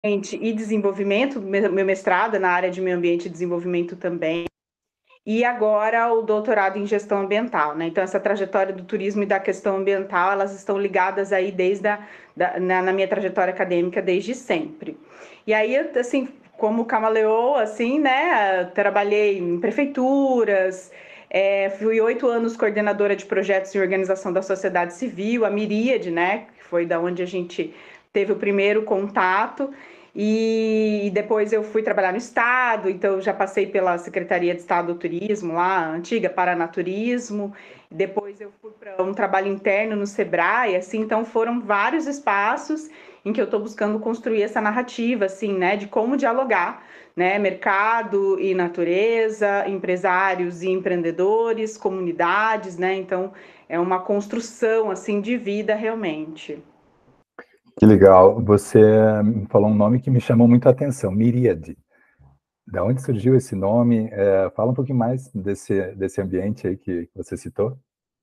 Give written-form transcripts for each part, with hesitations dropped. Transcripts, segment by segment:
e desenvolvimento, meu mestrado é na área de meio ambiente e desenvolvimento também, e agora o doutorado em gestão ambiental, né? Então, essa trajetória do turismo e da questão ambiental, elas estão ligadas aí desde na minha trajetória acadêmica desde sempre. E aí, assim, como camaleoa, assim, né? Trabalhei em prefeituras, fui 8 anos coordenadora de projetos em organização da sociedade civil, a Miríade, né? Que foi da onde a gente teve o primeiro contato. E depois eu fui trabalhar no Estado, então já passei pela Secretaria de Estado do Turismo, lá, a antiga Paranaturismo. Depois eu fui para um trabalho interno no Sebrae, assim, então foram vários espaços em que eu estou buscando construir essa narrativa, assim, né, de como dialogar, né, mercado e natureza, empresários e empreendedores, comunidades, né, então é uma construção, assim, de vida realmente. Que legal. Você me falou um nome que me chamou muito a atenção, Miríade. Da onde surgiu esse nome? Fala um pouquinho mais desse ambiente aí que você citou.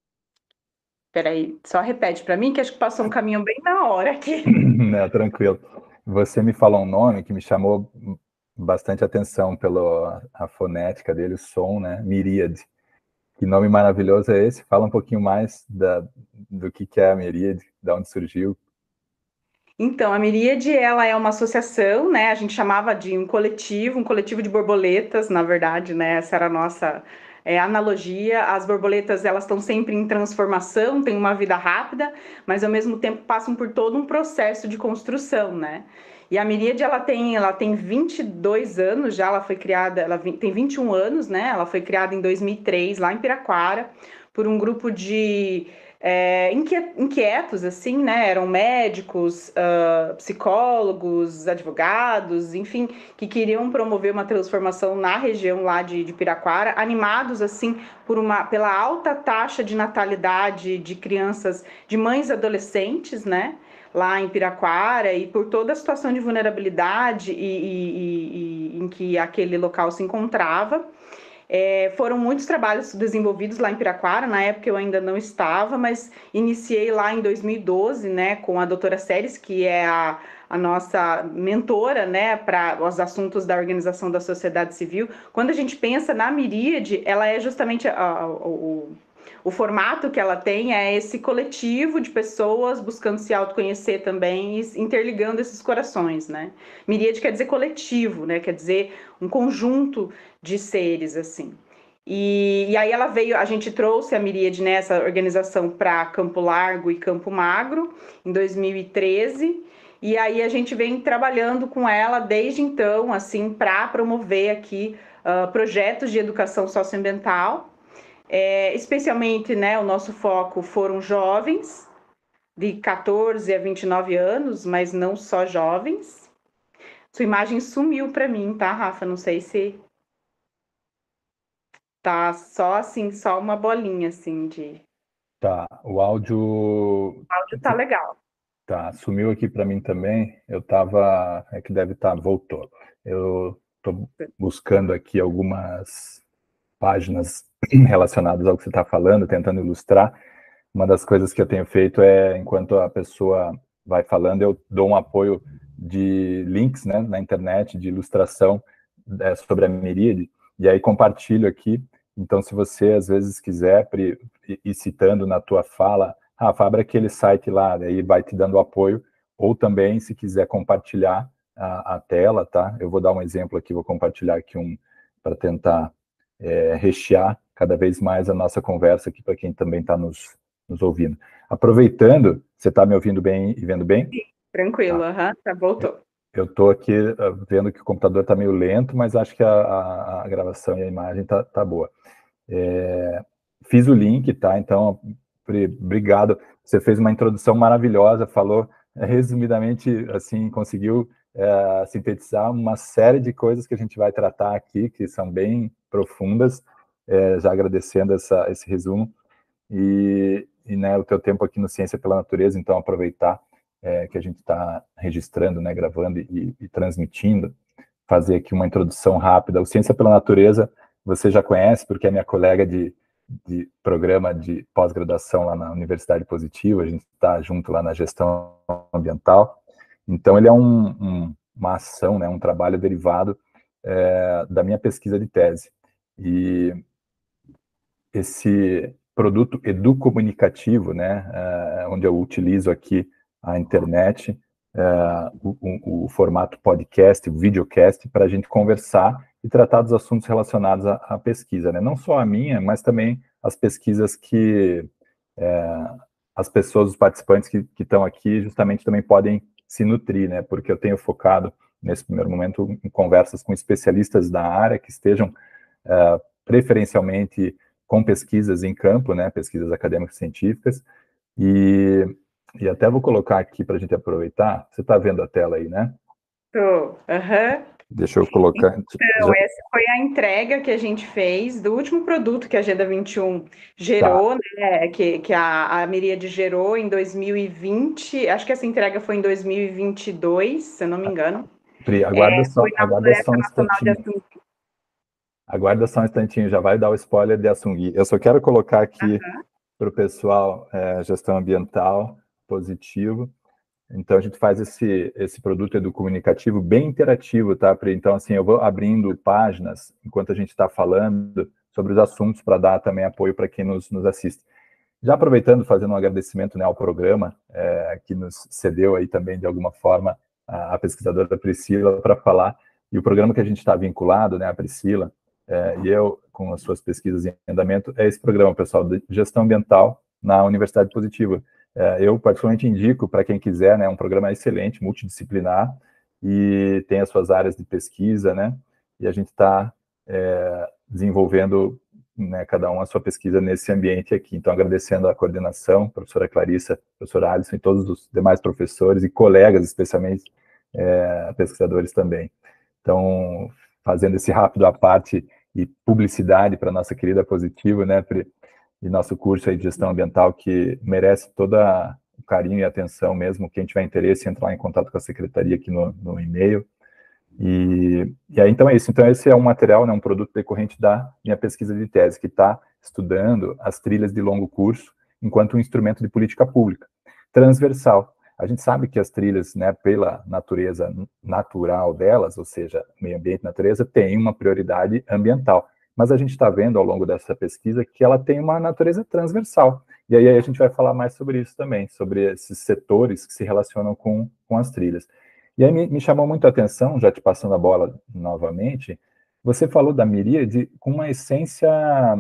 Peraí, só repete para mim, que acho que passou um caminhão bem na hora aqui. Não, tranquilo. Você me falou um nome que me chamou bastante atenção pela a fonética dele, o som, né? Miríade. Que nome maravilhoso é esse? Fala um pouquinho mais do que é a Miríade, da onde surgiu. Então, a Miríade, ela é uma associação, né? A gente chamava de um coletivo de borboletas, na verdade, né? Essa era a nossa analogia. As borboletas, elas estão sempre em transformação, têm uma vida rápida, mas ao mesmo tempo passam por todo um processo de construção, né? E a Miríade, ela tem 22 anos já, ela foi criada, tem 21 anos, né? Ela foi criada em 2003, lá em Piraquara, por um grupo de inquietos, assim, né? Eram médicos, psicólogos, advogados, enfim, que queriam promover uma transformação na região lá de Piraquara, animados, assim, pela alta taxa de natalidade de crianças, de mães adolescentes, né? Lá em Piraquara, e por toda a situação de vulnerabilidade em que aquele local se encontrava. Foram muitos trabalhos desenvolvidos lá em Piraquara, na época eu ainda não estava, mas iniciei lá em 2012, né, com a doutora Séries, que é a nossa mentora, né, para os assuntos da organização da sociedade civil. Quando a gente pensa na Miríade, ela é justamente o formato que ela tem é esse coletivo de pessoas buscando se autoconhecer também e interligando esses corações, né? Miríade quer dizer coletivo, né? Quer dizer um conjunto de seres, assim. E aí ela veio, a gente trouxe a Miríade nessa organização para Campo Largo e Campo Magro, em 2013, e aí a gente vem trabalhando com ela desde então, assim, para promover aqui projetos de educação socioambiental, especialmente, né, o nosso foco foram jovens, de 14 a 29 anos, mas não só jovens. Sua imagem sumiu para mim, tá, Rafa? Não sei se tá só assim, só uma bolinha assim de. Tá, o áudio O áudio tá legal. tá, sumiu aqui para mim também. Eu tava, é que deve estar, voltou. Eu tô buscando aqui algumas páginas relacionadas ao que você está falando, tentando ilustrar. Uma das coisas que eu tenho feito é, enquanto a pessoa vai falando, eu dou um apoio de links, né, na internet, de ilustração sobre a Miríade, e aí compartilho aqui. Então, se você, às vezes, quiser ir citando na tua fala, Rafa, abre aquele site lá, aí vai te dando apoio, ou também, se quiser compartilhar a tela, tá? Eu vou dar um exemplo aqui, vou compartilhar aqui para tentar rechear cada vez mais a nossa conversa aqui para quem também está nos ouvindo. Aproveitando, você está me ouvindo bem e vendo bem? Tranquilo, Tá. aham, tá, voltou. Eu estou aqui vendo que o computador está meio lento, mas acho que a gravação e a imagem tá boa. Fiz o link, tá? Então, obrigado. Você fez uma introdução maravilhosa, falou resumidamente, assim, conseguiu sintetizar uma série de coisas que a gente vai tratar aqui, que são bem profundas, já agradecendo esse resumo. E né, o teu tempo aqui no Ciência pela Natureza, então aproveitar que a gente está registrando, né, gravando e transmitindo, fazer aqui uma introdução rápida. O Ciência pela Natureza você já conhece, porque é minha colega de programa de pós-graduação lá na Universidade Positiva, a gente está junto lá na gestão ambiental. Então, ele é um uma ação, né, um trabalho derivado da minha pesquisa de tese. E esse produto educomunicativo, né, onde eu utilizo aqui a internet, o formato podcast, o videocast, para a gente conversar e tratar dos assuntos relacionados à pesquisa, né? Não só a minha, mas também as pesquisas que as pessoas, os participantes que estão aqui, justamente também podem se nutrir, né? Porque eu tenho focado, nesse primeiro momento, em conversas com especialistas da área que estejam preferencialmente com pesquisas em campo, né? Pesquisas acadêmicas científicas, e até vou colocar aqui para a gente aproveitar. Você está vendo a tela aí, né? Tô. Aham. Deixa eu colocar. Então, essa foi a entrega que a gente fez do último produto que a Agenda 21 Tá. gerou, né? Que a Miríade gerou em 2020. Acho que essa entrega foi em 2022, se eu não me engano. Pri, Foi na aguarda só Floresta um Nacional de instantinho. Assunção. Aguarda só um instantinho, já vai dar o spoiler de Assungui. Eu só quero colocar aqui para o pessoal gestão ambiental positivo. Então, a gente faz esse produto educomunicativo bem interativo, tá, Pri? Então, assim, eu vou abrindo páginas enquanto a gente está falando sobre os assuntos para dar também apoio para quem nos assiste. Já aproveitando, fazendo um agradecimento, né, ao programa, que nos cedeu aí também, de alguma forma, a pesquisadora Priscila para falar, e o programa que a gente está vinculado, né, a Priscila, e eu, com as suas pesquisas em andamento, é esse programa, pessoal, de gestão ambiental na Universidade Positiva. Eu, particularmente, indico para quem quiser, né, um programa excelente, multidisciplinar, e tem as suas áreas de pesquisa, né, e a gente está desenvolvendo, né, cada um a sua pesquisa nesse ambiente aqui. Então, agradecendo a coordenação, professora Clarissa, professora Alisson e todos os demais professores e colegas, especialmente pesquisadores também. Então, fazendo esse rápido à parte e publicidade para a nossa querida Positivo, né, e nosso curso aí de gestão ambiental, que merece todo o carinho e atenção mesmo. Quem tiver interesse, entrar em contato com a secretaria aqui no e-mail. E aí, então é isso. Então, esse é um material, né, um produto decorrente da minha pesquisa de tese, que está estudando as trilhas de longo curso enquanto um instrumento de política pública transversal. A gente sabe que as trilhas, né, pela natureza natural delas, ou seja, meio ambiente e natureza, têm uma prioridade ambiental. Mas a gente está vendo ao longo dessa pesquisa que ela tem uma natureza transversal. E aí a gente vai falar mais sobre isso também, sobre esses setores que se relacionam com as trilhas. E aí me chamou muito a atenção, já te passando a bola novamente, você falou da miríade com uma essência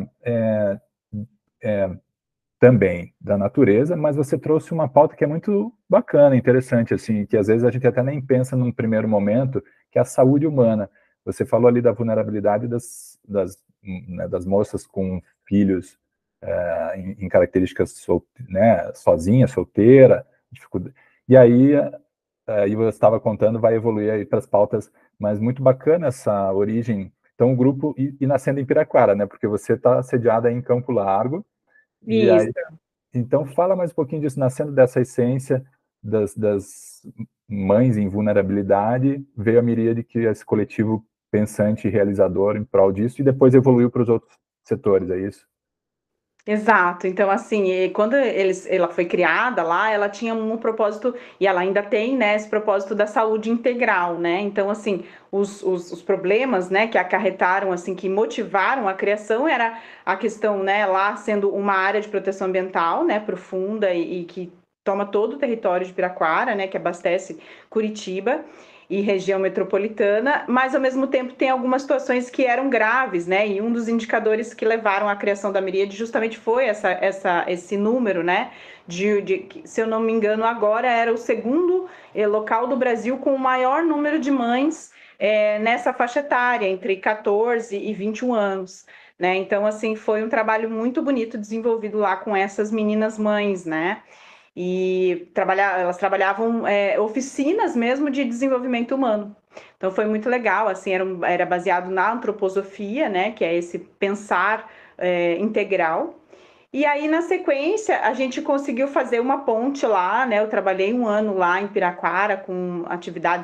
também da natureza, mas você trouxe uma pauta que é muito bacana, interessante, assim, que às vezes a gente até nem pensa num primeiro momento, que é a saúde humana. Você falou ali da vulnerabilidade das moças com filhos em características, né, sozinha, solteira, dificuldade. E aí e você estava contando, vai evoluir aí para as pautas, mas muito bacana essa origem. Então, o grupo, e nascendo em Piraquara, né? Porque você está sediada em Campo Largo, e Isso. aí, então fala mais um pouquinho disso, nascendo dessa essência das mães em vulnerabilidade, veio a miríade que é esse coletivo pensante e realizador em prol disso, e depois evoluiu para os outros setores, é isso? Exato. Então, assim, quando ela foi criada lá, ela tinha um propósito, e ela ainda tem, né, esse propósito da saúde integral, né? Então, assim, os problemas, né, que acarretaram, assim, que motivaram a criação era a questão, né, lá sendo uma área de proteção ambiental, né, profunda e que toma todo o território de Piraquara, né, que abastece Curitiba e região metropolitana, mas ao mesmo tempo tem algumas situações que eram graves, né? E um dos indicadores que levaram à criação da miríade justamente foi esse número, né? Se eu não me engano, agora era o segundo local do Brasil com o maior número de mães nessa faixa etária, entre 14 e 21 anos. Né? Então, assim, foi um trabalho muito bonito desenvolvido lá com essas meninas mães, né? E elas trabalhavam oficinas mesmo de desenvolvimento humano. Então foi muito legal, assim, era baseado na antroposofia, né, que é esse pensar integral. E aí, na sequência, a gente conseguiu fazer uma ponte lá, né? Eu trabalhei um ano lá em Piraquara com atividades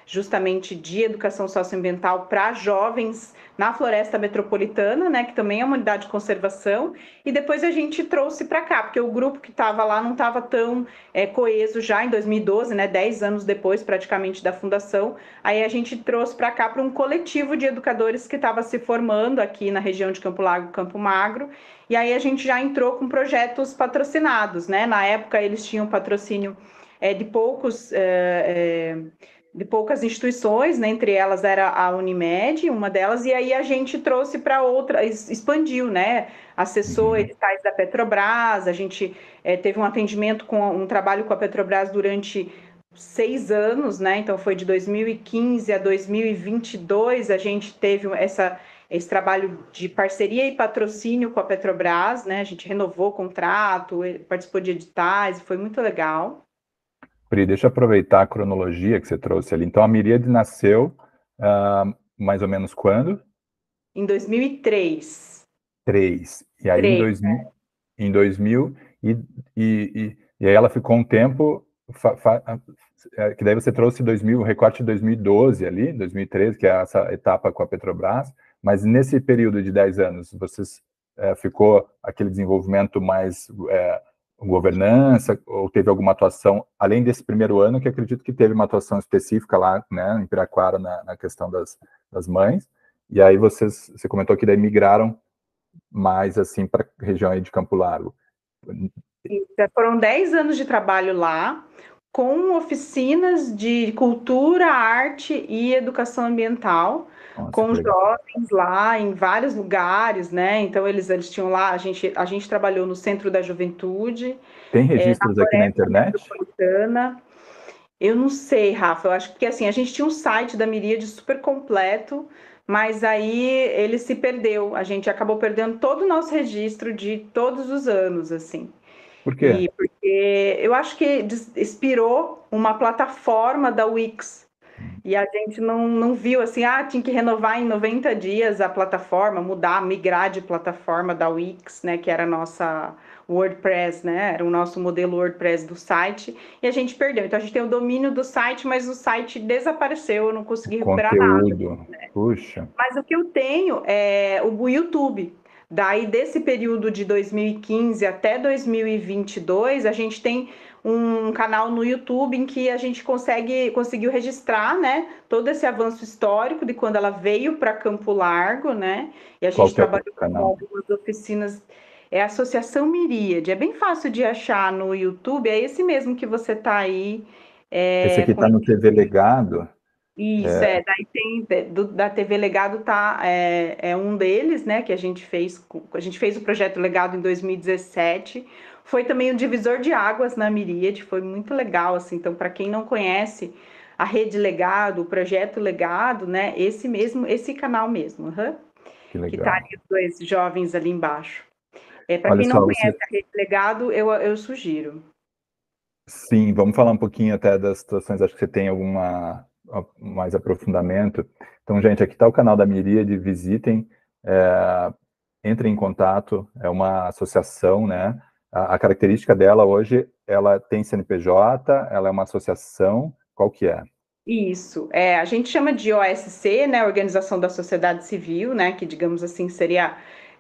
justamente de educação socioambiental para jovens na Floresta Metropolitana, né, que também é uma unidade de conservação, e depois a gente trouxe para cá, porque o grupo que estava lá não estava tão coeso já em 2012, né, 10 anos depois praticamente da fundação, aí a gente trouxe para cá para um coletivo de educadores que estava se formando aqui na região de Campo Largo, Campo Magro, e aí a gente já entrou com projetos patrocinados, né, na época eles tinham patrocínio de de poucas instituições, né? Entre elas era a Unimed, uma delas, e aí a gente trouxe para outra, expandiu, né? Acessou Uhum. editais da Petrobras, a gente teve um atendimento um trabalho com a Petrobras durante 6 anos, né? Então foi de 2015 a 2022, a gente teve esse trabalho de parceria e patrocínio com a Petrobras, né? A gente renovou o contrato, participou de editais, foi muito legal. Pri, deixa eu aproveitar a cronologia que você trouxe ali. Então, a Miríade nasceu mais ou menos quando? Em 2003. 3. E aí, Três. em 2000 e aí ela ficou um tempo, que daí você trouxe 2000, o recorte de 2012 ali, 2013, que é essa etapa com a Petrobras, mas nesse período de 10 anos, vocês ficou aquele desenvolvimento mais governança, ou teve alguma atuação, além desse primeiro ano, que acredito que teve uma atuação específica lá, né, em Piraquara, na questão das mães, e aí você comentou que daí migraram mais, assim, para a região aí de Campo Largo. Foram 10 anos de trabalho lá, com oficinas de cultura, arte e educação ambiental, Nossa, que com legal. jovens lá em vários lugares, né? Então eles tinham lá, a gente trabalhou no Centro da Juventude, Tem na registros aqui na Floresta internet? Metropolitana. Eu não sei, Rafa, eu acho que assim, a gente tinha um site da Miríade super completo, mas aí ele se perdeu. A gente acabou perdendo todo o nosso registro de todos os anos, assim. Por quê? E porque eu acho que expirou uma plataforma da Wix. E a gente não viu assim, tinha que renovar em 90 dias a plataforma, mudar, migrar de plataforma da Wix, né, que era a nossa WordPress, né, era o nosso modelo WordPress do site, e a gente perdeu. Então a gente tem o domínio do site, mas o site desapareceu, eu não O consegui recuperar nada. conteúdo. Puxa. Mas o que eu tenho é o YouTube. Daí, desse período de 2015 até 2022, a gente tem um canal no YouTube em que a gente conseguiu registrar, né, todo esse avanço histórico de quando ela veio para Campo Largo, né, e a Qual gente que é o trabalhou com canal? algumas oficinas, é a Associação Miríade, é bem fácil de achar no YouTube, é esse mesmo que você está aí, Esse aqui com está no TV Legado. isso, daí tem da TV Legado tá, é um deles, né, que a gente fez o projeto Legado em 2017, foi também o divisor de águas na Miríade, foi muito legal, assim, então para quem não conhece a Rede Legado, o projeto Legado, né, esse canal mesmo, Que que tá legal. ali os dois jovens ali embaixo. Para Olha quem não só, conhece você. a Rede Legado, eu sugiro. Sim, vamos falar um pouquinho até das situações, acho que você tem mais aprofundamento. Então, gente, aqui está o canal da Miríade, visitem, entrem em contato, é uma associação, né? A característica dela hoje, ela tem CNPJ, ela é uma associação, qual que é? Isso, a gente chama de OSC, né, Organização da Sociedade Civil, né, que digamos assim seria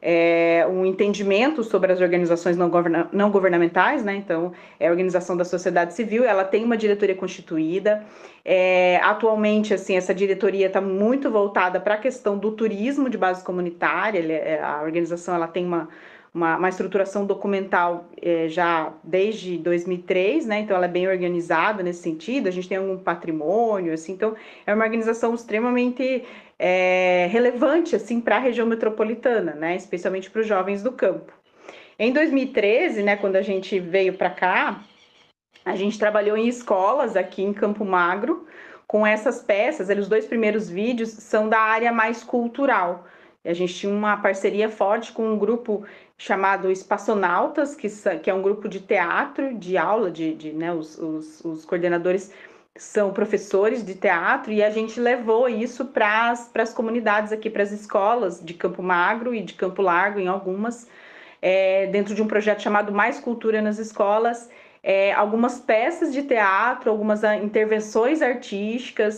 um entendimento sobre as organizações não governamentais, né, então é a Organização da Sociedade Civil, ela tem uma diretoria constituída, atualmente assim essa diretoria está muito voltada para a questão do turismo de base comunitária, a organização ela tem uma estruturação documental já desde 2003, né? Então ela é bem organizada nesse sentido. A gente tem algum patrimônio, assim. Então é uma organização extremamente relevante, assim, para a região metropolitana, né? Especialmente para os jovens do campo. Em 2013, né? Quando a gente veio para cá, a gente trabalhou em escolas aqui em Campo Magro com essas peças. Os dois primeiros vídeos são da área mais cultural. A gente tinha uma parceria forte com um grupo chamado Espaçonautas, que é um grupo de teatro, de aula, né, os coordenadores são professores de teatro, e a gente levou isso para as comunidades aqui, para as escolas de Campo Magro e de Campo Largo, em algumas, dentro de um projeto chamado Mais Cultura nas Escolas, algumas peças de teatro, algumas intervenções artísticas,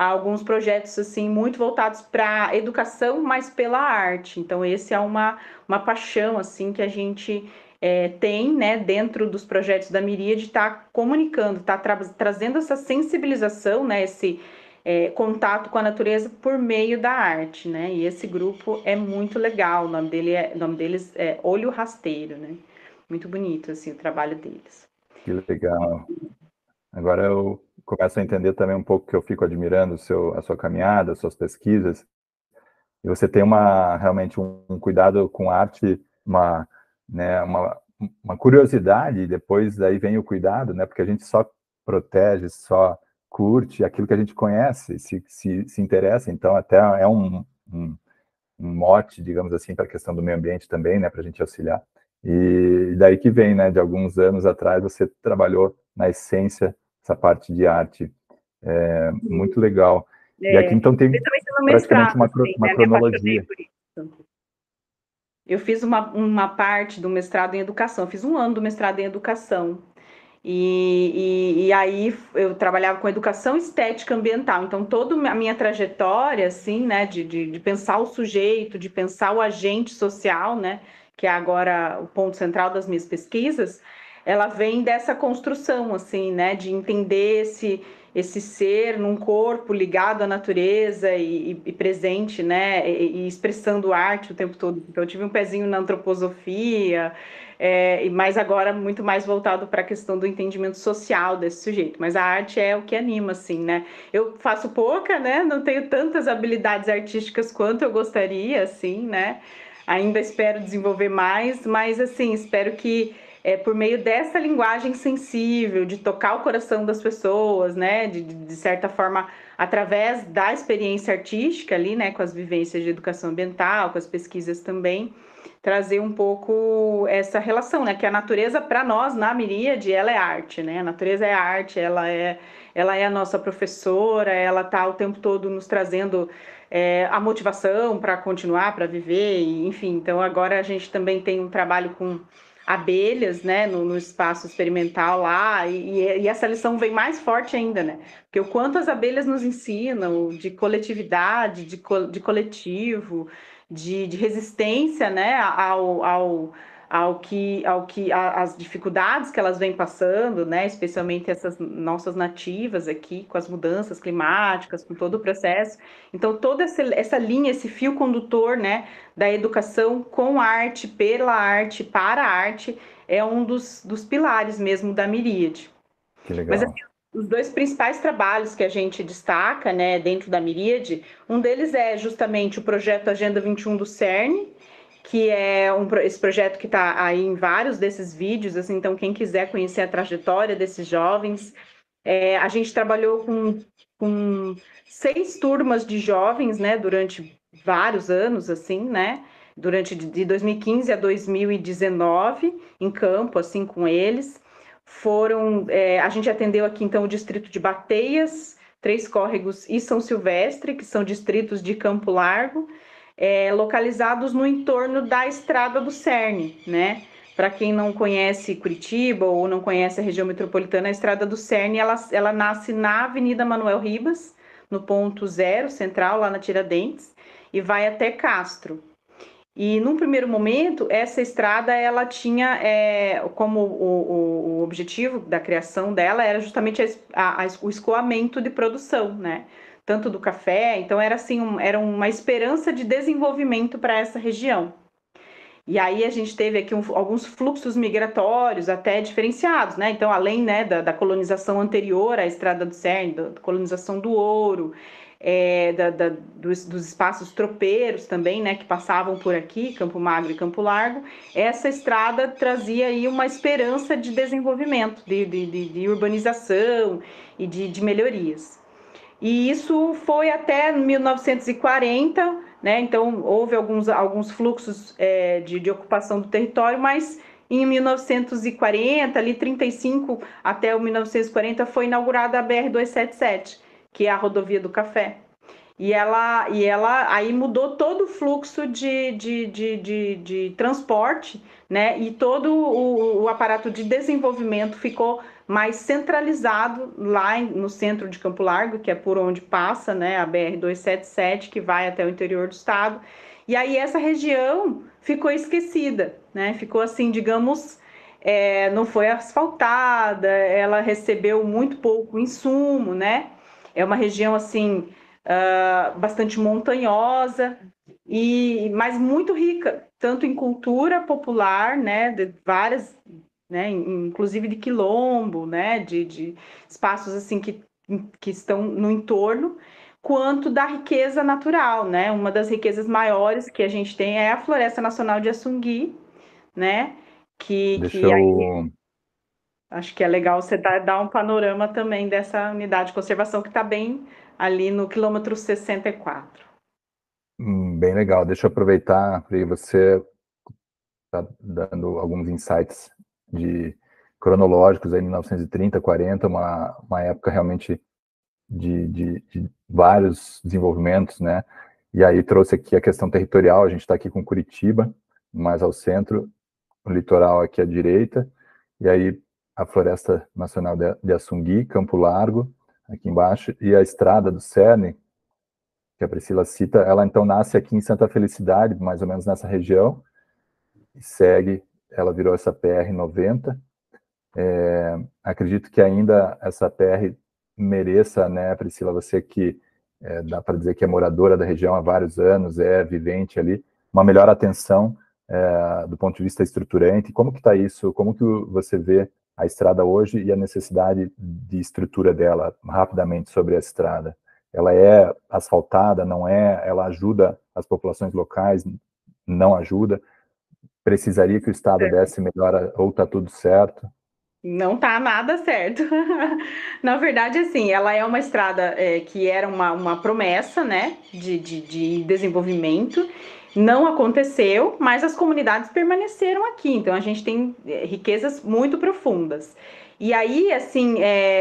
a alguns projetos assim muito voltados para a educação, mas pela arte. Então, esse é uma paixão assim que a gente tem, né, dentro dos projetos da Miríade, estar comunicando, trazendo essa sensibilização, né, esse contato com a natureza por meio da arte, né? E esse grupo é muito legal. O nome deles é Olho Rasteiro, né? Muito bonito assim o trabalho deles. Que legal. Agora eu começo a entender também um pouco que eu fico admirando a sua caminhada, as suas pesquisas. E você tem realmente um cuidado com arte, né, uma curiosidade, e depois daí vem o cuidado, né? Porque a gente só protege, só curte aquilo que a gente conhece, se interessa. Então, até é um mote, digamos assim, para a questão do meio ambiente também, né? Para a gente auxiliar. E daí que vem, né? De alguns anos atrás, você trabalhou na essência essa parte de arte. Muito legal. E aqui, então, tem Principalmente no praticamente mestrado, assim, uma né? Me apaixonei cronologia. por isso. Eu fiz uma parte do mestrado em educação, fiz um ano do mestrado em educação. E aí eu trabalhava com educação estética ambiental. Então, toda a minha trajetória, assim, né, de pensar o sujeito, de pensar o agente social, né, que é agora o ponto central das minhas pesquisas, ela vem dessa construção, assim, né, de entender esse ser num corpo ligado à natureza e presente, né, e expressando arte o tempo todo. Então, eu tive um pezinho na antroposofia, mas agora muito mais voltado para a questão do entendimento social desse sujeito. Mas a arte é o que anima, assim, né? Eu faço pouca, né? Não tenho tantas habilidades artísticas quanto eu gostaria, assim, né? Ainda espero desenvolver mais, mas, assim, espero que por meio dessa linguagem sensível, de tocar o coração das pessoas, né? De certa forma, através da experiência artística ali, né? Com as vivências de educação ambiental, com as pesquisas também, trazer um pouco essa relação, né? Que a natureza, para nós, na Miríade, ela é arte, né? A natureza é arte, ela é a nossa professora, ela está o tempo todo nos trazendo a motivação para continuar, para viver, e, enfim. Então, agora a gente também tem um trabalho com abelhas, né, no espaço experimental lá, e essa lição vem mais forte ainda, né? Porque o quanto as abelhas nos ensinam de coletividade, de coletivo, de resistência, né, as dificuldades que elas vêm passando, né, especialmente essas nossas nativas aqui, com as mudanças climáticas, com todo o processo. Então, toda essa linha, esse fio condutor, né, da educação com arte, pela arte, para a arte, é um dos pilares mesmo da Miríade. Que Mas assim, legal. os dois principais trabalhos que a gente destaca, né, dentro da Miríade, um deles é justamente o projeto Agenda 21 do CERN, que é esse projeto que está aí em vários desses vídeos, assim, então quem quiser conhecer a trajetória desses jovens, a gente trabalhou com 6 turmas de jovens, né, durante vários anos, assim, né, durante de 2015 a 2019, em campo, assim, com eles. A gente atendeu aqui, então, o distrito de Bateias, Três Córregos e São Silvestre, que são distritos de Campo Largo, localizados no entorno da Estrada do Cerne, né? Para quem não conhece Curitiba ou não conhece a região metropolitana, a Estrada do Cerne, ela nasce na Avenida Manuel Ribas, no ponto zero central, lá na Tiradentes, e vai até Castro. E num primeiro momento, essa estrada ela tinha como o objetivo da criação dela era justamente o escoamento de produção, né? Tanto do café, então era assim, era uma esperança de desenvolvimento para essa região. E aí a gente teve aqui alguns fluxos migratórios até diferenciados, né? Então, além, né, da colonização anterior à Estrada do Cerne, da colonização do ouro, dos espaços tropeiros também, né, que passavam por aqui, Campo Magro e Campo Largo, essa estrada trazia aí uma esperança de desenvolvimento, de urbanização e de melhorias. E isso foi até 1940, né? Então houve alguns fluxos de ocupação do território, mas em 1940, ali 35 até o 1940, foi inaugurada a BR-277, que é a rodovia do café. E ela aí mudou todo o fluxo de transporte, né? E todo o aparato de desenvolvimento ficou mais centralizado lá no centro de Campo Largo, que é por onde passa, né, a BR-277, que vai até o interior do estado. E aí essa região ficou esquecida, né? Ficou assim, digamos, não foi asfaltada, ela recebeu muito pouco insumo, né? É uma região assim bastante montanhosa mas muito rica, tanto em cultura popular, né? De várias, né? Inclusive de quilombo, né? De espaços assim que estão no entorno, quanto da riqueza natural, né? Uma das riquezas maiores que a gente tem é a Floresta Nacional de Assungui, né? Deixa Que aí eu. acho que é legal você dar um panorama também dessa unidade de conservação que está bem ali no quilômetro 64. Bem legal. Deixa eu aproveitar que você está dando alguns insights de cronológicos aí, 1930, 40, uma época realmente de vários desenvolvimentos, né? E aí trouxe aqui a questão territorial. A gente está aqui com Curitiba, mais ao centro, o litoral aqui à direita, e aí a Floresta Nacional de Assungui, Campo Largo, aqui embaixo, e a Estrada do Cerne, que a Priscila cita, ela então nasce aqui em Santa Felicidade, mais ou menos nessa região, e segue, ela virou essa PR-90. Acredito que ainda essa PR mereça, né, Priscila, você que dá para dizer que é moradora da região há vários anos, é vivente ali, uma melhor atenção do ponto de vista estruturante. Como que está isso? Como que você vê a estrada hoje e a necessidade de estrutura dela, rapidamente, sobre a estrada? Ela é asfaltada, não é? Ela ajuda as populações locais? Não ajuda? Precisaria que o Estado desse melhor ou está tudo certo? Não tá nada certo. Na verdade, assim, ela é uma estrada que era uma promessa, né, de desenvolvimento. Não aconteceu, mas as comunidades permaneceram aqui. Então, a gente tem riquezas muito profundas. E aí, assim,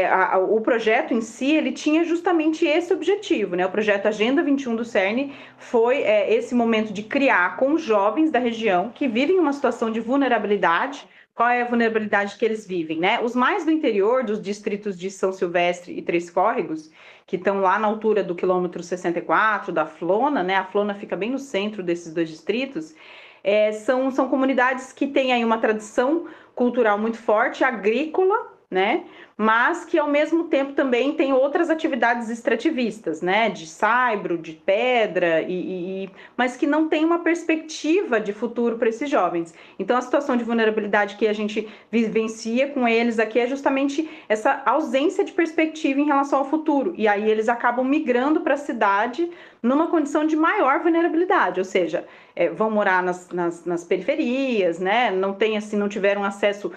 o projeto em si, ele tinha justamente esse objetivo, né? O projeto Agenda 21 do CERN foi esse momento de criar com os jovens da região que vivem uma situação de vulnerabilidade. Qual é a vulnerabilidade que eles vivem, né? Os mais do interior, dos distritos de São Silvestre e Três Córregos, que estão lá na altura do quilômetro 64, da Flona, né? A Flona fica bem no centro desses dois distritos. São comunidades que têm aí uma tradição cultural muito forte, agrícola, né? Mas que ao mesmo tempo também tem outras atividades extrativistas, né? De saibro, de pedra, mas que não tem uma perspectiva de futuro para esses jovens. Então, a situação de vulnerabilidade que a gente vivencia com eles aqui é justamente essa ausência de perspectiva em relação ao futuro. E aí eles acabam migrando para a cidade numa condição de maior vulnerabilidade, ou seja, vão morar nas periferias, né? Não tiveram acesso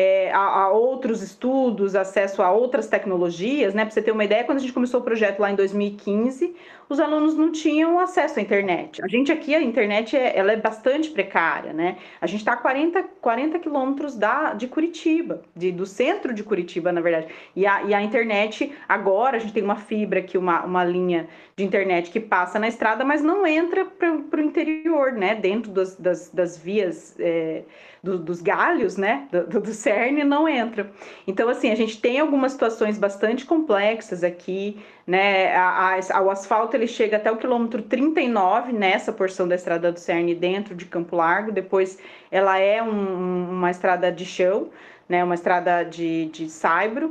a outros estudos, acesso a outras tecnologias, né? Para você ter uma ideia, quando a gente começou o projeto lá em 2015, os alunos não tinham acesso à internet. A gente aqui, a internet, ela é bastante precária, né? A gente está a 40 quilômetros de Curitiba, do centro de Curitiba, na verdade. E a internet, agora, a gente tem uma fibra aqui, uma linha de internet que passa na estrada, mas não entra para o interior, né? Dentro das vias, dos galhos, né? Do CERN, não entra. Então, assim, a gente tem algumas situações bastante complexas aqui, né? O asfalto ele chega até o quilômetro 39 nessa porção da estrada do CERN dentro de Campo Largo. Depois ela é uma estrada de chão, né? Uma estrada de saibro.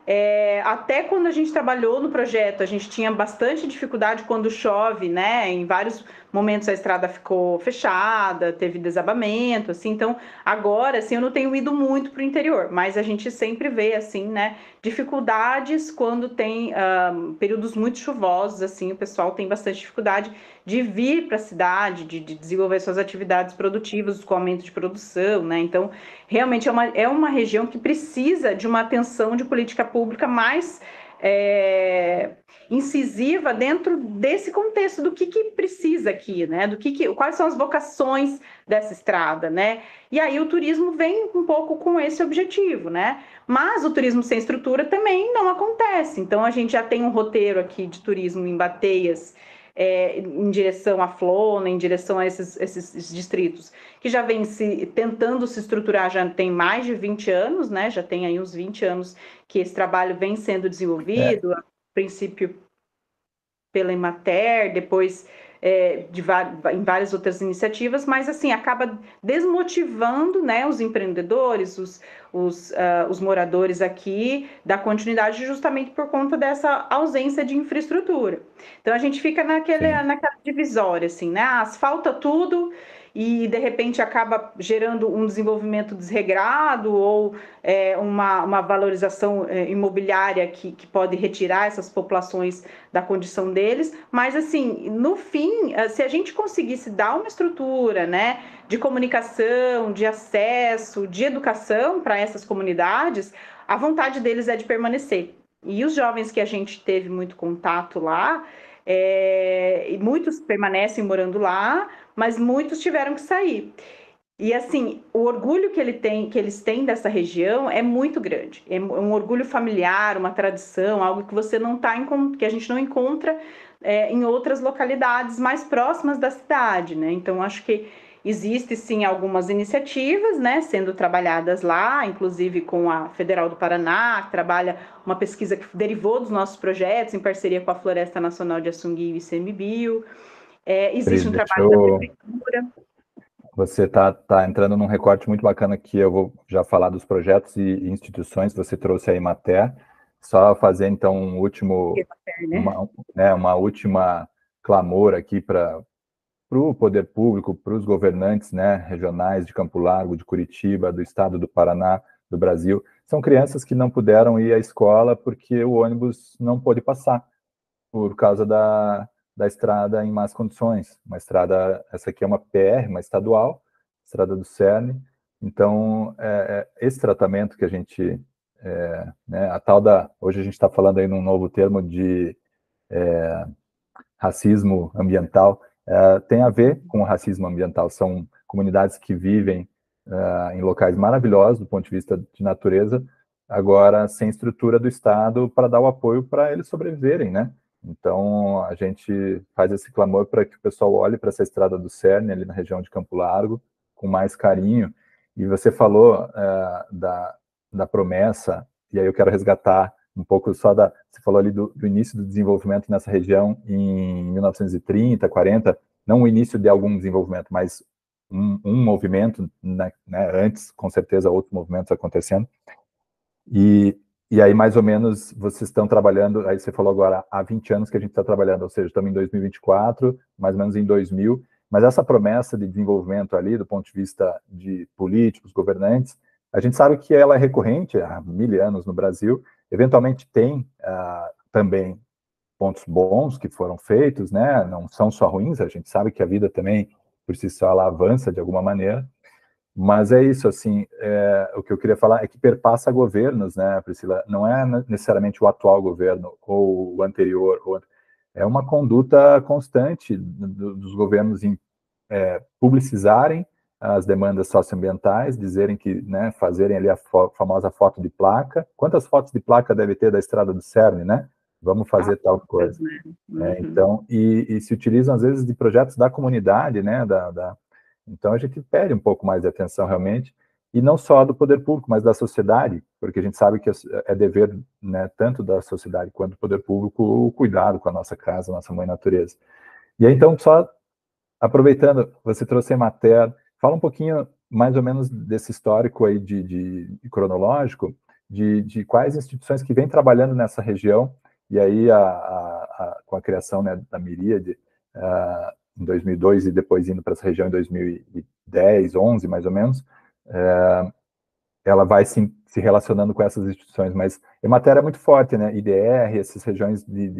Até quando a gente trabalhou no projeto, a gente tinha bastante dificuldade quando chove, né? Em vários momentos a estrada ficou fechada, teve desabamento, assim. Então, agora, assim, eu não tenho ido muito para o interior, mas a gente sempre vê, assim, né? Dificuldades quando tem períodos muito chuvosos, assim, o pessoal tem bastante dificuldade de vir para a cidade, de desenvolver suas atividades produtivas, com aumento de produção, né? Então, realmente é uma região que precisa de uma atenção de política pública mais incisiva dentro desse contexto do que precisa aqui, né? Quais são as vocações dessa estrada, né? E aí o turismo vem um pouco com esse objetivo, né? Mas o turismo sem estrutura também não acontece. Então a gente já tem um roteiro aqui de turismo em Bateias em direção à Flona, em direção a esses distritos, que já vem tentando se estruturar, já tem mais de 20 anos, né? Já tem aí uns 20 anos que esse trabalho vem sendo desenvolvido, a princípio pela Emater, depois em várias outras iniciativas, mas assim, acaba desmotivando, né, os empreendedores, os moradores aqui da continuidade justamente por conta dessa ausência de infraestrutura. Então a gente fica naquela divisória, assim, né? Asfalta tudo e de repente acaba gerando um desenvolvimento desregrado ou uma valorização imobiliária que pode retirar essas populações da condição deles, mas assim, no fim, se a gente conseguisse dar uma estrutura, né, de comunicação, de acesso, de educação para essas comunidades, a vontade deles é de permanecer. E os jovens que a gente teve muito contato lá, e muitos permanecem morando lá, mas muitos tiveram que sair. E assim, o orgulho que eles têm dessa região é muito grande. É um orgulho familiar, uma tradição, algo que você não tá que a gente não encontra em outras localidades mais próximas da cidade, né? Então, acho que existe sim algumas iniciativas, né, sendo trabalhadas lá, inclusive com a Federal do Paraná, que trabalha uma pesquisa que derivou dos nossos projetos em parceria com a Floresta Nacional de Assunguio e ICMBio. Existe Cris, um deixa trabalho da eu... prefeitura. Você está entrando num recorte muito bacana que eu vou já falar dos projetos e instituições. Você trouxe a Emater. Só fazer, então, Né? uma última clamor aqui para o poder público, para os governantes, né, regionais de Campo Largo, de Curitiba, do estado do Paraná, do Brasil. São crianças que não puderam ir à escola porque o ônibus não pôde passar por causa da estrada em más condições. Uma estrada, essa aqui é uma PR, uma estadual, estrada do Cerne. Então, esse tratamento que a gente, né, hoje a gente está falando aí num novo termo de racismo ambiental, tem a ver com o racismo ambiental. São comunidades que vivem em locais maravilhosos do ponto de vista de natureza, agora sem estrutura do Estado para dar o apoio para eles sobreviverem, né? Então, a gente faz esse clamor para que o pessoal olhe para essa estrada do Cerne, ali na região de Campo Largo, com mais carinho. E você falou da promessa, e aí eu quero resgatar um pouco só você falou ali do início do desenvolvimento nessa região em 1930, 40, não o início de algum desenvolvimento, mas um movimento, né, antes, com certeza, outros movimentos acontecendo. E aí, mais ou menos, vocês estão trabalhando, aí você falou agora, há 20 anos que a gente está trabalhando, ou seja, estamos em 2024, mais ou menos em 2000, mas essa promessa de desenvolvimento ali, do ponto de vista de políticos, governantes, a gente sabe que ela é recorrente há 1000 anos no Brasil, eventualmente tem também pontos bons que foram feitos, né? Não são só ruins, a gente sabe que a vida também, por si só, ela avança de alguma maneira, mas é isso, assim, o que eu queria falar é que perpassa governos, né, Priscila? Não é necessariamente o atual governo ou o anterior, é uma conduta constante dos governos em publicizarem as demandas socioambientais, dizerem que, né, fazerem ali a famosa foto de placa. Quantas fotos de placa deve ter da estrada do Cerne, né? Vamos fazer tal coisa. Então, e se utilizam, às vezes, de projetos da comunidade, né, então a gente pede um pouco mais de atenção realmente, e não só do poder público, mas da sociedade, porque a gente sabe que é dever, né, tanto da sociedade quanto do poder público o cuidado com a nossa casa, a nossa mãe natureza. E aí, então, só aproveitando, você trouxe a Emater, fala um pouquinho mais ou menos desse histórico aí de cronológico, de quais instituições que vêm trabalhando nessa região, e aí com a criação, né, da Miríade, em 2002 e depois indo para essa região em 2010, 11 mais ou menos, ela vai se relacionando com essas instituições, mas Emater é muito forte, né? IDR, essas regiões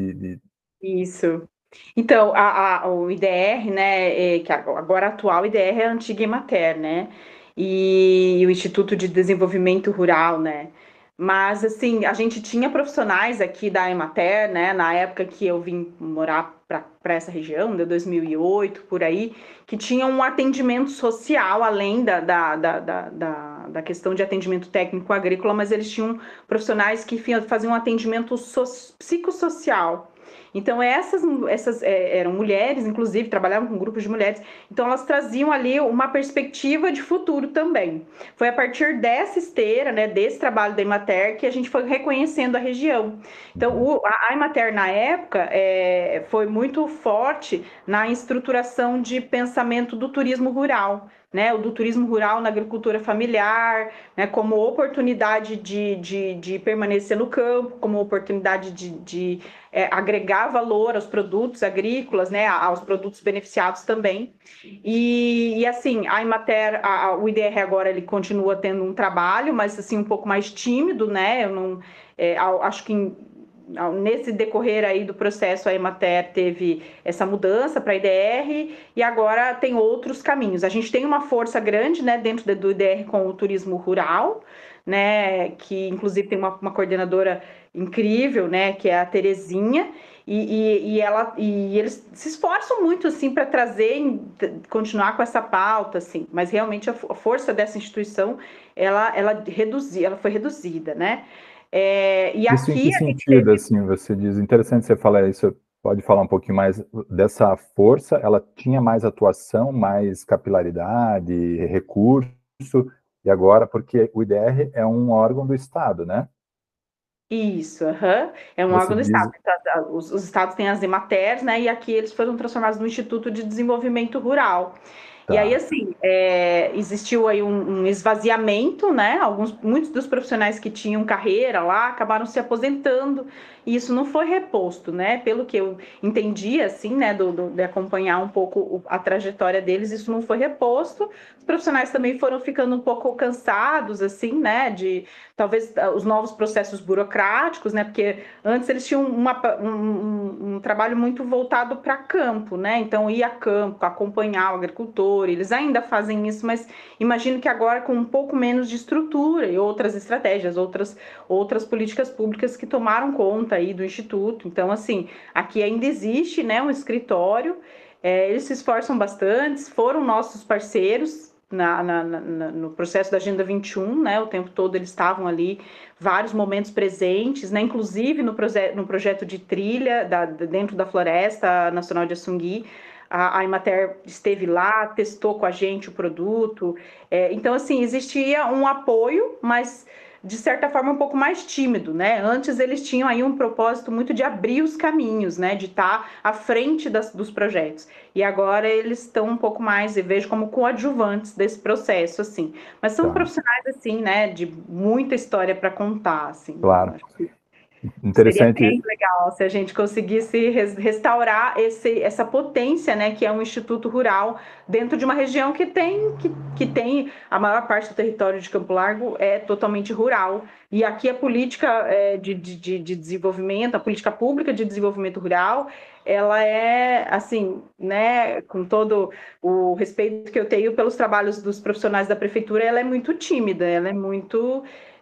Isso. Então, o IDR, né, que agora atual IDR é a antiga Emater, né, e o Instituto de Desenvolvimento Rural, né, mas, assim, a gente tinha profissionais aqui da Emater, né, na época que eu vim morar para essa região, de 2008, por aí, que tinham um atendimento social, além da questão de atendimento técnico agrícola, mas eles tinham profissionais que faziam um atendimento psicossocial. Então, essas eram mulheres, inclusive, trabalhavam com grupos de mulheres, então elas traziam ali uma perspectiva de futuro também. Foi a partir dessa esteira, né, desse trabalho da Emater, que a gente foi reconhecendo a região. Então, a Emater, na época, foi muito forte na estruturação de pensamento do turismo rural, né, o do turismo rural na agricultura familiar, né, como oportunidade de permanecer no campo, como oportunidade de agregar valor aos produtos agrícolas, né, aos produtos beneficiados também. E assim, a Emater, o IDR agora ele continua tendo um trabalho, mas assim um pouco mais tímido, né? Eu não acho que nesse decorrer aí do processo, a Emater teve essa mudança para a IDR e agora tem outros caminhos. A gente tem uma força grande, né, dentro do IDR com o turismo rural, né, que inclusive tem uma coordenadora incrível, né, que é a Terezinha, e eles se esforçam muito assim para trazer, continuar com essa pauta, assim, mas realmente a força dessa instituição ela foi reduzida, né? E Isso em que aqui a gente sentido, teve. assim, você diz, interessante você falar isso, pode falar um pouquinho mais dessa força, ela tinha mais atuação, mais capilaridade, recurso, e agora, porque o IDR é um órgão do Estado, né? Isso, aham. É um Você órgão do diz, Estado. Os estados têm as Ematers, né? E aqui eles foram transformados no Instituto de Desenvolvimento Rural. E aí, tá, assim, existiu aí um esvaziamento, né? Muitos dos profissionais que tinham carreira lá acabaram se aposentando e isso não foi reposto, né? Pelo que eu entendi, assim, né? De acompanhar um pouco a trajetória deles, isso não foi reposto. Os profissionais também foram ficando um pouco cansados, assim, né? De talvez os novos processos burocráticos, né? Porque antes eles tinham um trabalho muito voltado para campo, né? Então, ir a campo, acompanhar o agricultor, eles ainda fazem isso, mas imagino que agora com um pouco menos de estrutura e outras estratégias, outras políticas públicas que tomaram conta aí do Instituto. Então, assim, aqui ainda existe, né, um escritório, eles se esforçam bastante, foram nossos parceiros, no processo da Agenda 21, né, o tempo todo eles estavam ali, vários momentos presentes, né, inclusive no projeto de trilha dentro da Floresta Nacional de Assungui, a Emater esteve lá, testou com a gente o produto, então assim, existia um apoio, mas de certa forma um pouco mais tímido, né? Antes eles tinham aí um propósito muito de abrir os caminhos, né? De estar à frente dos projetos. E agora eles estão um pouco mais, eu vejo como coadjuvantes desse processo, assim. Mas são tá, profissionais, assim, né? De muita história para contar, assim. claro. Acho que seria bem Interessante, legal se a gente conseguisse restaurar essa potência, né, que é um instituto rural dentro de uma região que tem a maior parte do território de Campo Largo é totalmente rural. E aqui a política de desenvolvimento, a política pública de desenvolvimento rural, ela é, assim, né, com todo o respeito que eu tenho pelos trabalhos dos profissionais da prefeitura, ela é muito tímida, ela é muito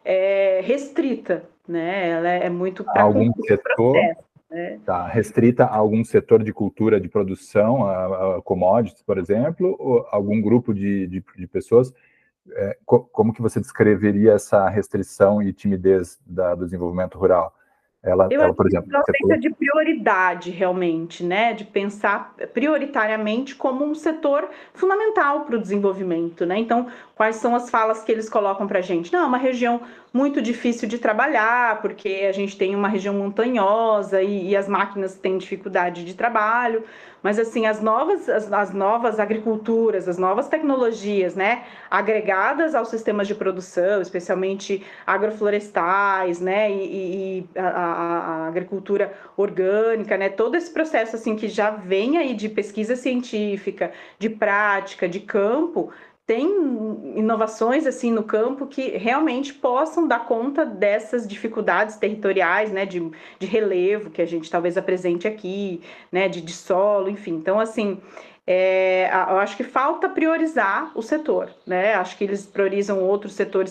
restrita, né? Ela é muito para algum cumprir o setor processo, né? tá restrita a algum setor de cultura de produção, a commodities, por exemplo, ou algum grupo de pessoas? Como que você descreveria essa restrição e timidez do desenvolvimento rural? Eu Ela, acho por que exemplo, isso é uma você ausência falou, de prioridade, realmente, né? De pensar prioritariamente como um setor fundamental para o desenvolvimento, né? Então, quais são as falas que eles colocam para a gente? Não, é uma região muito difícil de trabalhar, porque a gente tem uma região montanhosa e as máquinas têm dificuldade de trabalho, mas assim, as novas agriculturas, as novas tecnologias, né? Agregadas aos sistemas de produção, especialmente agroflorestais, né, e a agricultura orgânica, né, todo esse processo assim que já vem aí de pesquisa científica, de prática, de campo, tem inovações assim no campo que realmente possam dar conta dessas dificuldades territoriais, né, de relevo que a gente talvez apresente aqui, né, de solo, enfim. Então, assim, eu acho que falta priorizar o setor, né? Acho que eles priorizam outros setores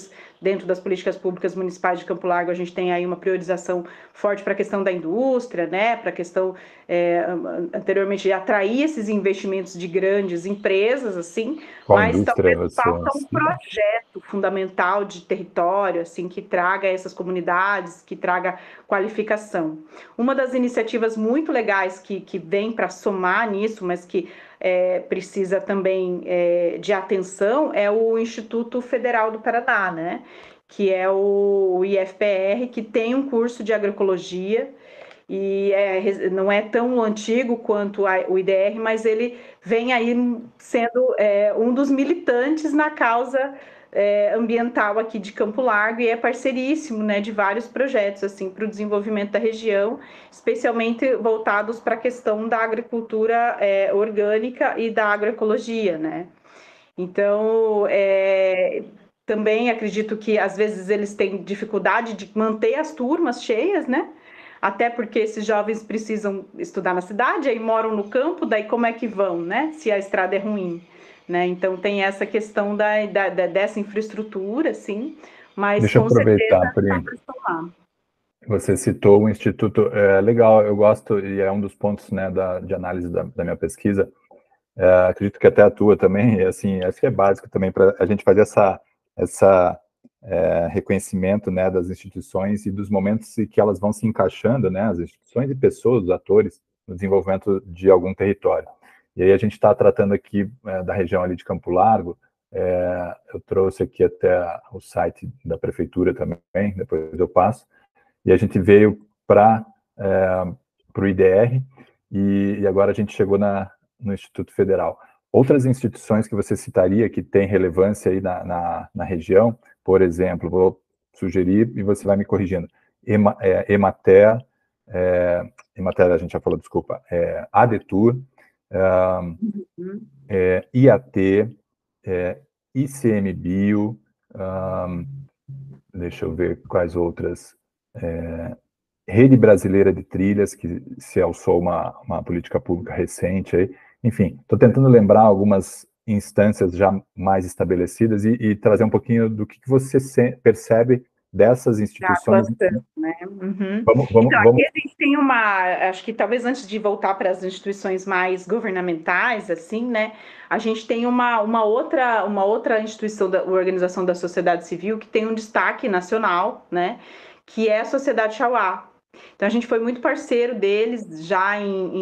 dentro das políticas públicas municipais de Campo Largo, a gente tem aí uma priorização forte para a questão da indústria, né, para a questão, anteriormente, de atrair esses investimentos de grandes empresas, assim, Qual mas indústria talvez você falta um cita? projeto fundamental de território, assim, que traga essas comunidades, que traga qualificação. Uma das iniciativas muito legais que vem para somar nisso, mas que precisa também de atenção, é o Instituto Federal do Paraná, né? Que é o IFPR, que tem um curso de agroecologia, e não é tão antigo quanto o IDR, mas ele vem aí sendo um dos militantes na causa ambiental aqui de Campo Largo, e é parceiríssimo, né, de vários projetos assim para o desenvolvimento da região, especialmente voltados para a questão da agricultura orgânica e da agroecologia, né? Então, também acredito que às vezes eles têm dificuldade de manter as turmas cheias, né? Até porque esses jovens precisam estudar na cidade, aí moram no campo, daí como é que vão, né? Se a estrada é ruim, né? Então tem essa questão dessa infraestrutura, assim, mas Deixa eu com certeza aproveitar, está Pri. para somar. Você citou o Instituto, legal, eu gosto, e é um dos pontos, né, de análise da minha pesquisa. Acredito que até a tua também, e assim, acho que é básico também para a gente fazer essa reconhecimento, né, das instituições e dos momentos em que elas vão se encaixando, né, as instituições e pessoas, os atores, no desenvolvimento de algum território. E aí a gente está tratando aqui da região ali de Campo Largo. Eu trouxe aqui até o site da prefeitura também, depois eu passo, e a gente veio para o IDR, e agora a gente chegou no Instituto Federal. Outras instituições que você citaria que têm relevância aí na região, por exemplo, vou sugerir e você vai me corrigindo. Emater, Emater a gente já falou, desculpa, ADETUR, IAT, ICMBio, deixa eu ver quais outras, Rede Brasileira de Trilhas, que se alçou uma política pública recente aí. Enfim, estou tentando lembrar algumas instâncias já mais estabelecidas e trazer um pouquinho do que você percebe dessas Da instituições. atuação, né? Uhum. Então, Vamos. aqui a gente tem acho que talvez antes de voltar para as instituições mais governamentais, assim, né? A gente tem uma outra instituição, uma organização da sociedade civil que tem um destaque nacional, né? Que é a Sociedade Chauá. Então, a gente foi muito parceiro deles já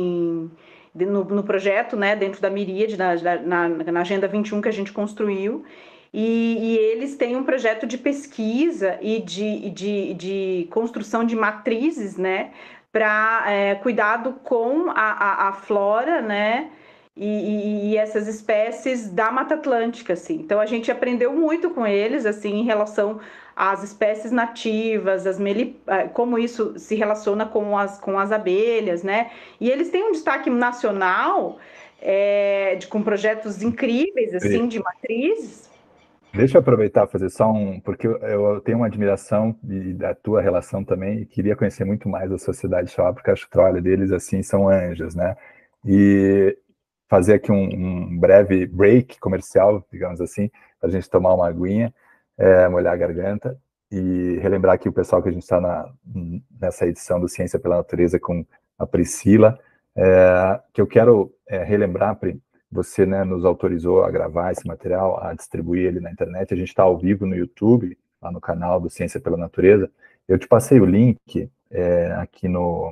no projeto, né? Dentro da Miríade, na Agenda 21 que a gente construiu. E eles têm um projeto de pesquisa e de construção de matrizes, né, para cuidado com a flora, né, e essas espécies da Mata Atlântica, assim. Então a gente aprendeu muito com eles, assim, em relação às espécies nativas, como isso se relaciona com as abelhas, né? E eles têm um destaque nacional com projetos incríveis, assim, de matrizes. Deixa eu aproveitar e fazer só porque eu tenho uma admiração da tua relação também, e queria conhecer muito mais da Sociedade Chauá, porque acho que o trabalho deles, assim, são anjos, né? E fazer aqui um breve break comercial, digamos assim, para a gente tomar uma aguinha, molhar a garganta, e relembrar aqui o pessoal que a gente está nessa edição do Ciência pela Natureza com a Priscila, que eu quero relembrar, Pri, você, né, nos autorizou a gravar esse material, a distribuir ele na internet. A gente está ao vivo no YouTube, lá no canal do Ciência pela Natureza. Eu te passei o link aqui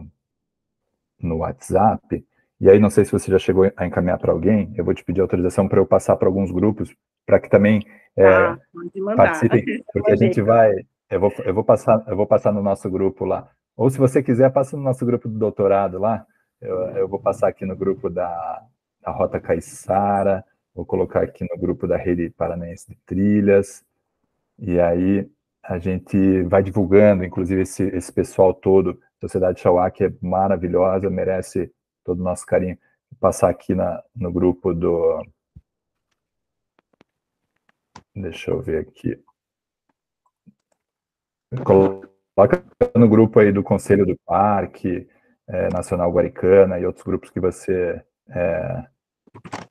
no WhatsApp, e aí não sei se você já chegou a encaminhar para alguém. Eu vou te pedir autorização para eu passar para alguns grupos, para que também Tá, pode mandar. participem, porque a gente vai... eu vou passar no nosso grupo lá. Ou se você quiser, passa no nosso grupo do doutorado lá. Eu vou passar aqui no grupo da Rota Caiçara, vou colocar aqui no grupo da Rede Paranaense de Trilhas, e aí a gente vai divulgando, inclusive esse pessoal todo, Sociedade Chauá, que é maravilhosa, merece todo o nosso carinho. Vou passar aqui no grupo do... Deixa eu ver aqui. Coloca no grupo aí do Conselho do Parque Nacional Guaricana e outros grupos que você...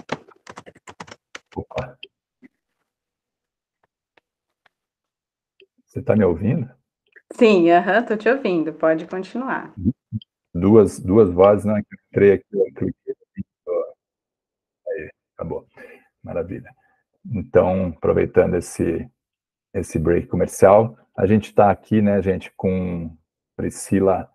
Opa. está me ouvindo? Sim, aham, tô te ouvindo, pode continuar. Duas vozes, não, que eu entrei aqui, eu cliquei, aí, acabou. Maravilha. Então, aproveitando esse break comercial, a gente está aqui, né, gente, com Priscila.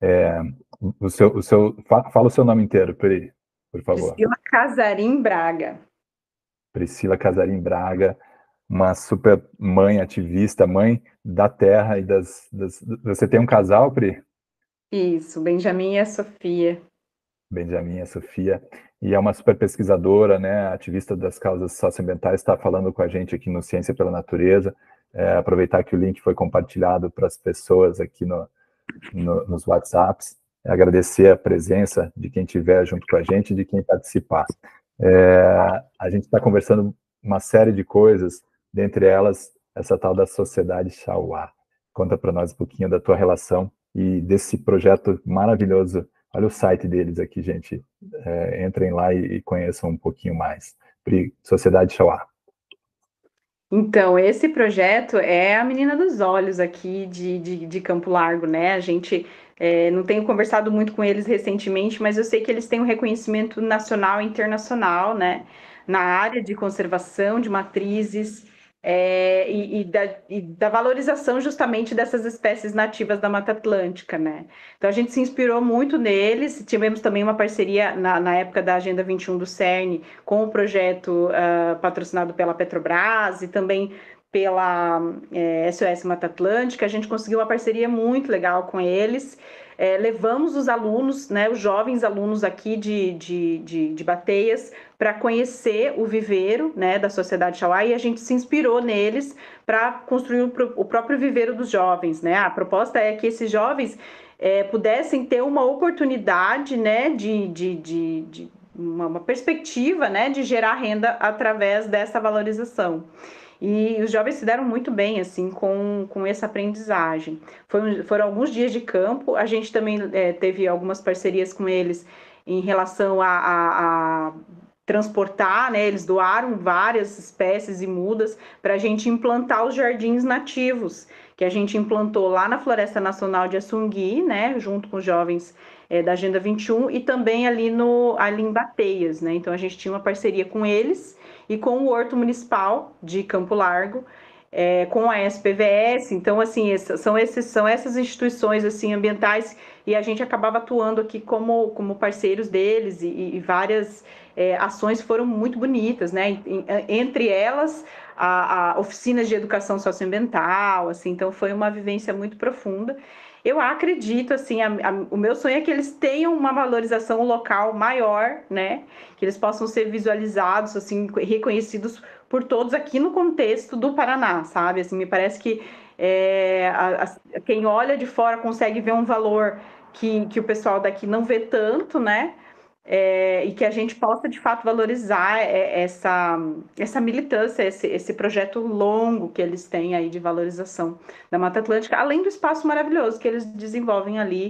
Fala o seu nome inteiro, Pri, por favor. Priscila Casarim Braga. Priscila Casarim Braga, uma super mãe ativista, mãe da terra e Você tem um casal, Pri? Isso, Benjamin e a Sofia. Benjamin e a Sofia, e é uma super pesquisadora, né, ativista das causas socioambientais, está falando com a gente aqui no Ciência pela Natureza. Aproveitar que o link foi compartilhado para as pessoas aqui nos WhatsApps, agradecer a presença de quem estiver junto com a gente e de quem participar. A gente está conversando uma série de coisas, dentre elas essa tal da Sociedade Chauá. Conta para nós um pouquinho da tua relação e desse projeto maravilhoso. Olha o site deles aqui, gente. Entrem lá e conheçam um pouquinho mais. Sociedade Chauá. Então, esse projeto é a menina dos olhos aqui de Campo Largo, né? A gente não tenho conversado muito com eles recentemente, mas eu sei que eles têm um reconhecimento nacional e internacional, né? Na área de conservação de matrizes e da valorização justamente dessas espécies nativas da Mata Atlântica, né? Então a gente se inspirou muito neles, tivemos também uma parceria na época da Agenda 21 do CERN com o projeto patrocinado pela Petrobras e também pela SOS Mata Atlântica. A gente conseguiu uma parceria muito legal com eles. Levamos os alunos, né, os jovens alunos aqui de Bateias, para conhecer o viveiro, né, da Sociedade Chauá, e a gente se inspirou neles para construir o próprio viveiro dos jovens, né? A proposta é que esses jovens pudessem ter uma oportunidade, né, de uma perspectiva, né, de gerar renda através dessa valorização. E os jovens se deram muito bem, assim, com essa aprendizagem. Foram alguns dias de campo, a gente também teve algumas parcerias com eles em relação a transportar, né? Eles doaram várias espécies e mudas para a gente implantar os jardins nativos, que a gente implantou lá na Floresta Nacional de Assungui, né? Junto com os jovens da Agenda 21 e também ali em Bateias, né? Então a gente tinha uma parceria com eles e com o Horto Municipal de Campo Largo, com a SPVS. Então, assim, são essas instituições assim ambientais, e a gente acabava atuando aqui como parceiros deles, e várias ações foram muito bonitas, né? Entre elas, a oficinas de educação socioambiental, assim, então foi uma vivência muito profunda. Eu acredito, assim, o meu sonho é que eles tenham uma valorização local maior, né? Que eles possam ser visualizados, assim, reconhecidos por todos aqui no contexto do Paraná, sabe? Assim, me parece que quem olha de fora consegue ver um valor que o pessoal daqui não vê tanto, né? E que a gente possa, de fato, valorizar essa militância, esse projeto longo que eles têm aí de valorização da Mata Atlântica, além do espaço maravilhoso que eles desenvolvem ali,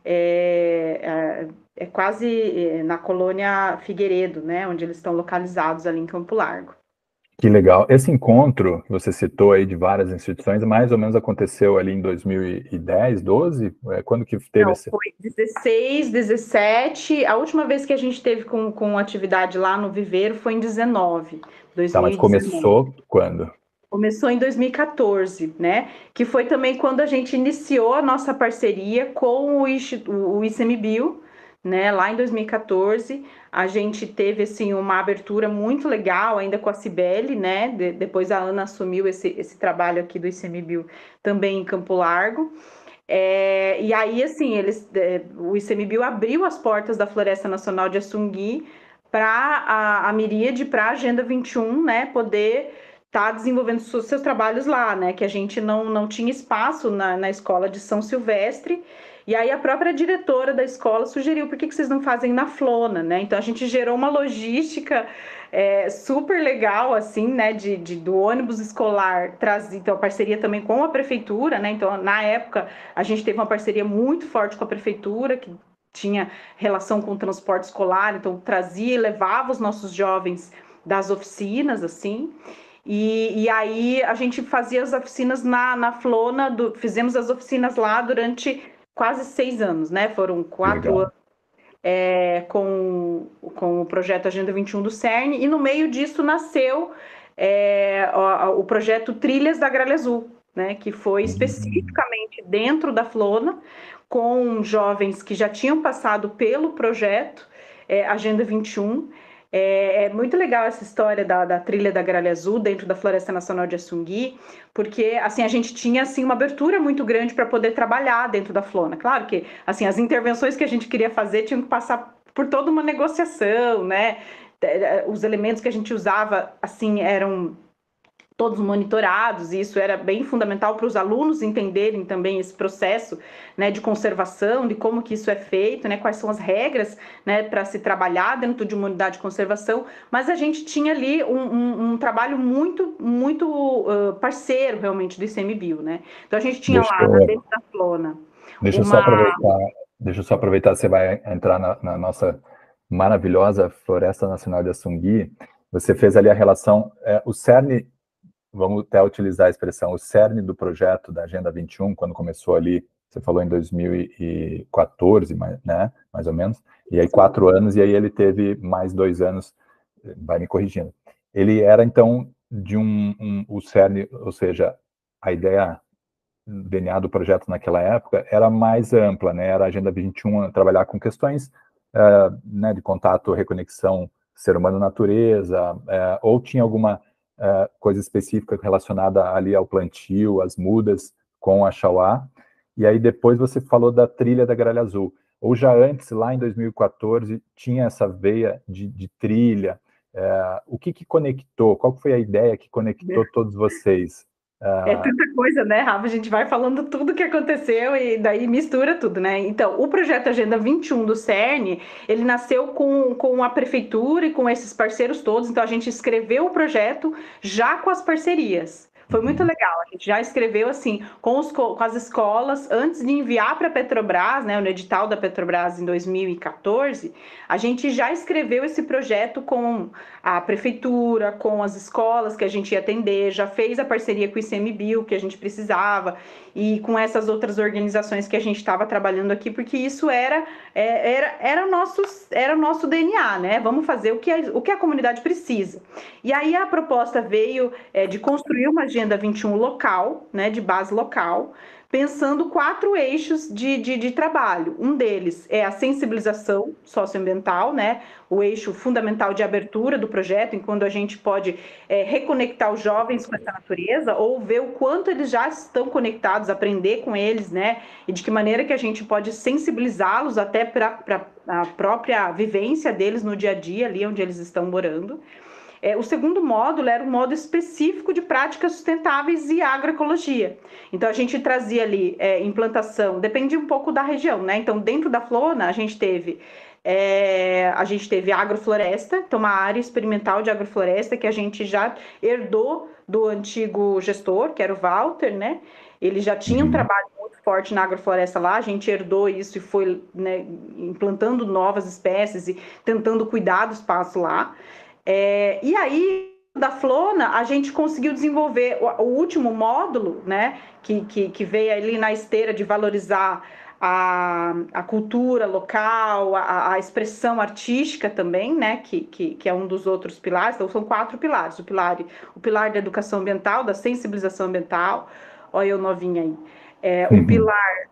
quase na colônia Figueiredo, né, onde eles estão localizados ali em Campo Largo. Que legal. Esse encontro que você citou aí de várias instituições, mais ou menos aconteceu ali em 2010, 12? Quando que teve Não, esse? foi 16, 17. A última vez que a gente teve com atividade lá no Viveiro foi em 19, Tá, mas 2019. começou quando? Começou em 2014, né? Que foi também quando a gente iniciou a nossa parceria com o ICMBio, né? Lá em 2014, a gente teve assim uma abertura muito legal ainda com a Cibele, né? Depois a Ana assumiu esse trabalho aqui do ICMBio também em Campo Largo. E aí, assim, o ICMBio abriu as portas da Floresta Nacional de Assungui para a Miríade, para a Agenda 21, né, poder estar desenvolvendo seus trabalhos lá, né, que a gente não tinha espaço na escola de São Silvestre. E aí a própria diretora da escola sugeriu: por que vocês não fazem na Flona, né? Então a gente gerou uma logística super legal, assim, né, do ônibus escolar trazer, então, a parceria também com a prefeitura, né? Então, na época, a gente teve uma parceria muito forte com a prefeitura, que tinha relação com o transporte escolar, então trazia e levava os nossos jovens das oficinas, assim. E aí a gente fazia as oficinas na Flona, fizemos as oficinas lá durante quase 6 anos, né? Foram Que 4 anos legal. com o projeto Agenda 21 do CERN, e no meio disso nasceu o projeto Trilhas da Gralha Azul, né, que foi Hum, especificamente dentro da Flona, com jovens que já tinham passado pelo projeto Agenda 21. É muito legal essa história da Trilha da Gralha Azul dentro da Floresta Nacional de Assungui, porque assim a gente tinha assim uma abertura muito grande para poder trabalhar dentro da Flona. Claro que assim as intervenções que a gente queria fazer tinham que passar por toda uma negociação, né? Os elementos que a gente usava assim eram todos monitorados, e isso era bem fundamental para os alunos entenderem também esse processo, né, de conservação, de como que isso é feito, né, quais são as regras, né, para se trabalhar dentro de uma unidade de conservação, mas a gente tinha ali um trabalho muito parceiro realmente do ICMBio, né? Então a gente tinha deixa, lá eu- dentro da Flona deixa eu só uma. aproveitar, você vai entrar na nossa maravilhosa Floresta Nacional de Assungui. Você fez ali a relação, o cerne, vamos até utilizar a expressão, o cerne do projeto da Agenda 21, quando começou ali, você falou em 2014, né, mais ou menos, e aí 4 anos, e aí ele teve mais 2 anos, vai me corrigindo. Ele era, então, de o cerne, ou seja, a ideia, o DNA do projeto naquela época era mais ampla, né, era a Agenda 21, trabalhar com questões né, de contato, reconexão ser humano-natureza, ou tinha alguma coisa específica relacionada ali ao plantio, às mudas com a Chauá, e aí depois você falou da trilha da Gralha Azul, ou já antes, lá em 2014, tinha essa veia de trilha, o que conectou, qual foi a ideia que conectou todos vocês? É tanta coisa, né, Rafa? A gente vai falando tudo que aconteceu e daí mistura tudo, né? Então, o projeto Agenda 21 do CERN, ele nasceu com a prefeitura e com esses parceiros todos. Então, a gente escreveu o projeto já com as parcerias. Foi muito Uhum. legal. A gente já escreveu assim com as escolas antes de enviar para a Petrobras, né? No edital da Petrobras em 2014, a gente já escreveu esse projeto com a prefeitura, com as escolas que a gente ia atender, já fez a parceria com o ICMBio que a gente precisava, e com essas outras organizações que a gente estava trabalhando aqui, porque isso era o nosso DNA, né? Vamos fazer o que a comunidade precisa. E aí a proposta veio de construir uma Agenda 21 local, né, de base local, pensando 4 eixos de trabalho. Um deles é a sensibilização socioambiental, né? O eixo fundamental de abertura do projeto, em quando a gente pode reconectar os jovens com essa natureza, ou ver o quanto eles já estão conectados, aprender com eles, né? E de que maneira que a gente pode sensibilizá-los até para a própria vivência deles no dia a dia, ali onde eles estão morando. O segundo módulo era um módulo específico de práticas sustentáveis e agroecologia. Então, a gente trazia ali implantação, dependia um pouco da região, né? Então, dentro da Flona, a gente teve agrofloresta, então uma área experimental de agrofloresta que a gente já herdou do antigo gestor, que era o Walter, né? Ele já tinha um Uhum. trabalho muito forte na agrofloresta lá, a gente herdou isso e foi, né, implantando novas espécies e tentando cuidar do espaço lá. E aí, da Flona, a gente conseguiu desenvolver o último módulo, né, que veio ali na esteira de valorizar a cultura local, a expressão artística também, né, que é um dos outros pilares. Então, são 4 pilares. O pilar da educação ambiental, da sensibilização ambiental, olha eu novinha aí. O Uhum. pilar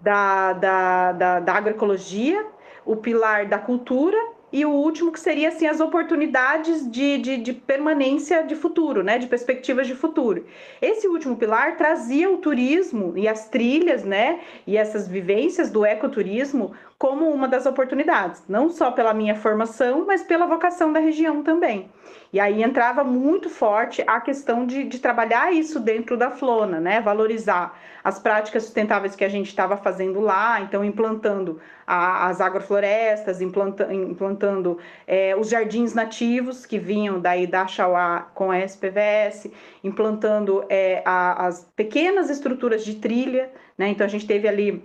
da agroecologia, o pilar da cultura, e o último que seria assim as oportunidades de permanência de futuro, né, de perspectivas de futuro. Esse último pilar trazia o turismo e as trilhas, né, e essas vivências do ecoturismo como uma das oportunidades, não só pela minha formação, mas pela vocação da região também. E aí entrava muito forte a questão de trabalhar isso dentro da Flona, né, valorizar as práticas sustentáveis que a gente estava fazendo lá, então implantando as agroflorestas, implantando os jardins nativos que vinham daí da Chauá com a SPVS, implantando as pequenas estruturas de trilha, né? Então a gente teve ali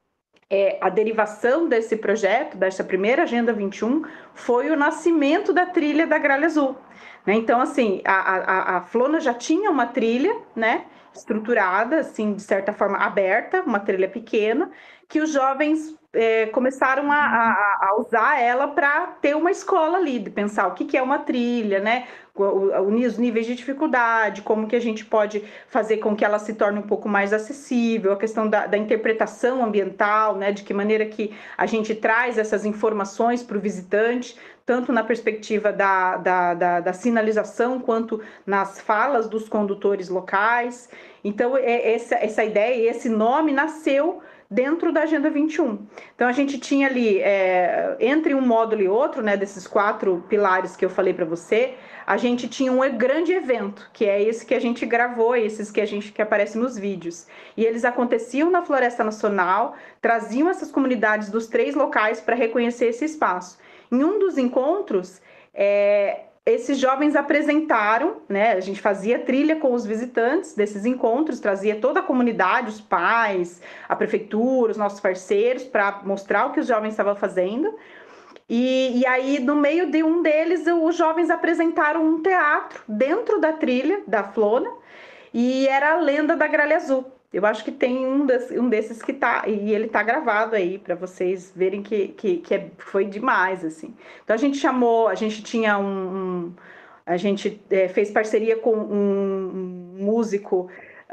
a derivação desse projeto, dessa primeira Agenda 21, foi o nascimento da trilha da Gralha Azul. né? Então, assim, a Flona já tinha uma trilha, né? Estruturada, assim, de certa forma aberta, uma trilha pequena, que os jovens começaram a usar ela para ter uma escola ali, de pensar o que, que é uma trilha, né? Os níveis de dificuldade, como que a gente pode fazer com que ela se torne um pouco mais acessível, a questão da interpretação ambiental, né? De que maneira que a gente traz essas informações para o visitante, tanto na perspectiva da sinalização, quanto nas falas dos condutores locais. Então, essa ideia, esse nome nasceu dentro da Agenda 21. Então, a gente tinha ali, entre um módulo e outro, né, desses 4 pilares que eu falei para você, a gente tinha um grande evento, que é esse que a gente gravou, esses que aparece nos vídeos. E eles aconteciam na Floresta Nacional, traziam essas comunidades dos 3 locais para reconhecer esse espaço. Em um dos encontros, esses jovens apresentaram, né? A gente fazia trilha com os visitantes desses encontros, trazia toda a comunidade, os pais, a prefeitura, os nossos parceiros, para mostrar o que os jovens estavam fazendo. E aí, no meio de um deles, os jovens apresentaram um teatro dentro da trilha da Flona, e era a lenda da Gralha Azul. Eu acho que tem um desses que tá, e ele tá gravado aí para vocês verem que foi demais, assim. Então a gente tinha a gente fez parceria com um músico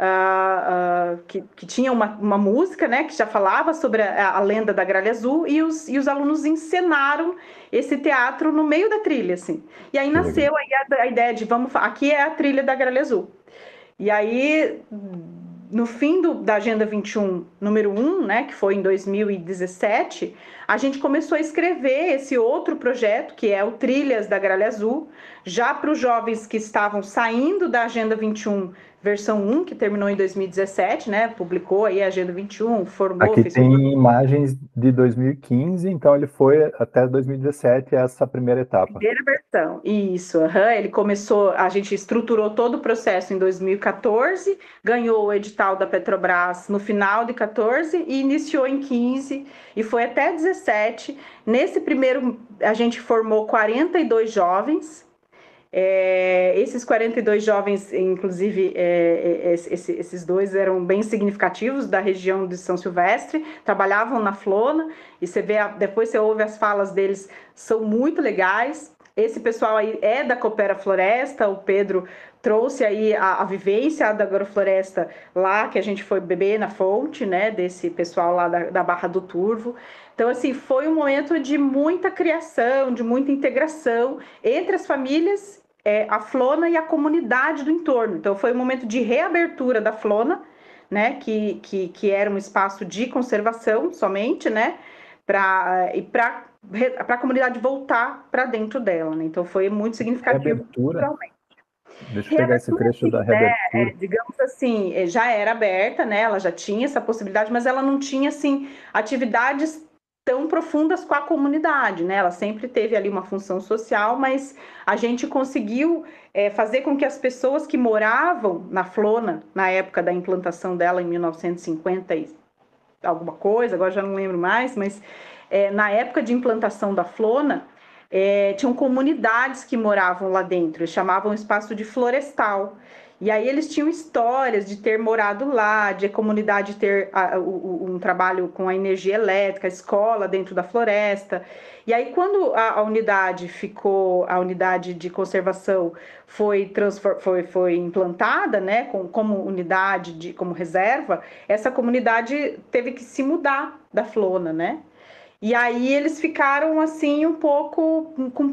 que tinha uma música, né, que já falava sobre a lenda da Gralha Azul, e os alunos encenaram esse teatro no meio da trilha, assim. E aí nasceu aí a ideia de aqui é a trilha da Gralha Azul. E aí, no fim da Agenda 21, número 1, né, que foi em 2017, a gente começou a escrever esse outro projeto, que é o Trilhas da Gralha Azul, já para os jovens que estavam saindo da Agenda 21, versão 1, que terminou em 2017, né, publicou aí a Agenda 21, formou, Aqui fez tem imagens de 2015, então ele foi até 2017, essa primeira etapa. primeira versão, isso, ele começou, a gente estruturou todo o processo em 2014, ganhou o edital da Petrobras no final de 14 e iniciou em 15 e foi até 17. Nesse primeiro, a gente formou 42 jovens. Esses 42 jovens, inclusive, esses 2 eram bem significativos da região de São Silvestre, trabalhavam na Flona, e você vê, depois você ouve as falas deles, são muito legais. Esse pessoal aí é da Coopera Floresta, o Pedro trouxe aí a vivência da agrofloresta lá, que a gente foi beber na fonte, né, desse pessoal lá da Barra do Turvo. Então, assim, foi um momento de muita criação, de muita integração entre as famílias, a Flona e a comunidade do entorno. Então, foi um momento de reabertura da Flona, né, que era um espaço de conservação somente, né, para a comunidade voltar para dentro dela, né? Então, foi muito significativo culturalmente. Deixa eu pegar esse trecho da reabertura. Digamos assim, já era aberta, né? Ela já tinha essa possibilidade, mas ela não tinha, assim, atividades tão profundas com a comunidade, né? Ela sempre teve ali uma função social, mas a gente conseguiu fazer com que as pessoas que moravam na Flona, na época da implantação dela, em 1950 e alguma coisa, agora já não lembro mais, mas na época de implantação da Flona, tinham comunidades que moravam lá dentro, eles chamavam o espaço de florestal. E aí eles tinham histórias de ter morado lá, de a comunidade ter um trabalho com a energia elétrica, a escola dentro da floresta. E aí quando a unidade de conservação foi implantada, né, como unidade, como reserva, essa comunidade teve que se mudar da Flona, né? E aí eles ficaram assim um pouco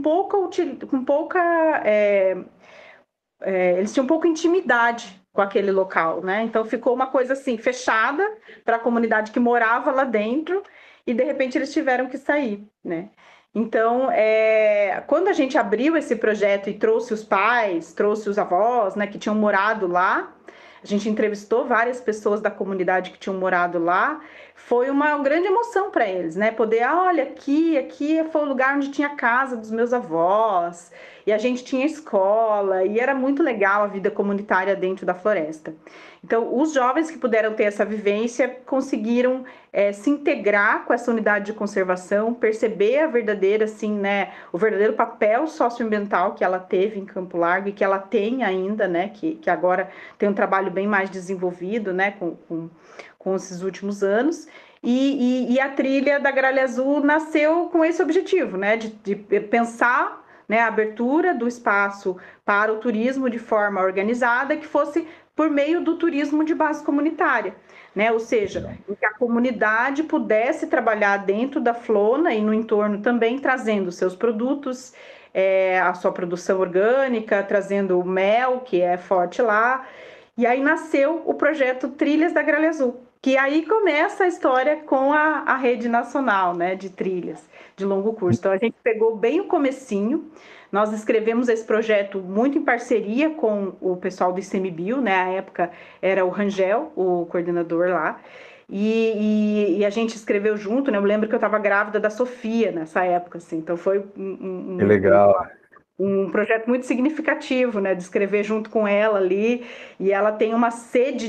eles tinham pouca intimidade com aquele local, né? Então ficou uma coisa assim fechada para a comunidade que morava lá dentro e de repente eles tiveram que sair, né? Então, quando a gente abriu esse projeto e trouxe os pais, trouxe os avós, né, que tinham morado lá, a gente entrevistou várias pessoas da comunidade que tinham morado lá. Foi uma grande emoção para eles, né? Poder, olha, aqui foi o lugar onde tinha a casa dos meus avós. e a gente tinha escola, e era muito legal a vida comunitária dentro da floresta. Então, os jovens que puderam ter essa vivência conseguiram se integrar com essa unidade de conservação, perceber a verdadeira, assim, né, o verdadeiro papel socioambiental que ela teve em Campo Largo e que ela tem ainda, né, que agora tem um trabalho bem mais desenvolvido, né, com esses últimos anos. E a trilha da Gralha Azul nasceu com esse objetivo, né, de pensar, né, a abertura do espaço para o turismo de forma organizada, que fosse por meio do turismo de base comunitária, né? Ou seja, que a comunidade pudesse trabalhar dentro da Flona e no entorno também, trazendo seus produtos, a sua produção orgânica, trazendo o mel, que é forte lá. E aí nasceu o projeto Trilhas da Gralha Azul, que aí começa a história com a rede nacional, né, de trilhas de longo curso. Então a gente pegou bem o comecinho. Nós escrevemos esse projeto muito em parceria com o pessoal do ICMBio, né? À época era o Rangel, o coordenador lá. E a gente escreveu junto, né? Eu lembro que eu estava grávida da Sofia nessa época, assim. Então foi Que legal. um projeto muito significativo, né? De escrever junto com ela ali. E ela tem uma sede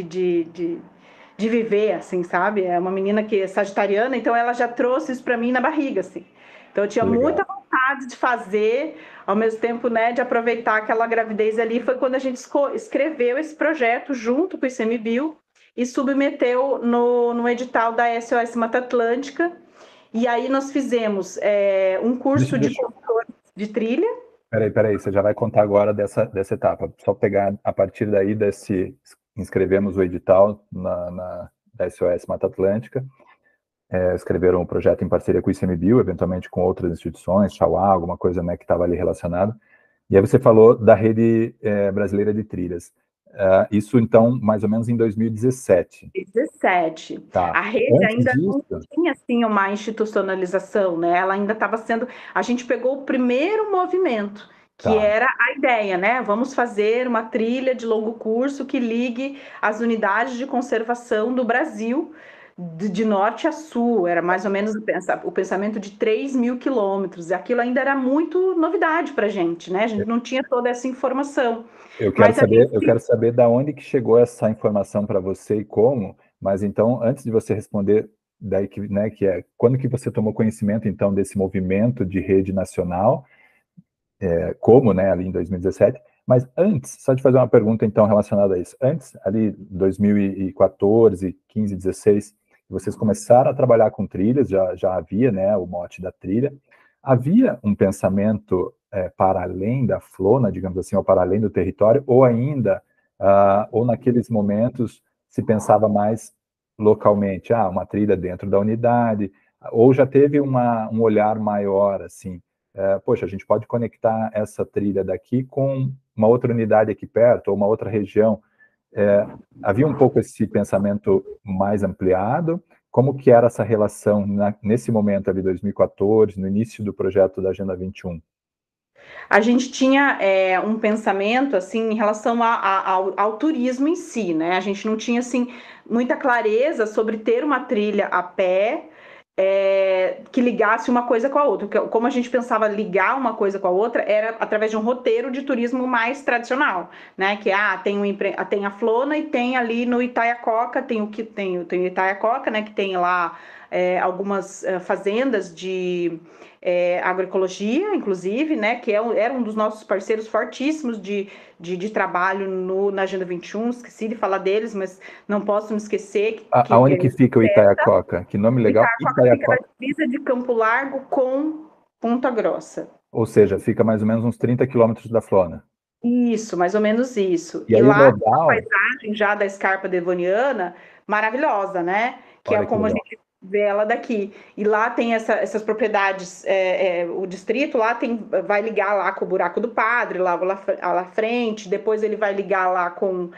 de viver, assim, sabe? É uma menina que é sagitariana, então ela já trouxe isso para mim na barriga, assim. Então eu tinha Que legal. muita vontade de fazer, ao mesmo tempo, né, de aproveitar aquela gravidez ali. Foi quando a gente escreveu esse projeto junto com o ICMBio e submeteu no edital da SOS Mata Atlântica. E aí nós fizemos um curso de Deixa, condutor de trilha. peraí, você já vai contar agora dessa etapa. Só pegar a partir daí inscrevemos o edital da SOS Mata Atlântica, escreveram o projeto em parceria com o ICMBio, eventualmente com outras instituições, Chauá, alguma coisa, né, que estava ali relacionado. E aí você falou da rede brasileira de trilhas. Isso, então, mais ou menos em 2017. 17. Tá. A rede Antes ainda não disso, tinha assim uma institucionalização, né? Ela ainda estava sendo. A gente pegou o primeiro movimento, que tá. era a ideia, né? Vamos fazer uma trilha de longo curso que ligue as unidades de conservação do Brasil de norte a sul. Era mais ou menos o pensamento de 3.000 quilômetros. E aquilo ainda era muito novidade para a gente, né? A gente não tinha toda essa informação. Mas a Eu gente quero saber da onde que chegou essa informação para você e como, mas então, antes de você responder, daí que, né, que é, quando que você tomou conhecimento, então, desse movimento de rede nacional, como, né, ali em 2017, mas antes, só te fazer uma pergunta, então, relacionada a isso. Antes, ali, 2014, 15, 16, vocês começaram a trabalhar com trilhas, já havia, né, o mote da trilha. Havia um pensamento para além da Flona, digamos assim, ou para além do território, ou ainda, ou naqueles momentos, se pensava mais localmente, uma trilha dentro da unidade, ou já teve um olhar maior, assim, poxa, a gente pode conectar essa trilha daqui com uma outra unidade aqui perto, ou uma outra região. Havia um pouco esse pensamento mais ampliado. Como que era essa relação nesse momento ali, 2014, no início do projeto da Agenda 21? A gente tinha um pensamento assim em relação ao turismo em si, né? A gente não tinha assim muita clareza sobre ter uma trilha a pé que ligasse uma coisa com a outra. Como a gente pensava ligar uma coisa com a outra, era através de um roteiro de turismo mais tradicional, né? Que tem a Flona e tem ali no Itaiacoca, tem o Itaiacoca, né? Que tem lá algumas fazendas de agroecologia, inclusive, né? Que era um dos nossos parceiros fortíssimos de trabalho na Agenda 21. Esqueci de falar deles, mas não posso me esquecer Aonde que fica o Itaiacoca? Que nome legal, Itacoca fica na Itaiacoca. divisa de Campo Largo com Ponta Grossa. Ou seja, fica mais ou menos uns 30 quilômetros da Flona. Isso, mais ou menos isso. E E aí o lá a modal, paisagem já da Escarpa Devoniana, maravilhosa, né? Que é olha que como a legal. gente vê ela daqui. E lá tem essas propriedades, o distrito lá vai ligar lá com o Buraco do Padre, lá frente, depois ele vai ligar lá com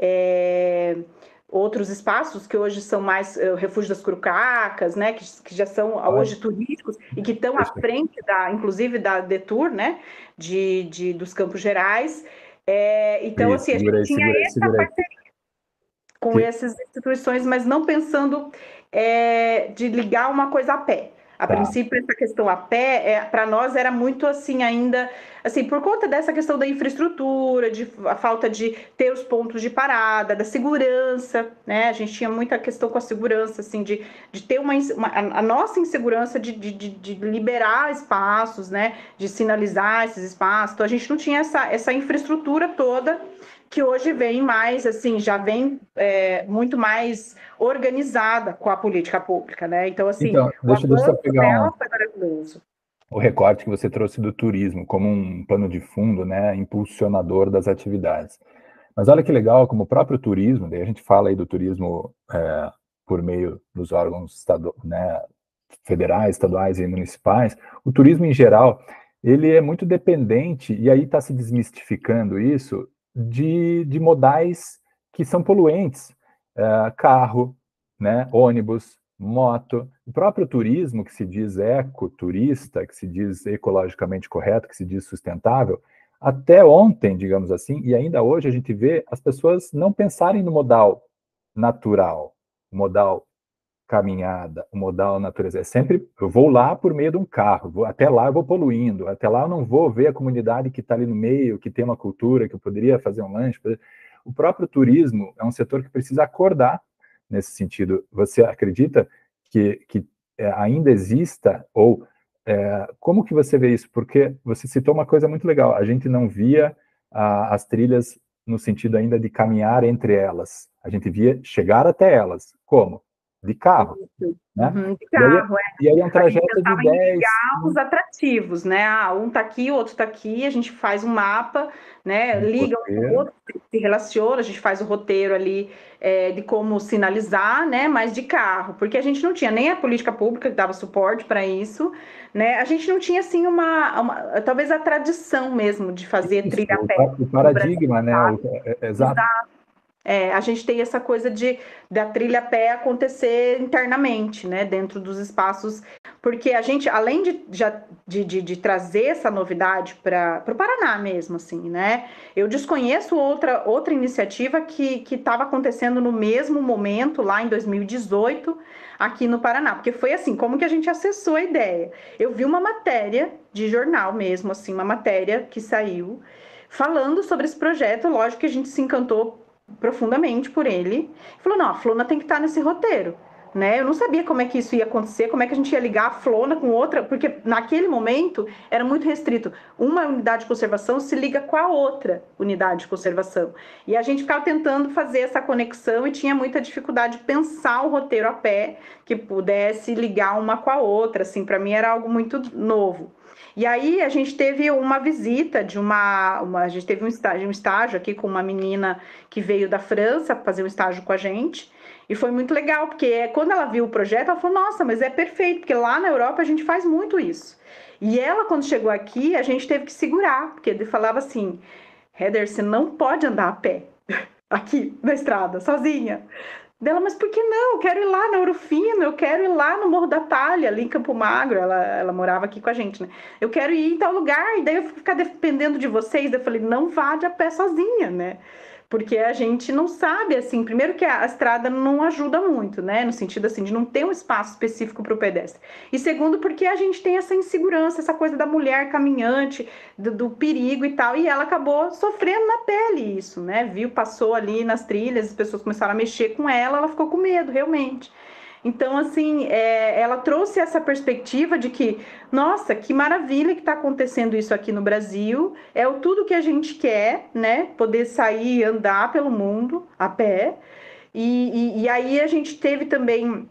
outros espaços que hoje são mais o Refúgio das Curucacas, né? Que já são Olha, hoje turísticos e que estão à deixa, frente inclusive da Detour, né? Dos Campos Gerais. Então, assim, a gente segura aí, tinha segura aí, essa segura aí. parceria com Que, essas instituições, mas não pensando de ligar uma coisa a pé. A Tá. princípio, essa questão a pé, para nós era muito assim ainda, assim, por conta dessa questão da infraestrutura, de a falta de ter os pontos de parada, da segurança, né? A gente tinha muita questão com a segurança, assim, de ter a nossa insegurança de liberar espaços, né? De sinalizar esses espaços. Então, a gente não tinha essa infraestrutura toda que hoje vem mais, assim, já vem muito mais organizada com a política pública, né? Então, assim, Então, o deixa eu só avanço pegar dela foi maravilhoso. o recorte que você trouxe do turismo como um pano de fundo, né, impulsionador das atividades. Mas olha que legal, como o próprio turismo, daí a gente fala aí do turismo por meio dos órgãos né, federais, estaduais e municipais, o turismo em geral, ele é muito dependente, e aí está se desmistificando isso, de modais que são poluentes, carro, né, ônibus, moto, o próprio turismo que se diz ecoturista, que se diz ecologicamente correto, que se diz sustentável, até ontem, digamos assim, e ainda hoje a gente vê as pessoas não pensarem no modal natural, o modal caminhada, o modal natureza. É sempre, eu vou lá por meio de um carro, até lá eu vou poluindo, até lá eu não vou ver a comunidade que está ali no meio, que tem uma cultura, que eu poderia fazer um lanche. O próprio turismo é um setor que precisa acordar nesse sentido. Você acredita que ainda exista, ou como que você vê isso? Porque você citou uma coisa muito legal, a gente não via as trilhas no sentido ainda de caminhar entre elas, a gente via chegar até elas. Como? De carro, né? Uhum, de carro, E aí é um a gente trajeto de pensava em 10. ligar os atrativos, né? Um tá aqui, o outro tá aqui, a gente faz um mapa, né? Um Liga um ao roteiro. outro, se relaciona, a gente faz o roteiro ali de como sinalizar, né? Mas de carro, porque a gente não tinha nem a política pública que dava suporte para isso, né? A gente não tinha assim talvez a tradição mesmo de fazer Isso, trilha a pé o no Brasil, paradigma, né? sabe? Exato. A gente tem essa coisa da trilha a pé acontecer internamente, né, dentro dos espaços, porque a gente, além de trazer essa novidade para o Paraná mesmo, assim, né, eu desconheço outra iniciativa que estava acontecendo no mesmo momento, lá em 2018, aqui no Paraná, porque foi assim, como que a gente acessou a ideia? Eu vi uma matéria de jornal mesmo, assim, uma matéria que saiu falando sobre esse projeto, lógico que a gente se encantou profundamente por ele. Falou, não, a Flona tem que estar nesse roteiro. Né? Eu não sabia como é que isso ia acontecer, como é que a gente ia ligar a Flona com outra, porque naquele momento era muito restrito. Uma unidade de conservação se liga com a outra unidade de conservação. E a gente ficava tentando fazer essa conexão e tinha muita dificuldade de pensar o roteiro a pé que pudesse ligar uma com a outra. Assim, para mim era algo muito novo. E aí a gente teve uma visita de a gente teve um estágio aqui com uma menina que veio da França fazer um estágio com a gente. E foi muito legal, porque quando ela viu o projeto, ela falou: Nossa, mas é perfeito, porque lá na Europa a gente faz muito isso. E ela, quando chegou aqui, a gente teve que segurar, porque ele falava assim: Heather, você não pode andar a pé aqui na estrada, sozinha. Dela, mas por que não? Eu quero ir lá na Ouro Fino, eu quero ir lá no Morro da Talha, ali em Campo Magro. Ela morava aqui com a gente, né? Eu quero ir em tal lugar, e daí eu ficar dependendo de vocês. Daí eu falei, não vá de a pé sozinha, né? Porque a gente não sabe, assim, primeiro que a estrada não ajuda muito, né? No sentido, assim, de não ter um espaço específico para o pedestre. E segundo, porque a gente tem essa insegurança, essa coisa da mulher caminhante, do perigo e tal, e ela acabou sofrendo na pele isso, né? Viu, passou ali nas trilhas, as pessoas começaram a mexer com ela ficou com medo, realmente. Então, assim, ela trouxe essa perspectiva de que, nossa, que maravilha que está acontecendo isso aqui no Brasil, é o tudo que a gente quer, né? Poder sair e andar pelo mundo a pé. E aí a gente teve também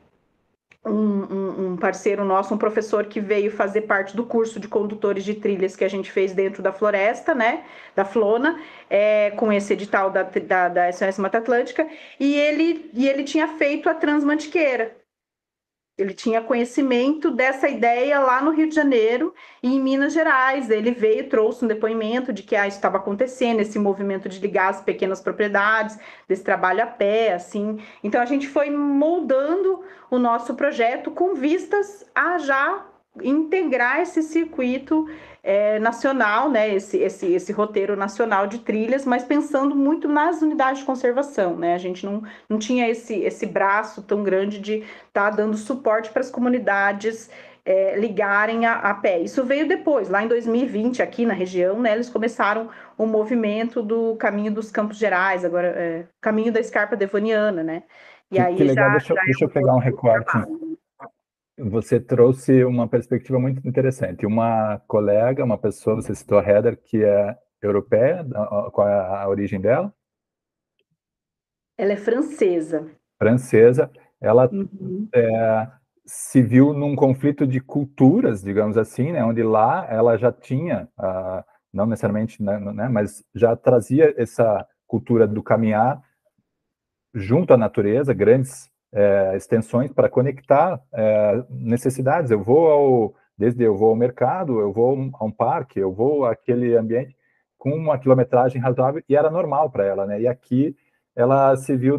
um parceiro nosso, um professor que veio fazer parte do curso de condutores de trilhas que a gente fez dentro da floresta, né, da Flona, com esse edital da SOS Mata Atlântica, e ele tinha feito a Transmantiqueira. Ele tinha conhecimento dessa ideia lá no Rio de Janeiro e em Minas Gerais. Ele veio, trouxe um depoimento de que isso estava acontecendo, esse movimento de ligar as pequenas propriedades, desse trabalho a pé, assim. Então a gente foi moldando o nosso projeto com vistas a já integrar esse circuito nacional, né? Esse roteiro nacional de trilhas, mas pensando muito nas unidades de conservação, né? A gente não tinha esse braço tão grande de estar dando suporte para as comunidades ligarem a pé. Isso veio depois, lá em 2020, aqui na região, né, eles começaram o movimento do Caminho dos Campos Gerais, agora Caminho da Escarpa Devoniana, né? E Que aí legal, já é deixa eu um pegar um outro recorte. trabalho. Você trouxe uma perspectiva muito interessante. Uma colega, uma pessoa, você citou a Heather, que é europeia, qual é a origem dela? Ela é francesa. Francesa. Ela Uhum. se viu num conflito de culturas, digamos assim, né, onde lá ela já tinha, não necessariamente, né, mas já trazia essa cultura do caminhar junto à natureza, grandes extensões para conectar necessidades. Desde eu vou ao mercado, eu vou a um parque, eu vou àquele ambiente com uma quilometragem razoável e era normal para ela, né? E aqui ela se viu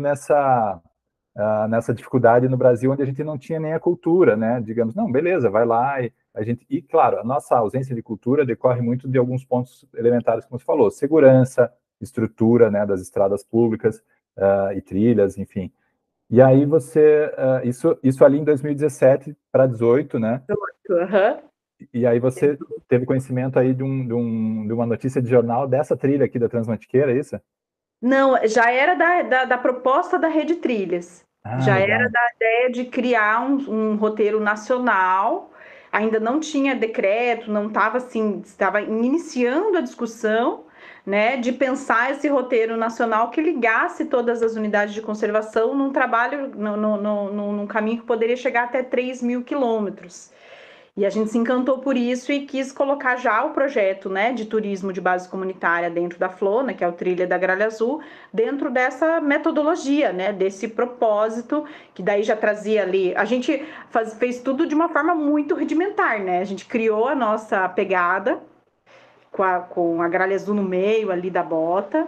nessa dificuldade no Brasil, onde a gente não tinha nem a cultura, né? Digamos, não, beleza, vai lá e claro, a nossa ausência de cultura decorre muito de alguns pontos elementares, como você falou, segurança, estrutura, né, das estradas públicas e trilhas, enfim. E aí isso ali em 2017 para 18, né? Uhum. E aí você teve conhecimento aí de uma notícia de jornal dessa trilha aqui da Transmantiqueira, é isso? Não, já era da proposta da Rede Trilhas. Ah, Já era legal. da ideia de criar um roteiro nacional. Ainda não tinha decreto, não estava assim, estava iniciando a discussão, né, de pensar esse roteiro nacional que ligasse todas as unidades de conservação num trabalho, num caminho que poderia chegar até 3.000 quilômetros. E a gente se encantou por isso e quis colocar já o projeto, né, de turismo de base comunitária dentro da Flona, que é o Trilha da Gralha Azul, dentro dessa metodologia, né, desse propósito, que daí já trazia ali. A gente fez tudo de uma forma muito rudimentar, né? A gente criou a nossa pegada com a gralha azul no meio ali da bota.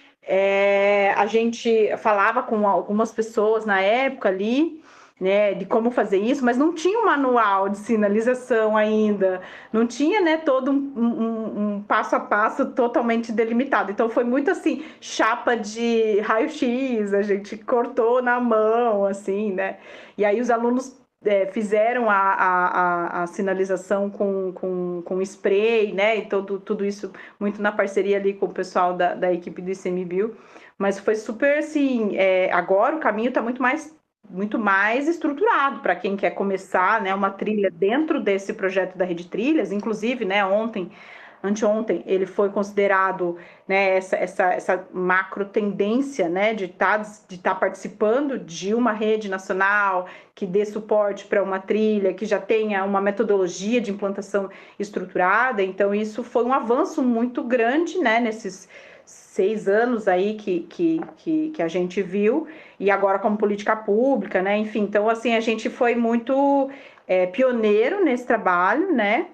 A gente falava com algumas pessoas na época ali, né, de como fazer isso, mas não tinha um manual de sinalização ainda, não tinha, né, todo um passo a passo totalmente delimitado. Então foi muito assim, chapa de raio-x, a gente cortou na mão, assim, né? E aí os alunos fizeram a sinalização com spray, né? E tudo isso muito na parceria ali com o pessoal da equipe do ICMBio, mas foi super assim, agora o caminho está muito mais estruturado para quem quer começar, né, uma trilha dentro desse projeto da Rede Trilhas, inclusive, né, anteontem, ele foi considerado, né, essa macro tendência, né, de tá participando de uma rede nacional que dê suporte para uma trilha, que já tenha uma metodologia de implantação estruturada. Então, isso foi um avanço muito grande, né, nesses 6 anos aí que a gente viu, e agora como política pública, né, enfim. Então, assim, a gente foi muito pioneiro nesse trabalho, né,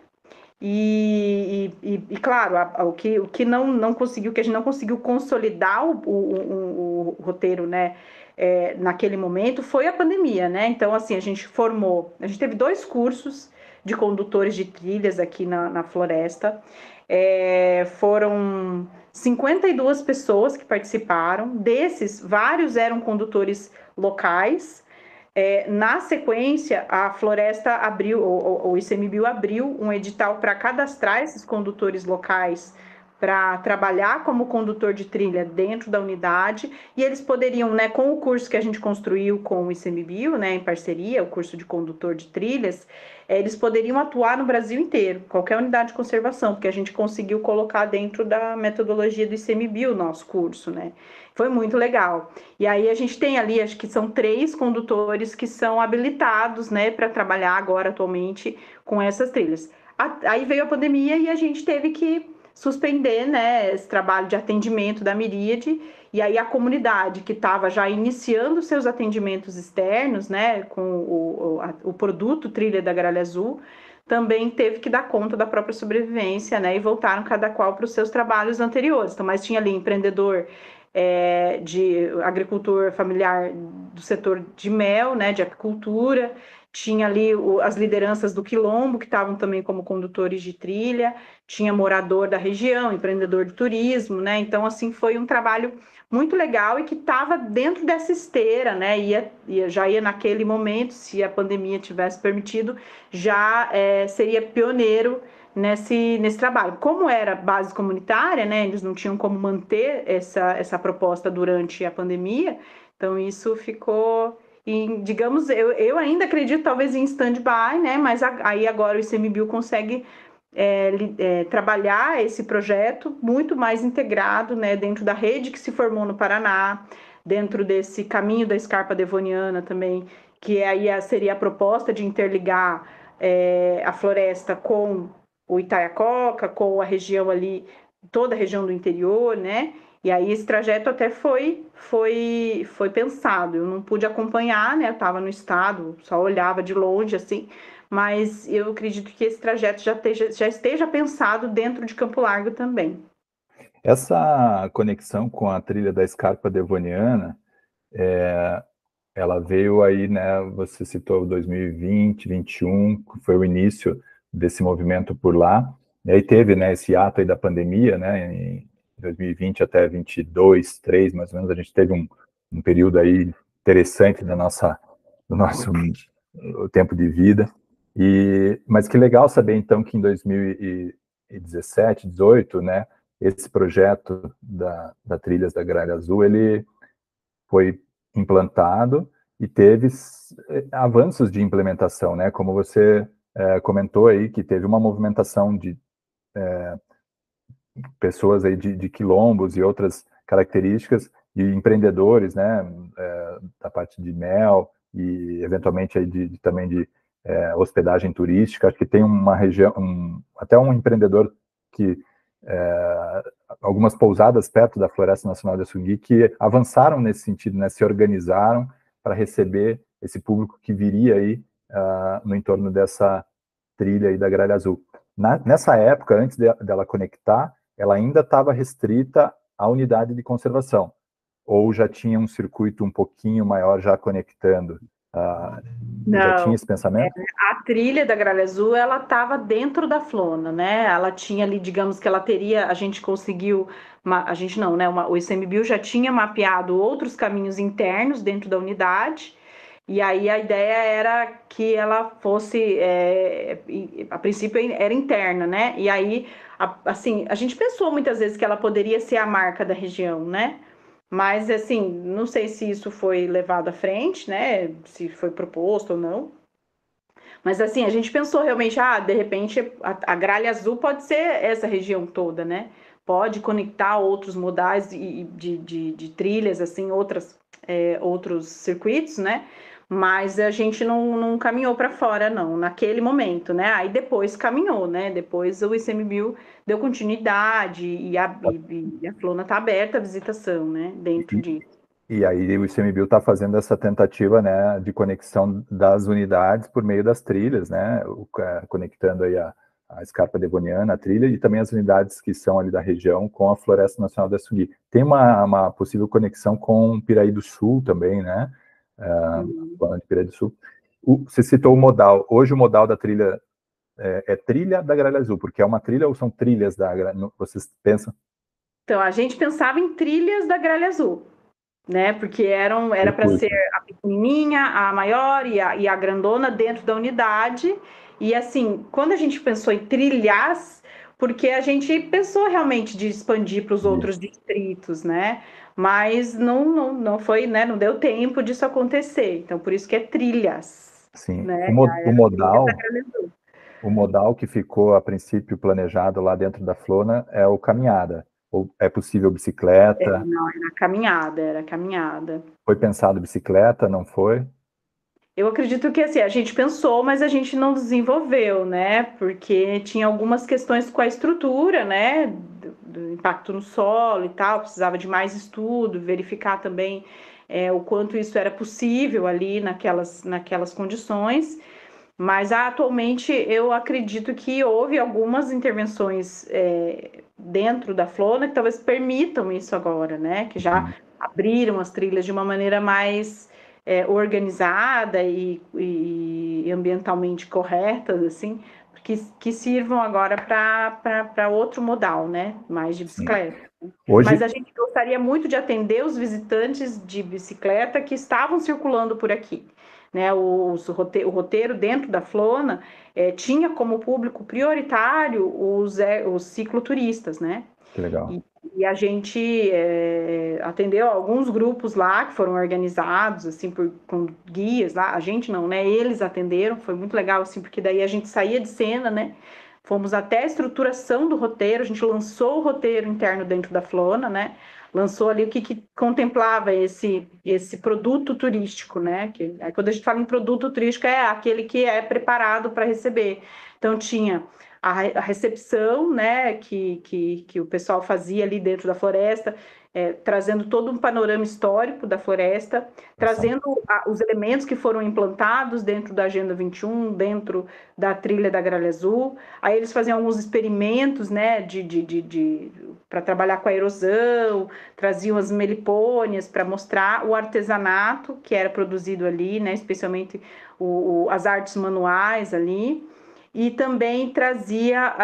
claro, o que não conseguiu, que a gente não conseguiu consolidar o roteiro, né, naquele momento, foi a pandemia, né? Então, assim, a gente teve 2 cursos de condutores de trilhas aqui na floresta. Foram 52 pessoas que participaram, desses, vários eram condutores locais. Na sequência, a Floresta abriu, o ICMBio abriu um edital para cadastrar esses condutores locais para trabalhar como condutor de trilha dentro da unidade, e eles poderiam, né, com o curso que a gente construiu com o ICMBio, né, em parceria, o curso de condutor de trilhas, eles poderiam atuar no Brasil inteiro, qualquer unidade de conservação, porque a gente conseguiu colocar dentro da metodologia do ICMBio o nosso curso, né? Foi muito legal. E aí a gente tem ali, acho que são 3 condutores que são habilitados, né, para trabalhar agora atualmente com essas trilhas. Aí veio a pandemia e a gente teve que suspender, né, esse trabalho de atendimento da Miríade, e aí a comunidade que estava já iniciando seus atendimentos externos, né, com o produto Trilha da Gralha Azul, também teve que dar conta da própria sobrevivência, né, e voltaram cada qual para os seus trabalhos anteriores. Então, mas tinha ali empreendedor de agricultor familiar do setor de mel, né, de apicultura, tinha ali as lideranças do Quilombo, que estavam também como condutores de trilha, tinha morador da região, empreendedor de turismo, né? Então, assim, foi um trabalho muito legal e que estava dentro dessa esteira, né? Já ia naquele momento, se a pandemia tivesse permitido, já seria pioneiro nesse trabalho. Como era base comunitária, né? Eles não tinham como manter essa proposta durante a pandemia, então isso ficou digamos, eu ainda acredito talvez em stand-by, né? Mas aí agora o ICMBio consegue trabalhar esse projeto muito mais integrado, né, dentro da rede que se formou no Paraná, dentro desse caminho da Scarpa Devoniana também, que aí seria a proposta de interligar a floresta com o Itaiacoca, com a região ali, toda a região do interior, né? E aí esse trajeto até foi pensado. Eu não pude acompanhar, né? Eu estava no estado, só olhava de longe assim, mas eu acredito que esse trajeto já esteja pensado dentro de Campo Largo também. Essa conexão com a trilha da Scarpa Devoniana, ela veio aí, né? Você citou 2020, 2021, que foi o início desse movimento por lá. E aí teve, né, esse ato aí da pandemia, né? Em 2020 até 22, 3, mais ou menos, a gente teve um período aí interessante do nosso tempo de vida. Mas que legal saber, então, que em 2017, 18, né, esse projeto da Trilhas da Gralha Azul, ele foi implantado e teve avanços de implementação, né? Como você comentou aí, que teve uma movimentação de pessoas aí de quilombos e outras características, e empreendedores, né? Da parte de mel e eventualmente aí também de hospedagem turística. Acho que tem uma região, até um empreendedor que algumas pousadas perto da Floresta Nacional de Assungui que avançaram nesse sentido, né, se organizaram para receber esse público que viria aí no entorno dessa trilha aí da Gralha Azul. Nessa época, antes dela conectar, ela ainda estava restrita à unidade de conservação, ou já tinha um circuito um pouquinho maior já conectando? Já tinha Não, esse pensamento? a trilha da Gralha Azul, ela estava dentro da Flona, né? Ela tinha ali, digamos que ela teria, a gente conseguiu, a gente não, né? O ICMBio já tinha mapeado outros caminhos internos dentro da unidade, e aí a ideia era que ela fosse, a princípio era interna, né? E aí, assim, a gente pensou muitas vezes que ela poderia ser a marca da região, né? Mas, assim, não sei se isso foi levado à frente, né? Se foi proposto ou não. Mas, assim, a gente pensou realmente, de repente, a Gralha Azul pode ser essa região toda, né? Pode conectar outros modais de trilhas, assim, outros circuitos, né? Mas a gente não caminhou para fora, não, naquele momento, né? Aí depois caminhou, né? Depois o ICMBio deu continuidade e a Flona está aberta à visitação, né? Dentro E, disso. e aí o ICMBio está fazendo essa tentativa, né, de conexão das unidades por meio das trilhas, né, conectando aí a Scarpa Devoniana, a trilha, e também as unidades que são ali da região com a Floresta Nacional da Assungui. Tem uma possível conexão com Piraí do Sul também, né, falando de Piraí do Sul. Você citou o modal. Hoje o modal da trilha é trilha da Gralha Azul, porque é uma trilha ou são trilhas da Gralha? Vocês pensam? Então, a gente pensava em trilhas da Gralha Azul, né? Porque era para ser Circuito. a pequenininha, a maior e a grandona dentro da unidade. E assim, quando a gente pensou em trilhas, porque a gente pensou realmente de expandir para os outros distritos, né? Mas não foi, né? Não deu tempo disso acontecer. Então, por isso que é trilhas, Sim, né? o Trilhas da modal. Gralha Azul. O modal que ficou a princípio planejado lá dentro da Flona é o caminhada. Ou é possível bicicleta? Não, era caminhada. Foi pensado bicicleta, não foi? Eu acredito que assim, a gente pensou, mas a gente não desenvolveu, né? Porque tinha algumas questões com a estrutura, né? Do impacto no solo e tal, precisava de mais estudo, verificar também o quanto isso era possível ali naquelas condições. Mas atualmente eu acredito que houve algumas intervenções dentro da Flona que talvez permitam isso agora, né? Que já Sim. abriram as trilhas de uma maneira mais organizada e ambientalmente corretas, assim, que sirvam agora para outro modal, né? Mais de Sim. bicicleta. Mas Hoje, a gente gostaria muito de atender os visitantes de bicicleta que estavam circulando por aqui. Né, o roteiro dentro da Flona tinha como público prioritário os cicloturistas, né? que legal. E, e a gente atendeu alguns grupos lá que foram organizados, assim, com guias lá. A gente não, né? Eles atenderam, foi muito legal, assim, porque daí a gente saía de cena, né? Fomos até a estruturação do roteiro, a gente lançou o roteiro interno dentro da Flona, né? Lançou ali o que contemplava esse produto turístico, né? Aí quando a gente fala em produto turístico, é aquele que é preparado para receber. Então tinha a recepção, né, que o pessoal fazia ali dentro da floresta, trazendo todo um panorama histórico da floresta, trazendo os elementos que foram implantados dentro da Agenda 21, dentro da trilha da Gralha Azul. Aí eles faziam alguns experimentos, né, para trabalhar com a erosão, traziam as melipônias para mostrar o artesanato que era produzido ali, né, especialmente as artes manuais ali, e também trazia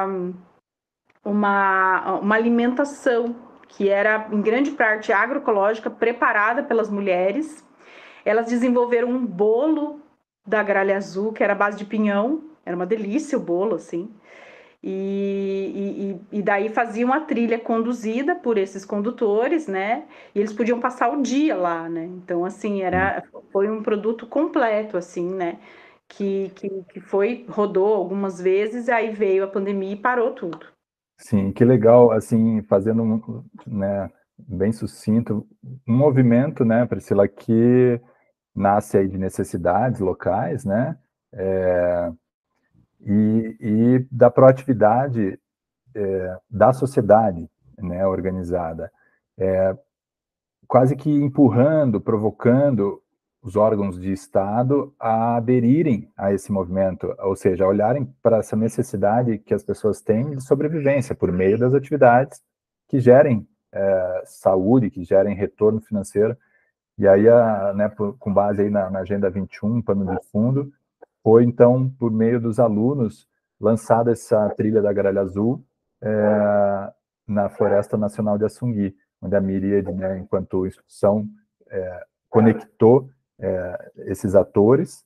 uma alimentação que era, em grande parte, agroecológica, preparada pelas mulheres. Elas desenvolveram um bolo da Gralha Azul, que era a base de pinhão, era uma delícia o bolo, assim. E daí faziam uma trilha conduzida por esses condutores, né? E eles podiam passar o dia lá, né? Então, assim, foi um produto completo, assim, né? Rodou algumas vezes, aí veio a pandemia e parou tudo. Sim, que legal, assim, fazendo, né, bem sucinto, um movimento, né, Priscila, que nasce aí de necessidades locais, né, e da proatividade da sociedade, né, organizada, quase que empurrando, provocando os órgãos de Estado a aderirem a esse movimento, ou seja, a olharem para essa necessidade que as pessoas têm de sobrevivência por meio das atividades que gerem saúde, que gerem retorno financeiro. E aí, né, com base aí na Agenda 21, pano de fundo, foi então, por meio dos alunos, lançada essa trilha da Gralha Azul na Floresta Nacional de Assungui, onde a Miríade, né, enquanto instituição, conectou esses atores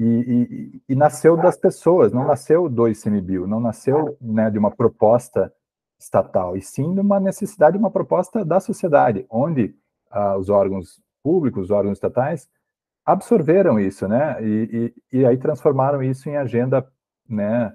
e nasceu das pessoas, não nasceu do ICMBio, não nasceu, né, de uma proposta estatal, e sim de uma necessidade, uma proposta da sociedade, onde os órgãos públicos, os órgãos estatais, absorveram isso, né, e aí transformaram isso em agenda, né,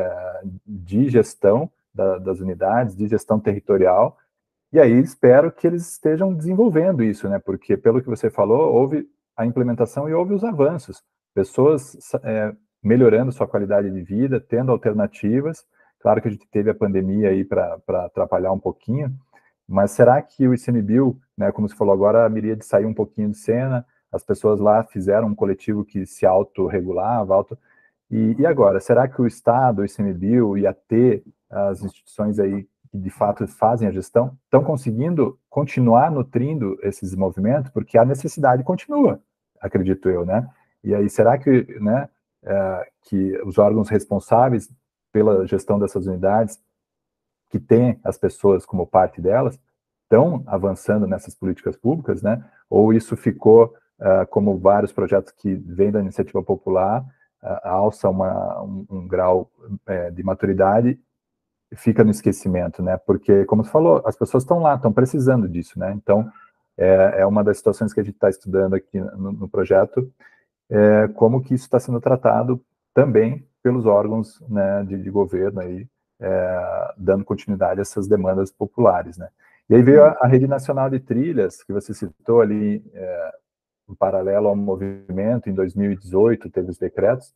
de gestão das unidades, de gestão territorial, e aí espero que eles estejam desenvolvendo isso, né? Porque, pelo que você falou, houve a implementação e houve os avanços. Pessoas melhorando sua qualidade de vida, tendo alternativas. Claro que a gente teve a pandemia aí para atrapalhar um pouquinho, mas será que o ICMBio, né, como você falou agora, a Miríade saiu um pouquinho de cena, as pessoas lá fizeram um coletivo que se autorregulava, e agora, será que o Estado, o ICMBio e a T, as instituições aí que de fato fazem a gestão, estão conseguindo continuar nutrindo esses movimentos? Porque a necessidade continua, acredito eu, né? E aí, será que, né, que os órgãos responsáveis pela gestão dessas unidades, que têm as pessoas como parte delas, estão avançando nessas políticas públicas, né? Ou isso ficou, como vários projetos que vêm da iniciativa popular, alça um grau de maturidade e fica no esquecimento, né? Porque, como você falou, as pessoas estão lá, estão precisando disso, né? Então, é uma das situações que a gente está estudando aqui no projeto, como que isso está sendo tratado também pelos órgãos, né, de governo aí, dando continuidade a essas demandas populares, né? E aí veio a Rede Nacional de Trilhas, que você citou ali, em paralelo ao movimento, em 2018 teve os decretos.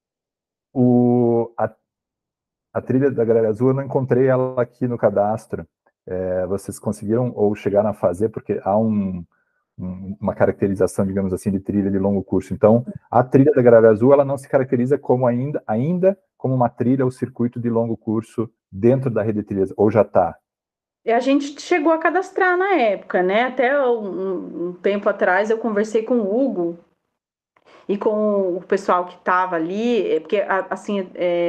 A trilha da Gralha Azul, eu não encontrei ela aqui no cadastro. Vocês conseguiram ou chegaram a fazer, porque há uma caracterização, digamos assim, de trilha de longo curso. Então, a trilha da Gralha Azul, ela não se caracteriza como ainda como uma trilha ou circuito de longo curso dentro da rede de trilhas, ou já está? A gente chegou a cadastrar na época, né? Até um tempo atrás eu conversei com o Hugo, e com o pessoal que estava ali, porque assim,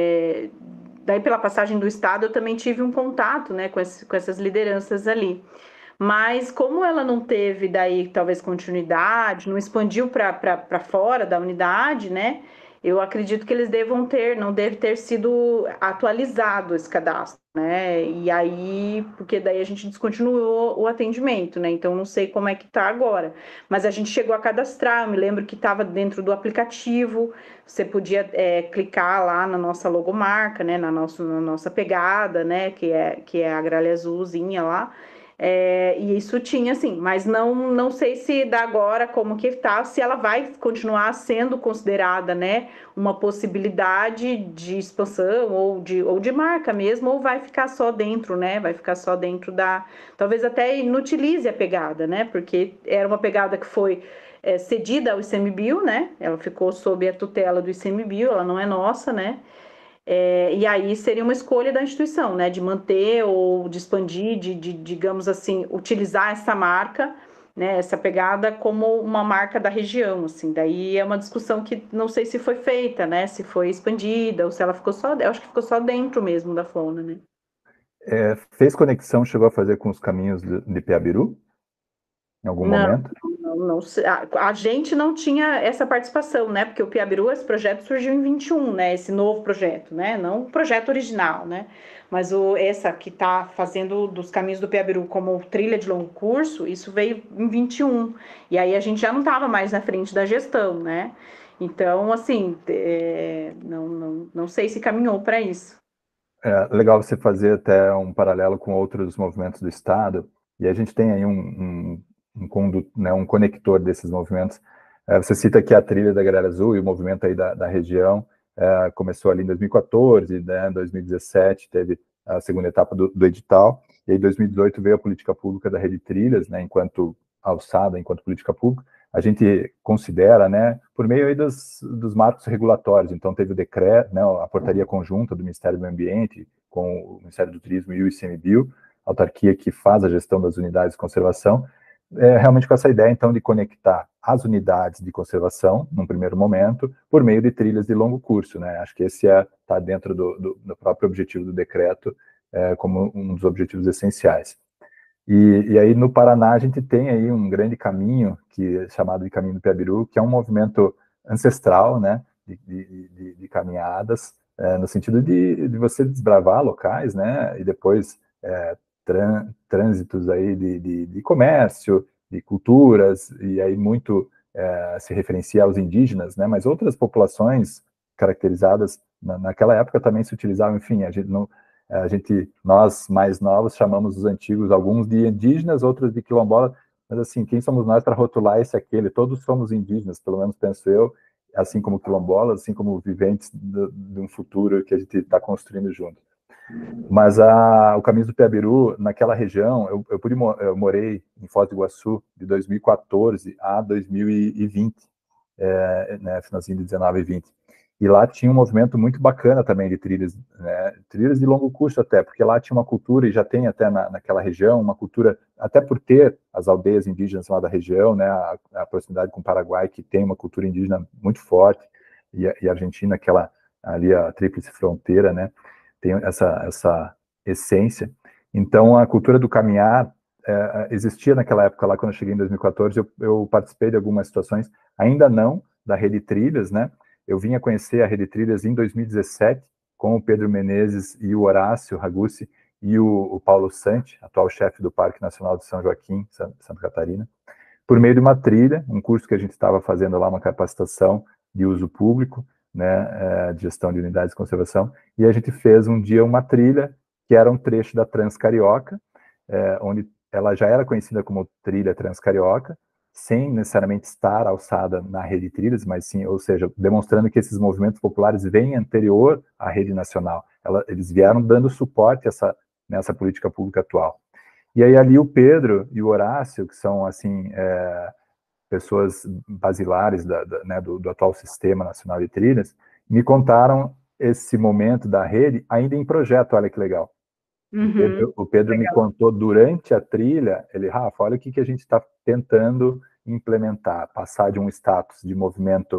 daí pela passagem do Estado eu também tive um contato, né, com essas lideranças ali. Mas como ela não teve daí talvez continuidade, não expandiu para fora da unidade, né? Eu acredito que eles não deve ter sido atualizado esse cadastro, né? E aí, porque daí a gente descontinuou o atendimento, né? Então não sei como é que tá agora. Mas a gente chegou a cadastrar, eu me lembro que estava dentro do aplicativo, você podia clicar lá na nossa logomarca, né? Na nossa pegada, né? Que é a gralha azulzinha lá. E isso tinha, assim, mas não sei se da agora como que tá, se ela vai continuar sendo considerada, né, uma possibilidade de expansão ou de marca mesmo, ou vai ficar só dentro, né, vai ficar só dentro talvez até inutilize a pegada, né, porque era uma pegada que foi cedida ao ICMBio, né, ela ficou sob a tutela do ICMBio, ela não é nossa, né, e aí seria uma escolha da instituição, né, de manter ou de expandir, digamos assim, utilizar essa marca, né, essa pegada como uma marca da região, assim. Daí é uma discussão que não sei se foi feita, né, se foi expandida ou se ela ficou só, eu acho que ficou só dentro mesmo da fauna, né. Fez conexão, chegou a fazer com os caminhos de Piabiru, em algum Não, momento? não, a gente não tinha essa participação, né? Porque o Piabiru, esse projeto surgiu em 21, né? Esse novo projeto, né? Não o projeto original, né? Mas essa que está fazendo dos caminhos do Piabiru como trilha de longo curso, isso veio em 21. E aí a gente já não estava mais na frente da gestão, né? Então, assim, não sei se caminhou para isso. É legal você fazer até um paralelo com outros movimentos do Estado, e a gente tem aí né, um conector desses movimentos. Você cita aqui a trilha da Galera Azul e o movimento aí da região, começou ali em 2014, né, 2017 teve a segunda etapa do edital, e aí em 2018 veio a política pública da Rede Trilhas, né, enquanto alçada, enquanto política pública. A gente considera, né, por meio aí dos marcos regulatórios. Então, teve o decreto, né, a portaria conjunta do Ministério do Meio Ambiente com o Ministério do Turismo e o ICMBio, autarquia que faz a gestão das unidades de conservação, realmente com essa ideia, então, de conectar as unidades de conservação, num primeiro momento, por meio de trilhas de longo curso, né? Acho que esse está dentro do próprio objetivo do decreto, como um dos objetivos essenciais. E aí no Paraná a gente tem aí um grande caminho, que é chamado de Caminho do Piabiru, que é um movimento ancestral, né, de caminhadas, no sentido de você desbravar locais, né, e depois trânsitos aí de comércio, de culturas, e aí muito se referencia aos indígenas, né, mas outras populações caracterizadas naquela época também se utilizavam, enfim, nós mais novos chamamos os antigos, alguns de indígenas, outros de quilombola, mas assim, quem somos nós para rotular esse aquele? Todos somos indígenas, pelo menos penso eu, assim como quilombolas, assim como viventes de um futuro que a gente está construindo junto. Mas o Caminho do Piabiru, naquela região, eu morei em Foz do Iguaçu de 2014 a 2020, né, finalzinho de 19 e 20. E lá tinha um movimento muito bacana também de trilhas, né, trilhas de longo curso até, porque lá tinha uma cultura, e já tem até naquela região, uma cultura, até por ter as aldeias indígenas lá da região, né, a proximidade com o Paraguai, que tem uma cultura indígena muito forte, e a Argentina, ali a tríplice fronteira, né, tem essa essência. Então, a cultura do caminhar existia naquela época lá, quando eu cheguei em 2014, eu participei de algumas situações, ainda não da Rede Trilhas, né? Eu vim a conhecer a Rede Trilhas em 2017, com o Pedro Menezes e o Horácio Ragucci e o Paulo Santi, atual chefe do Parque Nacional de São Joaquim, Santa Catarina, por meio de uma trilha, um curso que a gente estava fazendo lá, uma capacitação de uso público, né, de gestão de unidades de conservação, e a gente fez um dia uma trilha que era um trecho da Transcarioca, onde ela já era conhecida como trilha Transcarioca, sem necessariamente estar alçada na rede de trilhas, mas sim, ou seja, demonstrando que esses movimentos populares vêm anterior à rede nacional. Eles vieram dando suporte nessa política pública atual. E aí ali o Pedro e o Horácio, que são assim pessoas basilares né, do atual Sistema Nacional de Trilhas, me contaram esse momento da rede ainda em projeto, olha que legal. Uhum, O Pedro me contou durante a trilha, Rafa, olha o que a gente está tentando implementar, passar de um status de movimento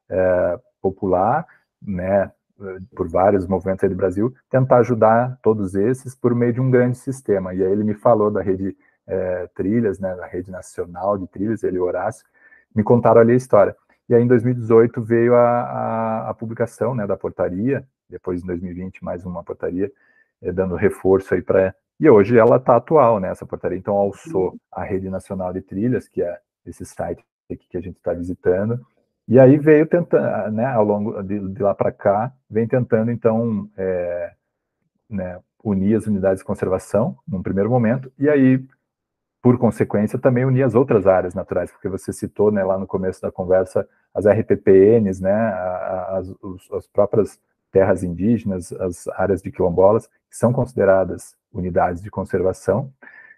popular, né, por vários movimentos aí do Brasil, tentar ajudar todos esses por meio de um grande sistema. E aí ele me falou da rede Trilhas, né, da rede nacional de trilhas, ele e o Horácio, me contaram ali a história. E aí em 2018 veio a publicação, né, da portaria, depois em 2020 mais uma portaria, dando reforço aí para... E hoje ela está atual, né, essa portaria. Então alçou a rede nacional de trilhas, que é esse site aqui que a gente está visitando, e aí veio tentando, né, ao longo de lá para cá, vem tentando, então, né, unir as unidades de conservação, num primeiro momento, e aí, por consequência, também unir as outras áreas naturais, porque você citou, né, lá no começo da conversa, as RPPNs, né, as próprias terras indígenas, as áreas de quilombolas, que são consideradas unidades de conservação,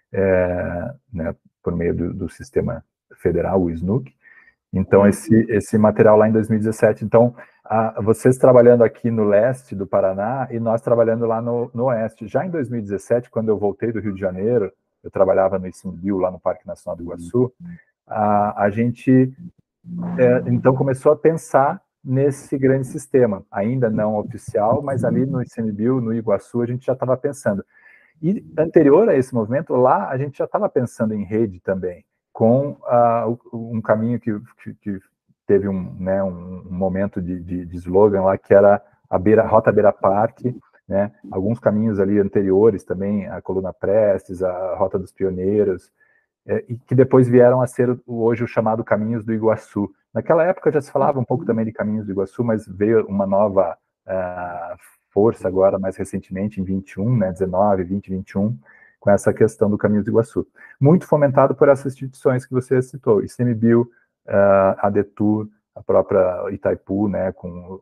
né, por meio do sistema federal, o SNUC. Então, esse material lá em 2017. Então, vocês trabalhando aqui no leste do Paraná e nós trabalhando lá no oeste. Já em 2017, quando eu voltei do Rio de Janeiro, eu trabalhava no ICMBio, lá no Parque Nacional do Iguaçu, a gente, então, começou a pensar nesse grande sistema, ainda não oficial, mas ali no ICMBio, no Iguaçu, a gente já estava pensando. E anterior a esse movimento, lá a gente já estava pensando em rede também, com um caminho que teve né, um momento de slogan lá, que era a Rota Beira Parque, né, alguns caminhos ali anteriores também, a Coluna Prestes, a Rota dos Pioneiros, e que depois vieram a ser hoje o chamado Caminhos do Iguaçu. Naquela época já se falava um pouco também de Caminhos do Iguaçu, mas veio uma nova força agora, mais recentemente, em 21, né, 19, 20, 21, com essa questão do Caminhos do Iguaçu. Muito fomentado por essas instituições que você citou, ICMBio, a Detur, a própria Itaipu, né, com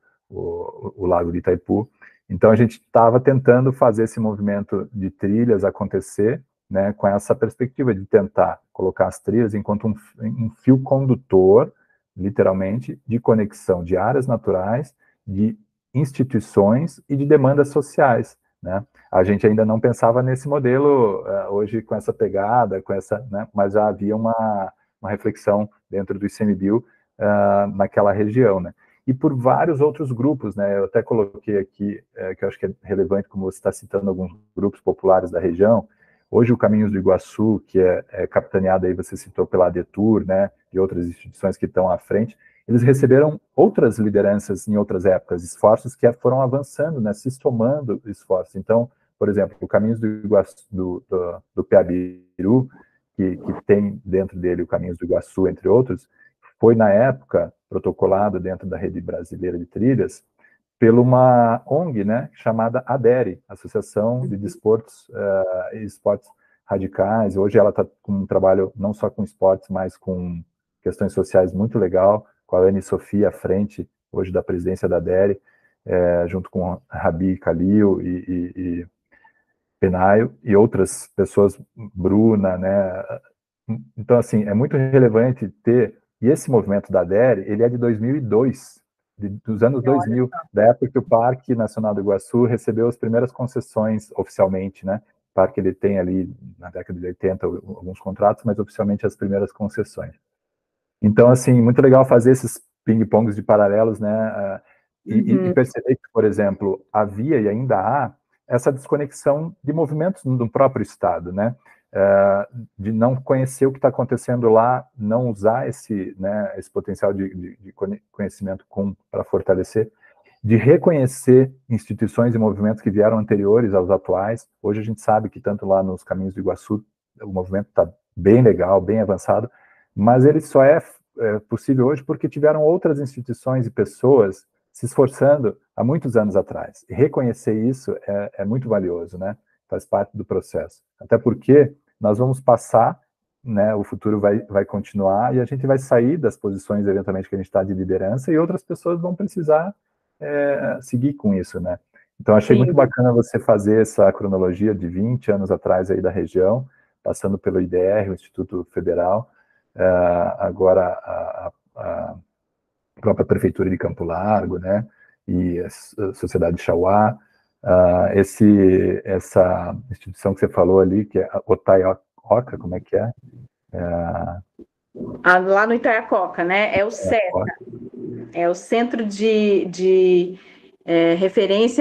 o Lago de Itaipu. Então, a gente estava tentando fazer esse movimento de trilhas acontecer, né, com essa perspectiva de tentar colocar as trilhas enquanto um fio condutor, literalmente, de conexão de áreas naturais, de instituições e de demandas sociais, né? A gente ainda não pensava nesse modelo hoje com essa pegada, com essa, né, mas já havia uma reflexão dentro do ICMBio naquela região, né? E por vários outros grupos, né? Eu até coloquei aqui, que eu acho que é relevante, como você está citando alguns grupos populares da região. Hoje o Caminhos do Iguaçu, que é capitaneado aí, você citou pela ADETUR, né, e outras instituições que estão à frente, eles receberam outras lideranças em outras épocas, esforços que foram avançando, né, se somando esforços. Então, por exemplo, o Caminhos do Iguaçu, do Piabiru, que tem dentro dele o Caminhos do Iguaçu, entre outros, foi na época protocolado dentro da Rede Brasileira de Trilhas, pela uma ONG, né, chamada ADERE, Associação de Desportos e Esportes Radicais. Hoje ela está com um trabalho não só com esportes, mas com questões sociais muito legal, com a Anne Sofia à frente, hoje da presidência da ADERE, junto com a Rabi Kalil e Penaio, e outras pessoas, Bruna, né. Então, assim, é muito relevante ter, e esse movimento da ADERE, ele é de 2002, dos anos 2000, da época que o Parque Nacional do Iguaçu recebeu as primeiras concessões oficialmente, né? O parque ele tem ali, na década de 80, alguns contratos, mas oficialmente as primeiras concessões. Então, assim, muito legal fazer esses ping-pongs de paralelos, né? E perceber que, por exemplo, havia e ainda há essa desconexão de movimentos no próprio Estado, né? De não conhecer o que está acontecendo lá, não usar esse potencial de conhecimento para fortalecer, de reconhecer instituições e movimentos que vieram anteriores aos atuais. Hoje a gente sabe que tanto lá nos Caminhos do Iguaçu o movimento está bem legal, bem avançado, mas ele só é possível hoje porque tiveram outras instituições e pessoas se esforçando há muitos anos atrás. E reconhecer isso é muito valioso, né? Faz parte do processo. Até porque nós vamos passar, né, o futuro vai continuar e a gente vai sair das posições, eventualmente, que a gente está de liderança e outras pessoas vão precisar seguir com isso, né? Então, achei muito bacana você fazer essa cronologia de 20 anos atrás aí da região, passando pelo IDR, o Instituto Federal, agora a própria Prefeitura de Campo Largo, né, e a Sociedade de Chauá, essa instituição que você falou ali, que é a Otaioca, como é que é? Lá no Itaiacoca, né? É o CETA. É o centro de referência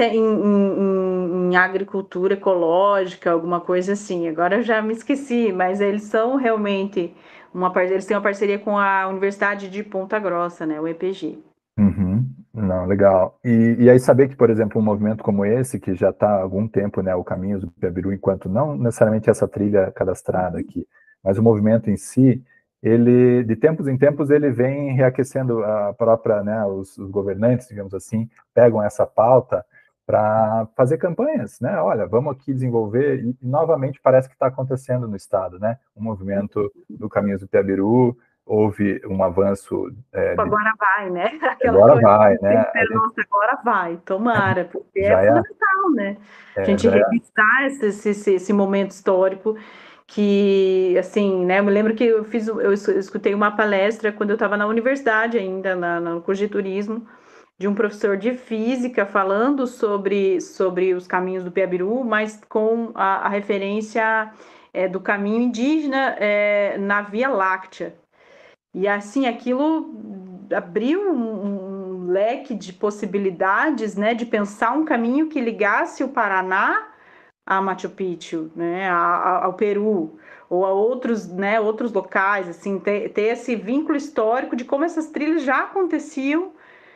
em agricultura ecológica, alguma coisa assim. Agora eu já me esqueci, mas eles são realmente eles têm uma parceria com a Universidade de Ponta Grossa, né, o EPG. Uhum. Não, legal. E aí saber que, por exemplo, um movimento como esse, que já está há algum tempo, né, o Caminhos do Piabiru, enquanto não necessariamente essa trilha cadastrada aqui, mas o movimento em si, ele, de tempos em tempos, ele vem reaquecendo a própria, né, os governantes, digamos assim, pegam essa pauta para fazer campanhas, né? Olha, vamos aqui desenvolver, e novamente parece que está acontecendo no Estado, né? O movimento do Caminhos do Piabiru, houve um avanço Agora vai, né? Aquela agora coisa vai, que né? tem que ser, nossa, agora vai, tomara, porque é Já é, fundamental, né? A gente já é. revistar esse momento histórico que, assim, né? Eu me lembro que eu escutei uma palestra quando eu estava na universidade ainda, no curso de turismo, de um professor de física falando sobre os caminhos do Piabiru, mas com a referência do caminho indígena na Via Láctea. E assim, aquilo abriu um leque de possibilidades, né, de pensar um caminho que ligasse o Paraná a Machu Picchu, né, ao Peru, ou a outros, né, outros locais, assim, ter esse vínculo histórico de como essas trilhas já aconteciam,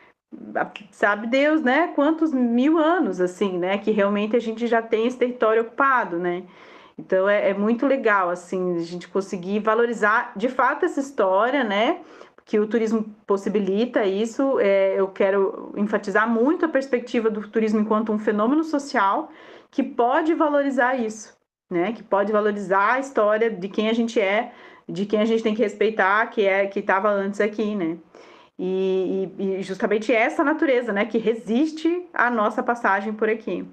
sabe Deus, né, quantos mil anos, assim, né, que realmente a gente já tem esse território ocupado, né. Então é muito legal, assim, a gente conseguir valorizar de fato essa história, né? Que o turismo possibilita isso. Eu quero enfatizar muito a perspectiva do turismo enquanto um fenômeno social que pode valorizar isso, né? Que pode valorizar a história de quem a gente é, de quem a gente tem que respeitar, que estava antes aqui, né? E justamente essa natureza, né? Que resiste à nossa passagem por aqui.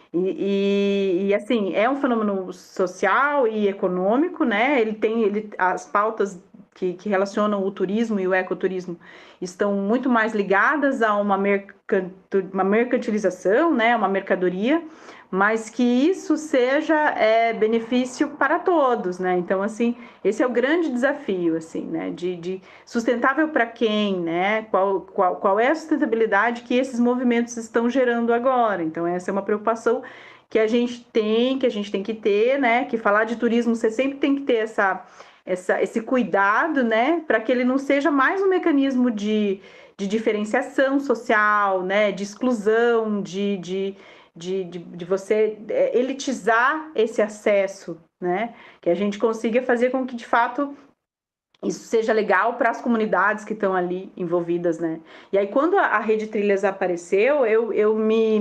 Assim, é um fenômeno social e econômico, né? As pautas que relacionam o turismo e o ecoturismo estão muito mais ligadas a uma mercantilização, né? Uma mercadoria, mas que isso seja benefício para todos, né? Então, assim, esse é o grande desafio, assim, né? De sustentável para quem, né? Qual é a sustentabilidade que esses movimentos estão gerando agora? Então, essa é uma preocupação que a gente tem que ter, né? Que falar de turismo, você sempre tem que ter esse cuidado, né? Para que ele não seja mais um mecanismo de diferenciação social, né? De exclusão, de você elitizar esse acesso, né? Que a gente consiga fazer com que, de fato, isso seja legal para as comunidades que estão ali envolvidas, né? E aí, quando a Rede Trilhas apareceu, eu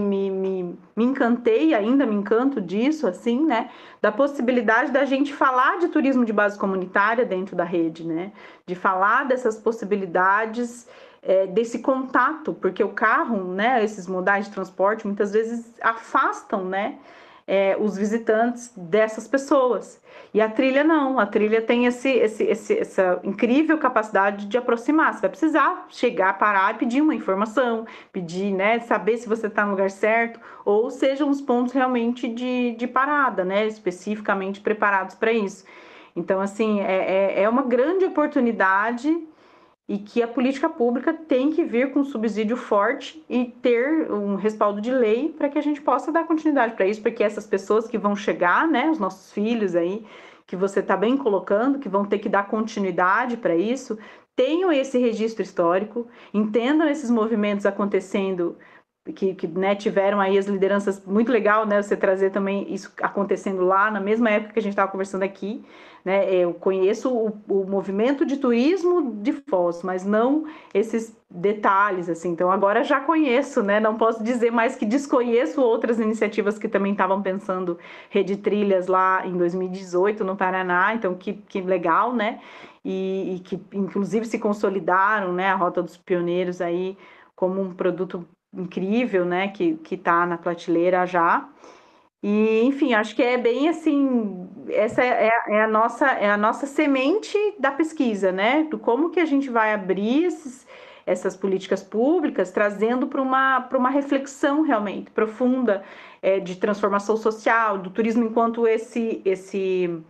me encantei, ainda me encanto disso, assim, né? Da possibilidade da gente falar de turismo de base comunitária dentro da rede, né? De falar dessas possibilidades, desse contato, porque o carro, né? Esses modais de transporte, muitas vezes afastam, né? Os visitantes dessas pessoas. E a trilha não, a trilha tem essa incrível capacidade de aproximar. Você vai precisar chegar, parar e pedir uma informação, pedir, né, saber se você está no lugar certo, ou sejam os pontos realmente de parada, né, especificamente preparados para isso. Então, assim, é uma grande oportunidade e que a política pública tem que vir com um subsídio forte e ter um respaldo de lei para que a gente possa dar continuidade para isso, porque essas pessoas que vão chegar, né, os nossos filhos aí, que você está bem colocando, que vão ter que dar continuidade para isso, tenham esse registro histórico, entendam esses movimentos acontecendo que né, tiveram aí as lideranças, muito legal, né, você trazer também isso acontecendo lá, na mesma época que a gente estava conversando aqui, né, eu conheço o movimento de turismo de Foz, mas não esses detalhes, assim, então agora já conheço, né, não posso dizer mais que desconheço outras iniciativas que também estavam pensando rede trilhas lá em 2018 no Paraná, então que legal, né, e que inclusive se consolidaram, né, a Rota dos Pioneiros aí como um produto incrível, né, que está na prateleira já. E, enfim, acho que é bem assim, essa é a nossa semente da pesquisa, né? Do como que a gente vai abrir essas políticas públicas, trazendo para uma reflexão realmente profunda de transformação social, do turismo enquanto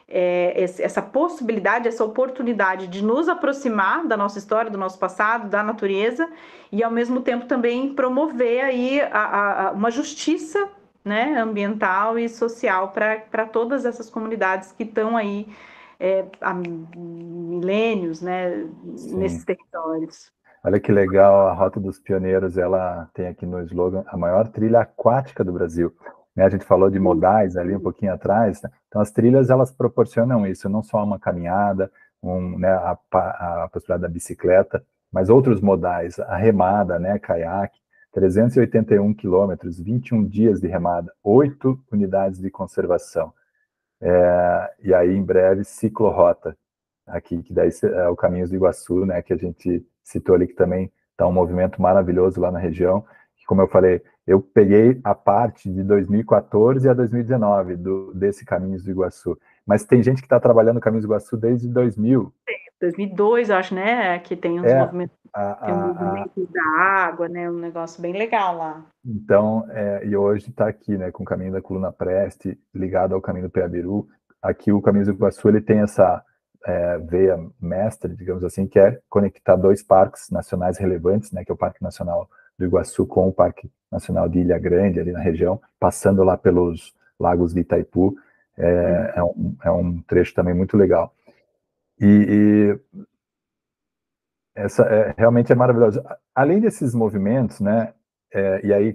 essa possibilidade, essa oportunidade de nos aproximar da nossa história, do nosso passado, da natureza, e ao mesmo tempo também promover aí uma justiça, né, ambiental e social para todas essas comunidades que estão aí há milênios, né, nesses Sim. territórios. Olha que legal, a Rota dos Pioneiros, ela tem aqui no slogan a maior trilha aquática do Brasil. Né, a gente falou de modais ali um pouquinho atrás, né? Então as trilhas, elas proporcionam isso, não só uma caminhada, né, a possibilidade da bicicleta, mas outros modais, a remada, né, caiaque, 381 quilômetros, 21 dias de remada, 8 unidades de conservação. E aí, em breve, ciclorrota, aqui, que daí é o Caminhos do Iguaçu, né, que a gente citou ali, que também está um movimento maravilhoso lá na região, que, como eu falei, eu peguei a parte de 2014 a 2019 desse Caminhos do Iguaçu, mas tem gente que está trabalhando no Caminhos do Iguaçu desde 2000. 2002, acho, né, que tem uns É, movimentos, tem um a, movimento da água, né, um negócio bem legal lá. Então, e hoje está aqui, né, com o caminho da Coluna Preste, ligado ao caminho do Peabiru. Aqui o Caminho do Iguaçu, ele tem essa veia mestre, digamos assim, que é conectar dois parques nacionais relevantes, né, que é o Parque Nacional do Iguaçu com o Parque Nacional de Ilha Grande, ali na região, passando lá pelos lagos de Itaipu. É um trecho também muito legal. E essa realmente é maravilhoso. Além desses movimentos, né, e aí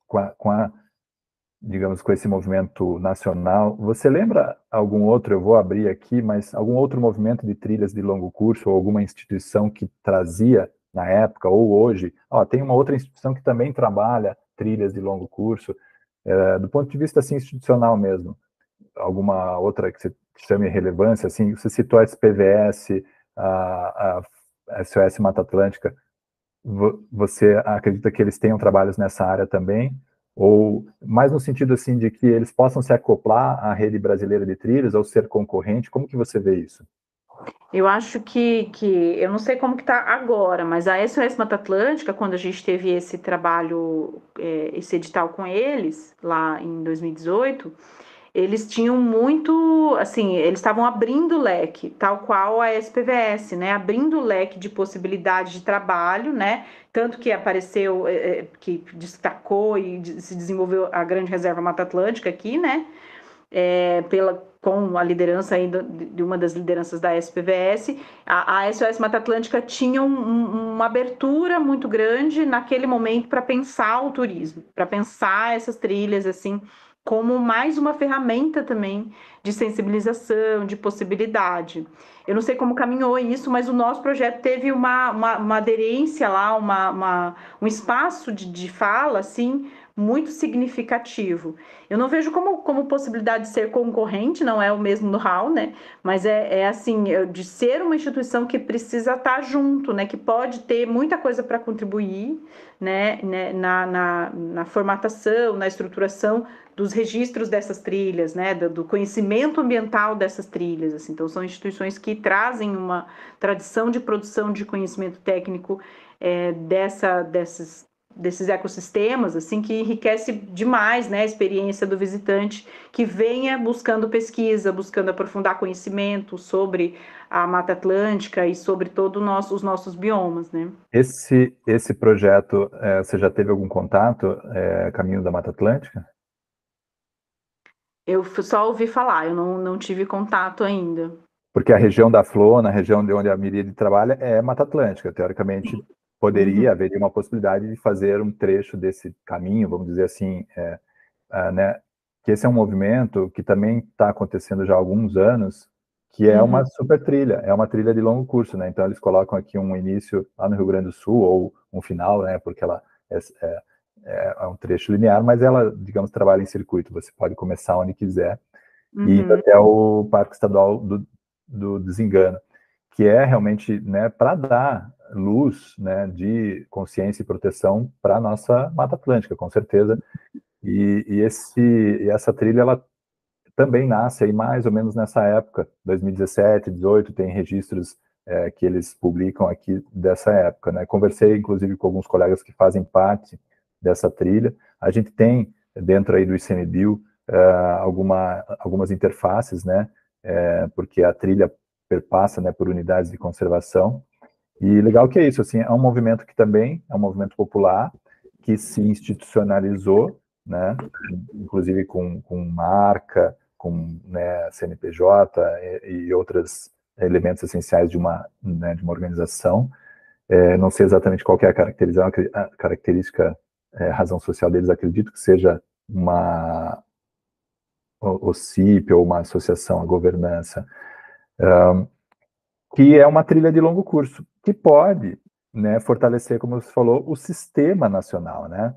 digamos, com esse movimento nacional, você lembra algum outro, eu vou abrir aqui, mas algum outro movimento de trilhas de longo curso ou alguma instituição que trazia na época ou hoje? Tem uma outra instituição que também trabalha trilhas de longo curso, do ponto de vista assim, institucional mesmo. Alguma outra que você chame relevância? Assim, você citou a SPVS, a SOS Mata Atlântica. Você acredita que eles tenham trabalhos nessa área também? Ou mais no sentido assim de que eles possam se acoplar à rede brasileira de trilhas ou ser concorrente? Como que você vê isso? Eu acho que eu não sei como que está agora, mas a SOS Mata Atlântica, quando a gente teve esse trabalho, esse edital com eles, lá em 2018, eles tinham muito, assim, eles estavam abrindo o leque, tal qual a SPVS, né? Abrindo o leque de possibilidade de trabalho, né? Tanto que apareceu, que destacou e se desenvolveu a Grande Reserva Mata Atlântica aqui, né? Com a liderança ainda de uma das lideranças da SPVS, a SOS Mata Atlântica tinha uma abertura muito grande naquele momento para pensar o turismo, para pensar essas trilhas assim como mais uma ferramenta também de sensibilização, de possibilidade. Eu não sei como caminhou isso, mas o nosso projeto teve uma aderência lá, um espaço de fala assim muito significativo. Eu não vejo como possibilidade de ser concorrente, não é o mesmo know-how, né? Mas assim, de ser uma instituição que precisa estar junto, né? Que pode ter muita coisa para contribuir, né? Na formatação, na estruturação dos registros dessas trilhas, né? Do conhecimento ambiental dessas trilhas. Assim. Então, são instituições que trazem uma tradição de produção de conhecimento técnico desses ecossistemas, assim, que enriquece demais, né, a experiência do visitante que venha buscando pesquisa, buscando aprofundar conhecimento sobre a Mata Atlântica e sobre todos os nossos biomas, né. Esse projeto, você já teve algum contato, Caminho da Mata Atlântica? Eu só ouvi falar, eu não tive contato ainda. Porque a região da Flor, na região de onde a Miríade trabalha, é Mata Atlântica. Teoricamente, poderia haver uma possibilidade de fazer um trecho desse caminho, vamos dizer assim, né? Que esse é um movimento que também está acontecendo já há alguns anos, que é uma super trilha, é uma trilha de longo curso, né? Então eles colocam aqui um início lá no Rio Grande do Sul, ou um final, né? Porque ela é um trecho linear, mas ela, digamos, trabalha em circuito. Você pode começar onde quiser e ir até o Parque Estadual do Desengano, que é realmente, né, para dar luz, né, de consciência e proteção para a nossa Mata Atlântica, com certeza. E essa trilha, ela também nasce aí mais ou menos nessa época, 2017, 18, tem registros que eles publicam aqui dessa época, né? Conversei, inclusive, com alguns colegas que fazem parte dessa trilha. A gente tem, dentro aí do ICMBio, algumas interfaces, né? porque a trilha perpassa, né, por unidades de conservação. E legal que é isso, assim, é um movimento que também é um movimento popular, que se institucionalizou, né, inclusive com marca, com, né, CNPJ e outros elementos essenciais né, de uma organização. Não sei exatamente qual que é a característica, razão social deles, acredito que seja uma OCIP ou uma associação à governança, que é uma trilha de longo curso, que pode, né, fortalecer, como você falou, o sistema nacional, né?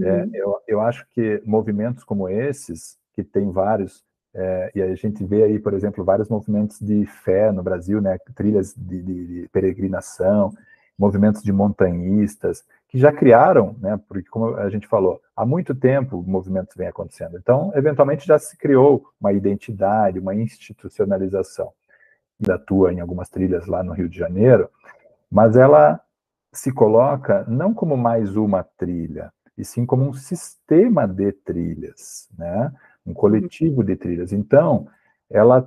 Eu acho que movimentos como esses, que tem vários, e a gente vê aí, por exemplo, vários movimentos de fé no Brasil, né, trilhas de peregrinação, movimentos de montanhistas, que já criaram, né, porque como a gente falou, há muito tempo movimentos vêm acontecendo. Então, eventualmente já se criou uma identidade, uma institucionalização. Atua em algumas trilhas lá no Rio de Janeiro, mas ela se coloca não como mais uma trilha, e sim como um sistema de trilhas, né? Um coletivo de trilhas. Então, ela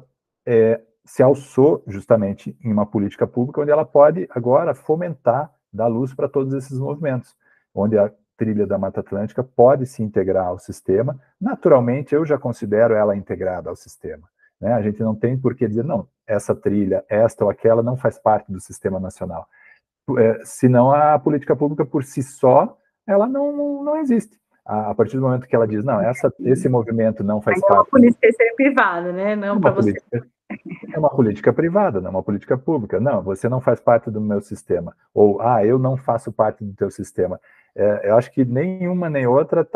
se alçou justamente em uma política pública onde ela pode agora fomentar, dar luz para todos esses movimentos, onde a trilha da Mata Atlântica pode se integrar ao sistema. Naturalmente, eu já considero ela integrada ao sistema. Né? A gente não tem por que dizer, não, essa trilha, esta ou aquela, não faz parte do sistema nacional. Senão a política pública por si só, ela não existe. A partir do momento que ela diz, não, esse movimento não faz parte... É uma política privada, né? Não para você... É uma política privada, não é uma política pública. Não, você não faz parte do meu sistema. Ou, eu não faço parte do teu sistema. Eu acho que nenhuma nem outra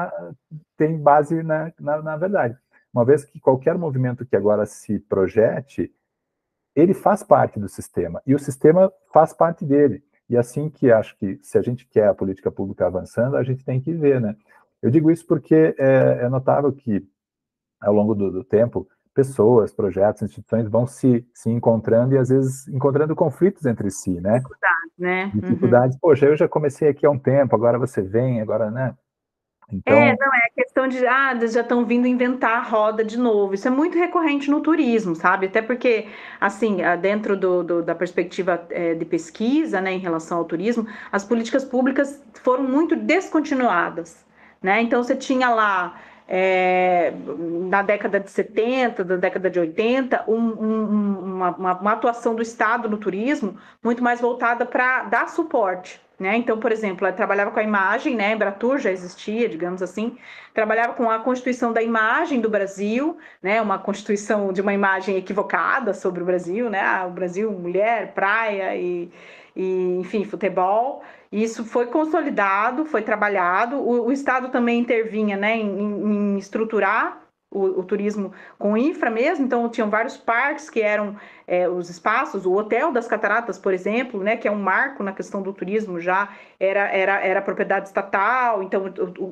tem base na verdade. Uma vez que qualquer movimento que agora se projete, ele faz parte do sistema, e o sistema faz parte dele. E assim que acho que, se a gente quer a política pública avançando, a gente tem que ver, né? Eu digo isso porque é notável que, ao longo do tempo, pessoas, projetos, instituições vão se encontrando e, às vezes, encontrando conflitos entre si, né? Dificuldades, né? Dificuldades. Poxa, eu já comecei aqui há um tempo, agora você vem, agora, né? Então... não, é a questão de, eles já estão vindo inventar a roda de novo. Isso é muito recorrente no turismo, sabe? Até porque, assim, dentro da perspectiva de pesquisa, né, em relação ao turismo, as políticas públicas foram muito descontinuadas, né? Então, você tinha lá, na década de 70, da década de 80, uma atuação do Estado no turismo muito mais voltada para dar suporte. Né? Então, por exemplo, ela trabalhava com a imagem, né? A Embratur já existia, digamos assim, trabalhava com a constituição da imagem do Brasil, né? Uma constituição de uma imagem equivocada sobre o Brasil, né? O Brasil, mulher, praia e enfim, futebol. Isso foi consolidado, foi trabalhado. O Estado também intervinha, né? Em estruturar o turismo com infra mesmo, então tinham vários parques que eram os espaços, o Hotel das Cataratas, por exemplo, né, que é um marco na questão do turismo, já era propriedade estatal, então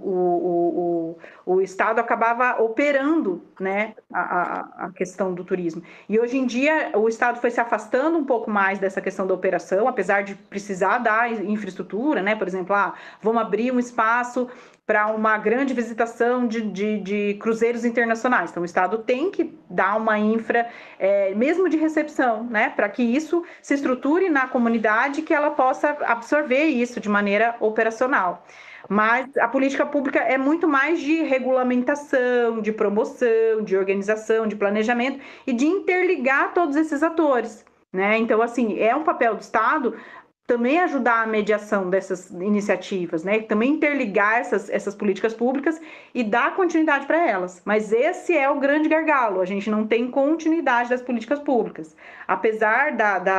o Estado acabava operando, né, a questão do turismo. E hoje em dia o Estado foi se afastando um pouco mais dessa questão da operação, apesar de precisar da infraestrutura, né, por exemplo, vamos abrir um espaço para uma grande visitação de cruzeiros internacionais. Então, o Estado tem que dar uma infra, mesmo de recepção, né, para que isso se estruture na comunidade, que ela possa absorver isso de maneira operacional. Mas a política pública é muito mais de regulamentação, de promoção, de organização, de planejamento e de interligar todos esses atores, né? Então, assim, é um papel do Estado também ajudar a mediação dessas iniciativas, né? Também interligar essas políticas públicas e dar continuidade para elas. Mas esse é o grande gargalo, a gente não tem continuidade das políticas públicas. Apesar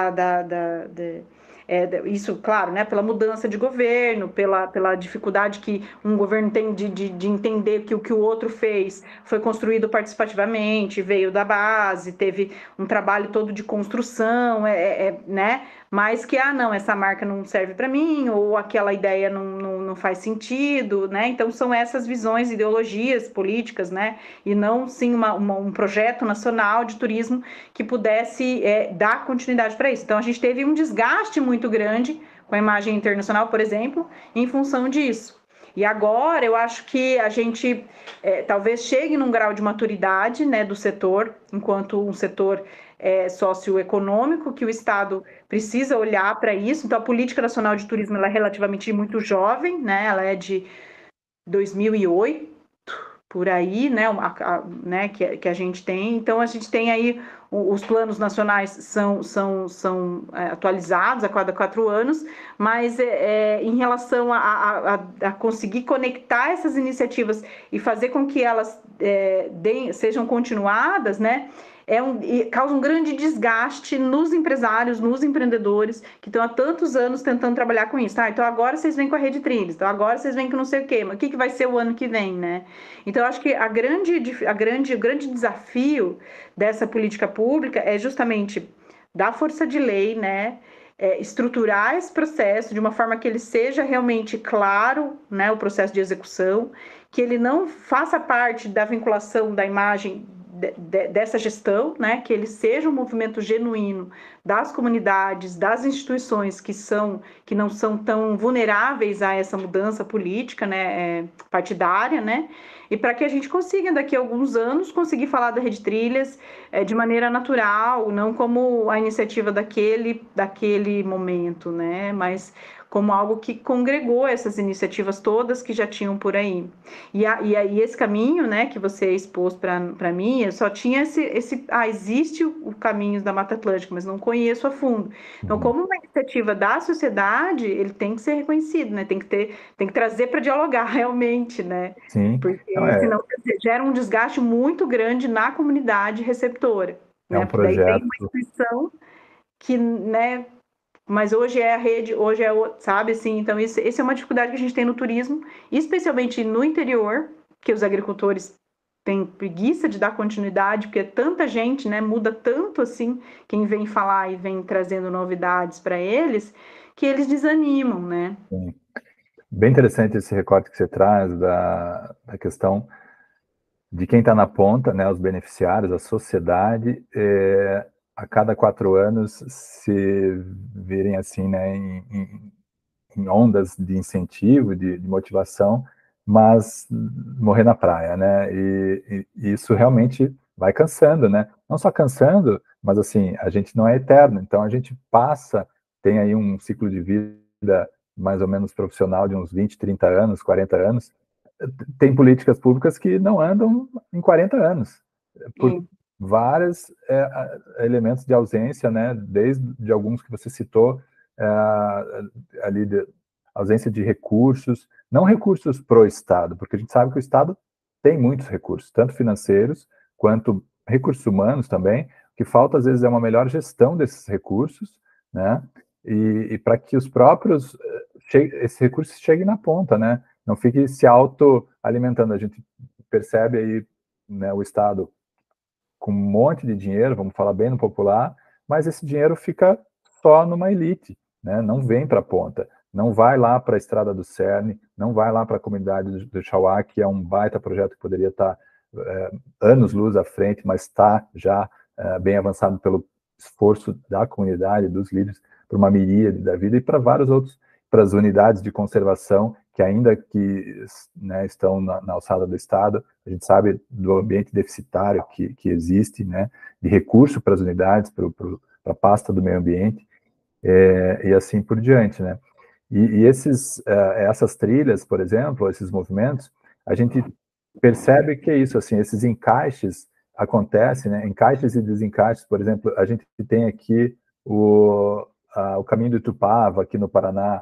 isso, claro, né, pela mudança de governo, pela dificuldade que um governo tem de entender que o que o outro fez foi construído participativamente, veio da base, teve um trabalho todo de construção, né? Mas que, não, essa marca não serve para mim, ou aquela ideia não faz sentido, né? Então, são essas visões, ideologias políticas, né? E não, sim, um projeto nacional de turismo que pudesse dar continuidade para isso. Então, a gente teve um desgaste muito grande com a imagem internacional, por exemplo, em função disso. E agora eu acho que a gente talvez chegue num grau de maturidade, né, do setor, enquanto um setor socioeconômico, que o Estado precisa olhar para isso. Então, a Política Nacional de Turismo ela é relativamente muito jovem, né, ela é de 2008, por aí, né, que a gente tem. Então, a gente tem aí os planos nacionais são atualizados a cada 4 anos, mas em relação a conseguir conectar essas iniciativas e fazer com que elas sejam continuadas, né, causa um grande desgaste nos empresários, nos empreendedores, que estão há tantos anos tentando trabalhar com isso. Então agora vocês vêm com a Rede Trilhos, então agora vocês vêm com não sei o quê, mas o que vai ser o ano que vem, né? Então, eu acho que o grande desafio dessa política pública é justamente dar força de lei, né? Estruturar esse processo de uma forma que ele seja realmente claro, né? O processo de execução, que ele não faça parte da vinculação da imagem dessa gestão, né? Que ele seja um movimento genuíno das comunidades, das instituições que não são tão vulneráveis a essa mudança política, né? Partidária, né? E para que a gente consiga, daqui a alguns anos, conseguir falar da Rede Trilhas de maneira natural, não como a iniciativa daquele momento, né? Mas como algo que congregou essas iniciativas todas que já tinham por aí. E aí esse caminho, né, que você expôs para mim, eu só tinha existe o caminho da Mata Atlântica, mas não conheço a fundo. Então, como uma iniciativa da sociedade, ele tem que ser reconhecido, né? Tem que trazer para dialogar realmente, né? Sim. Não, Porque senão gera um desgaste muito grande na comunidade receptora, é né? um Porque daí tem uma projeto. instituição que, né, mas hoje é a rede, hoje é o, sabe assim, então esse é uma dificuldade que a gente tem no turismo, especialmente no interior, que os agricultores têm preguiça de dar continuidade, porque tanta gente, né, muda tanto assim, quem vem falar e vem trazendo novidades para eles, que eles desanimam, né? Sim. Bem interessante esse recorte que você traz da questão de quem está na ponta, né, os beneficiários, a sociedade, a cada 4 anos se virem assim, né, em ondas de incentivo, de motivação, mas morrer na praia, né? E isso realmente vai cansando, né? Não só cansando, mas assim, a gente não é eterno, então a gente passa, tem aí um ciclo de vida mais ou menos profissional de uns 20, 30 anos, 40 anos. Tem políticas públicas que não andam em 40 anos, por Sim. vários elementos de ausência, né? Desde de alguns que você citou, ali ausência de recursos, não recursos pro Estado, porque a gente sabe que o Estado tem muitos recursos, tanto financeiros quanto recursos humanos também. O que falta às vezes é uma melhor gestão desses recursos, né? E para que os próprios esses recursos cheguem na ponta, né? Não fique se autoalimentando. A gente percebe aí, né, o Estado com um monte de dinheiro, vamos falar bem no popular, mas esse dinheiro fica só numa elite, né? Não vem para a ponta, não vai lá para a Estrada do Cerne, não vai lá para a comunidade do Chauá, que é um baita projeto que poderia estar anos-luz à frente, mas está já bem avançado pelo esforço da comunidade, dos líderes, para uma miríade da vida e para vários outros, para as unidades de conservação, que ainda que, né, estão na alçada do Estado, a gente sabe do ambiente deficitário que existe, né, de recurso para as unidades, para a pasta do meio ambiente, e assim por diante, né. E essas trilhas, por exemplo, esses movimentos, a gente percebe que é isso, assim, esses encaixes acontecem, né, encaixes e desencaixes. Por exemplo, a gente tem aqui o caminho do Itupava, aqui no Paraná,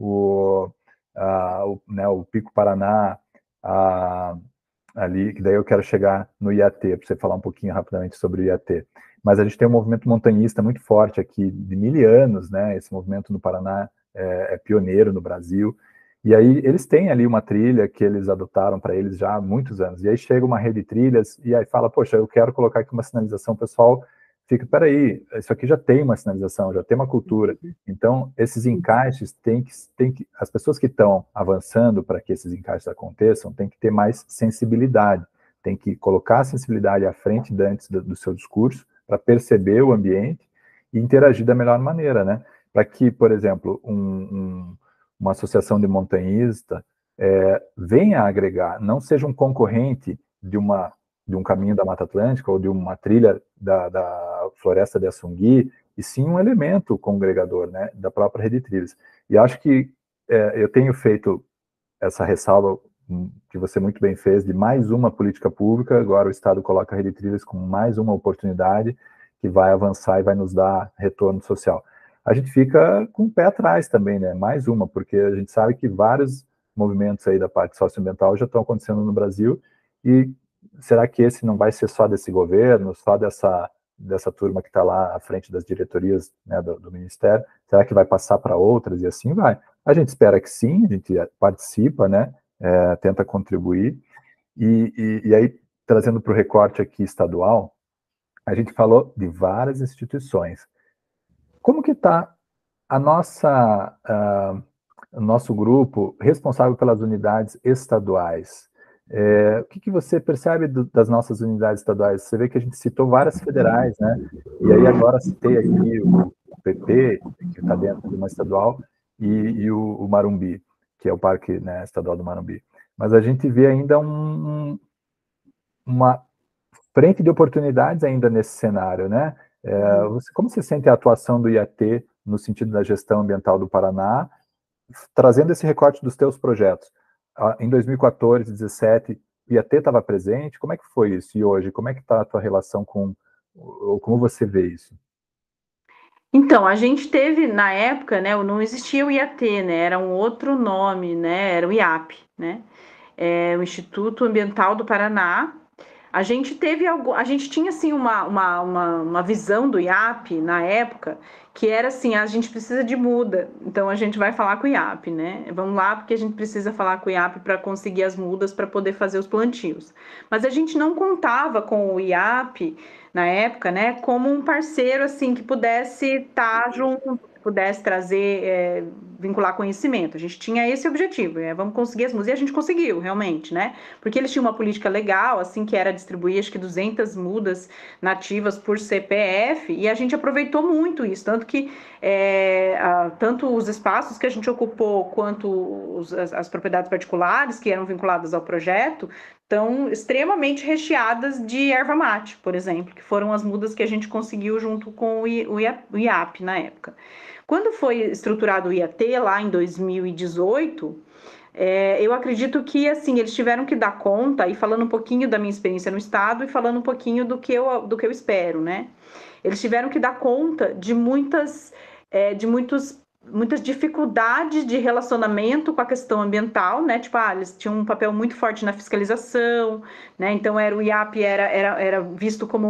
né, o Pico Paraná, ali, que daí eu quero chegar no IAT, para você falar um pouquinho rapidamente sobre o IAT. Mas a gente tem um movimento montanhista muito forte aqui, de 1000 anos, né? Esse movimento no Paraná é pioneiro no Brasil. E aí eles têm ali uma trilha que eles adotaram para eles já há muitos anos. E aí chega uma rede de trilhas e aí fala, poxa, eu quero colocar aqui uma sinalização, pessoal fica, peraí, isso aqui já tem uma sinalização, já tem uma cultura. Então, esses encaixes as pessoas que estão avançando para que esses encaixes aconteçam, tem que ter mais sensibilidade, tem que colocar a sensibilidade à frente antes do seu discurso, para perceber o ambiente e interagir da melhor maneira, né? Para que, por exemplo, uma associação de montanhista venha a agregar, não seja um concorrente de um caminho da Mata Atlântica ou de uma trilha da Floresta de Assungui, e sim um elemento congregador, né, da própria Rede de Trilhas. E acho que eu tenho feito essa ressalva que você muito bem fez, de mais uma política pública. Agora o Estado coloca a Rede de Trilhas com mais uma oportunidade que vai avançar e vai nos dar retorno social. A gente fica com o pé atrás também, né? Mais uma, porque a gente sabe que vários movimentos aí da parte socioambiental já estão acontecendo no Brasil, e será que esse não vai ser só desse governo, só dessa turma que está lá à frente das diretorias, né, do Ministério? Será que vai passar para outras e assim vai? A gente espera que sim, a gente participa, né, tenta contribuir, e aí, trazendo para o recorte aqui estadual, a gente falou de várias instituições. Como que está a o nosso grupo responsável pelas unidades estaduais? O que você percebe das nossas unidades estaduais? Você vê que a gente citou várias federais, né? E aí agora citei aqui o PP, que está dentro de uma estadual, e o Marumbi, que é o Parque, né, Estadual do Marumbi. Mas a gente vê ainda uma frente de oportunidades ainda nesse cenário, né? Como você sente a atuação do IAT no sentido da gestão ambiental do Paraná, trazendo esse recorte dos teus projetos? Em 2014, 2017, o IAT estava presente? Como é que foi isso? E hoje, como é que está a tua relação ou como você vê isso? Então, a gente teve, na época, né, não existia o IAT, né, era um outro nome, né, era o IAP, né, o Instituto Ambiental do Paraná. A gente teve a gente tinha assim uma visão do IAP na época, que era assim, a gente precisa de muda, então a gente vai falar com o IAP, né? Vamos lá, porque a gente precisa falar com o IAP para conseguir as mudas para poder fazer os plantios. Mas a gente não contava com o IAP na época, né, como um parceiro assim que pudesse estar junto, que pudesse trazer, vincular conhecimento. A gente tinha esse objetivo, vamos conseguir as mudas, e a gente conseguiu realmente, né? Porque eles tinham uma política legal, assim, que era distribuir acho que 200 mudas nativas por CPF, e a gente aproveitou muito isso, tanto que tanto os espaços que a gente ocupou quanto as propriedades particulares que eram vinculadas ao projeto estão extremamente recheadas de erva mate, por exemplo, que foram as mudas que a gente conseguiu junto com o IAP na época. Quando foi estruturado o IAT, lá em 2018, eu acredito que, assim, eles tiveram que dar conta, e falando um pouquinho da minha experiência no Estado e falando um pouquinho do que eu espero, né? Eles tiveram que dar conta de muitas dificuldades de relacionamento com a questão ambiental, né? Tipo, eles tinham um papel muito forte na fiscalização, né? Então, o IAP era visto como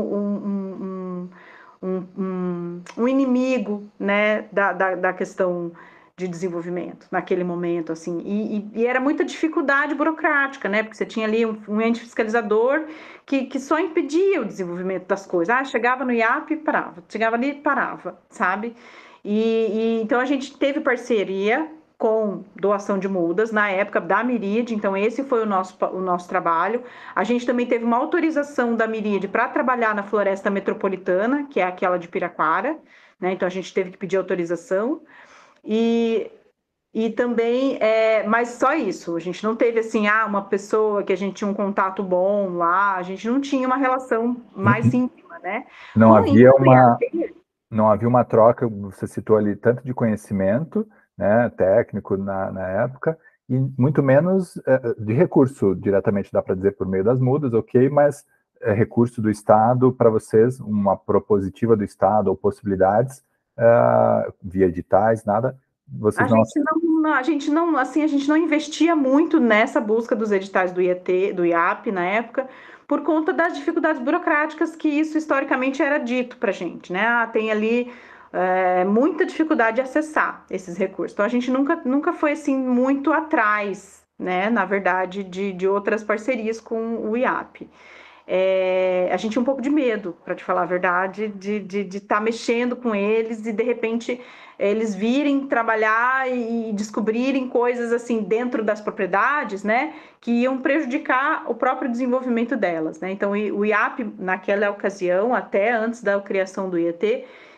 um inimigo, né, da questão de desenvolvimento naquele momento, assim, e era muita dificuldade burocrática, né, porque você tinha ali um ente fiscalizador que só impedia o desenvolvimento das coisas. Chegava no IAP e parava, chegava ali e parava, sabe? Então a gente teve parceria com doação de mudas na época da Miríade, então esse foi o nosso trabalho. A gente também teve uma autorização da Miríade para trabalhar na floresta metropolitana, que é aquela de Piraquara, né? Então a gente teve que pedir autorização. E, e também, mas só isso, a gente não teve assim, uma pessoa que a gente tinha um contato bom lá, a gente não tinha uma relação mais íntima, né? Não Com havia o uma, IAT, não havia uma troca, você citou ali, tanto de conhecimento, né, técnico na época, e muito menos de recurso, diretamente dá para dizer por meio das mudas, ok, mas recurso do Estado para vocês, uma propositiva do Estado ou possibilidades via editais, nada, vocês não... a gente não investia muito nessa busca dos editais do IAT, do IAP na época, por conta das dificuldades burocráticas que isso historicamente era dito para a gente, né? Tem ali muita dificuldade de acessar esses recursos. Então a gente nunca foi assim muito atrás, né? Na verdade, de outras parcerias com o IAP. A gente tinha um pouco de medo, para te falar a verdade, de estar mexendo com eles e de repente eles virem trabalhar e descobrirem coisas assim dentro das propriedades, né, que iam prejudicar o próprio desenvolvimento delas, né? Então o IAP naquela ocasião, até antes da criação do IAT,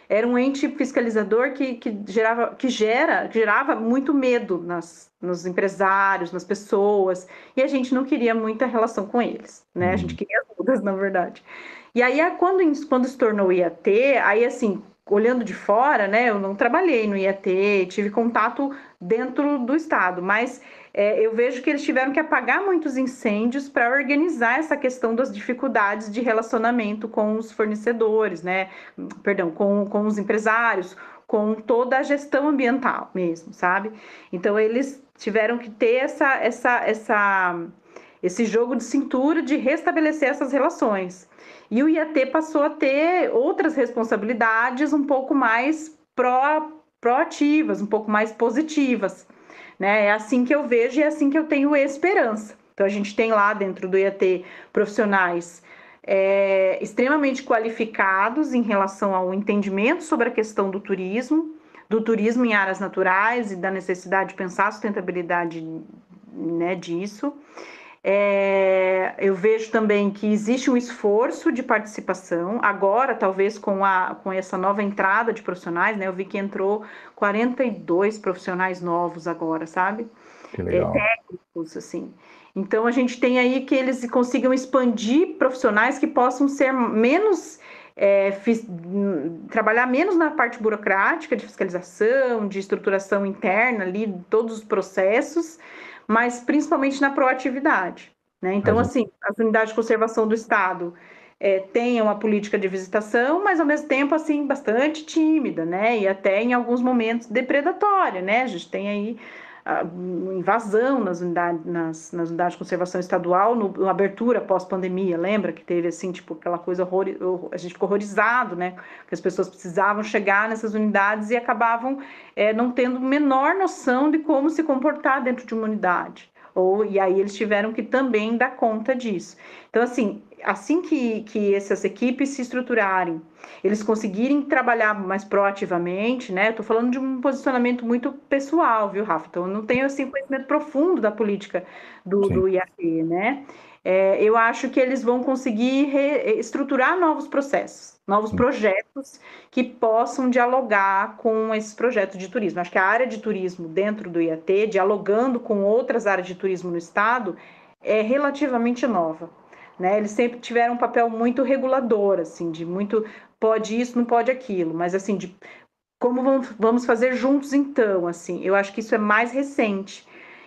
era um ente fiscalizador que gerava muito medo nos empresários, nas pessoas, e a gente não queria muita relação com eles, né? A gente queria todas, na verdade. E aí, quando se tornou IAT, aí assim, olhando de fora, né? Eu não trabalhei no IAT, tive contato dentro do Estado, mas eu vejo que eles tiveram que apagar muitos incêndios para organizar essa questão das dificuldades de relacionamento com os fornecedores, né? Perdão, com os empresários, com toda a gestão ambiental mesmo, sabe? Então eles tiveram que ter esse jogo de cintura de restabelecer essas relações. E o IAT passou a ter outras responsabilidades um pouco mais proativas, um pouco mais positivas, né? É assim que eu vejo e é assim que eu tenho esperança. Então a gente tem lá dentro do IAT profissionais extremamente qualificados em relação ao entendimento sobre a questão do turismo em áreas naturais e da necessidade de pensar a sustentabilidade, né, disso. Eu vejo também que existe um esforço de participação, agora talvez com essa nova entrada de profissionais, né? Eu vi que entrou 42 profissionais novos agora, sabe? Que legal. Técnicos, assim. Então a gente tem aí que eles consigam expandir profissionais que possam ser menos trabalhar menos na parte burocrática de fiscalização, de estruturação interna ali, todos os processos, mas principalmente na proatividade, né? A Então, gente, assim, as unidades de conservação do Estado têm uma política de visitação, mas ao mesmo tempo, assim, bastante tímida, né? E até em alguns momentos depredatória, né? A gente tem aí invasão nas unidades de conservação estadual, na abertura pós-pandemia, lembra que teve assim, tipo, aquela coisa a gente ficou horrorizado, né? Que as pessoas precisavam chegar nessas unidades e acabavam não tendo menor noção de como se comportar dentro de uma unidade. E aí eles tiveram que também dar conta disso. Então, assim que essas equipes se estruturarem, eles conseguirem trabalhar mais proativamente, né? Eu tô falando de um posicionamento muito pessoal, viu, Rafa? Então, eu não tenho, assim, conhecimento profundo da política sim. do IAT, né? Eu acho que eles vão conseguir estruturar novos processos, novos projetos que possam dialogar com esses projetos de turismo. Acho que a área de turismo dentro do IAT, dialogando com outras áreas de turismo no estado, é relativamente nova, né? Eles sempre tiveram um papel muito regulador, assim, de muito pode isso, não pode aquilo, mas assim, de como vamos fazer juntos então, assim, eu acho que isso é mais recente.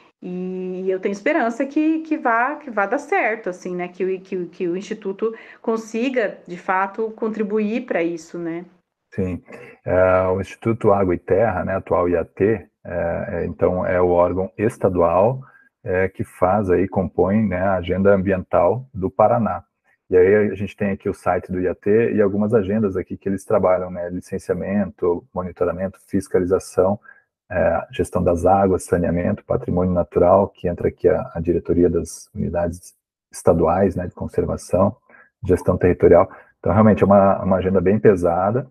E eu tenho esperança que vá dar certo, assim, né? Que o Instituto consiga, de fato, contribuir para isso, né? Sim. O Instituto Água e Terra, né, atual IAT, então é o órgão estadual que faz aí, compõe, né, a agenda ambiental do Paraná. E aí a gente tem aqui o site do IAT e algumas agendas aqui que eles trabalham, né, licenciamento, monitoramento, fiscalização, gestão das águas, saneamento, patrimônio natural, que entra aqui a diretoria das unidades estaduais, né, de conservação, gestão territorial. Então, realmente, é uma agenda bem pesada,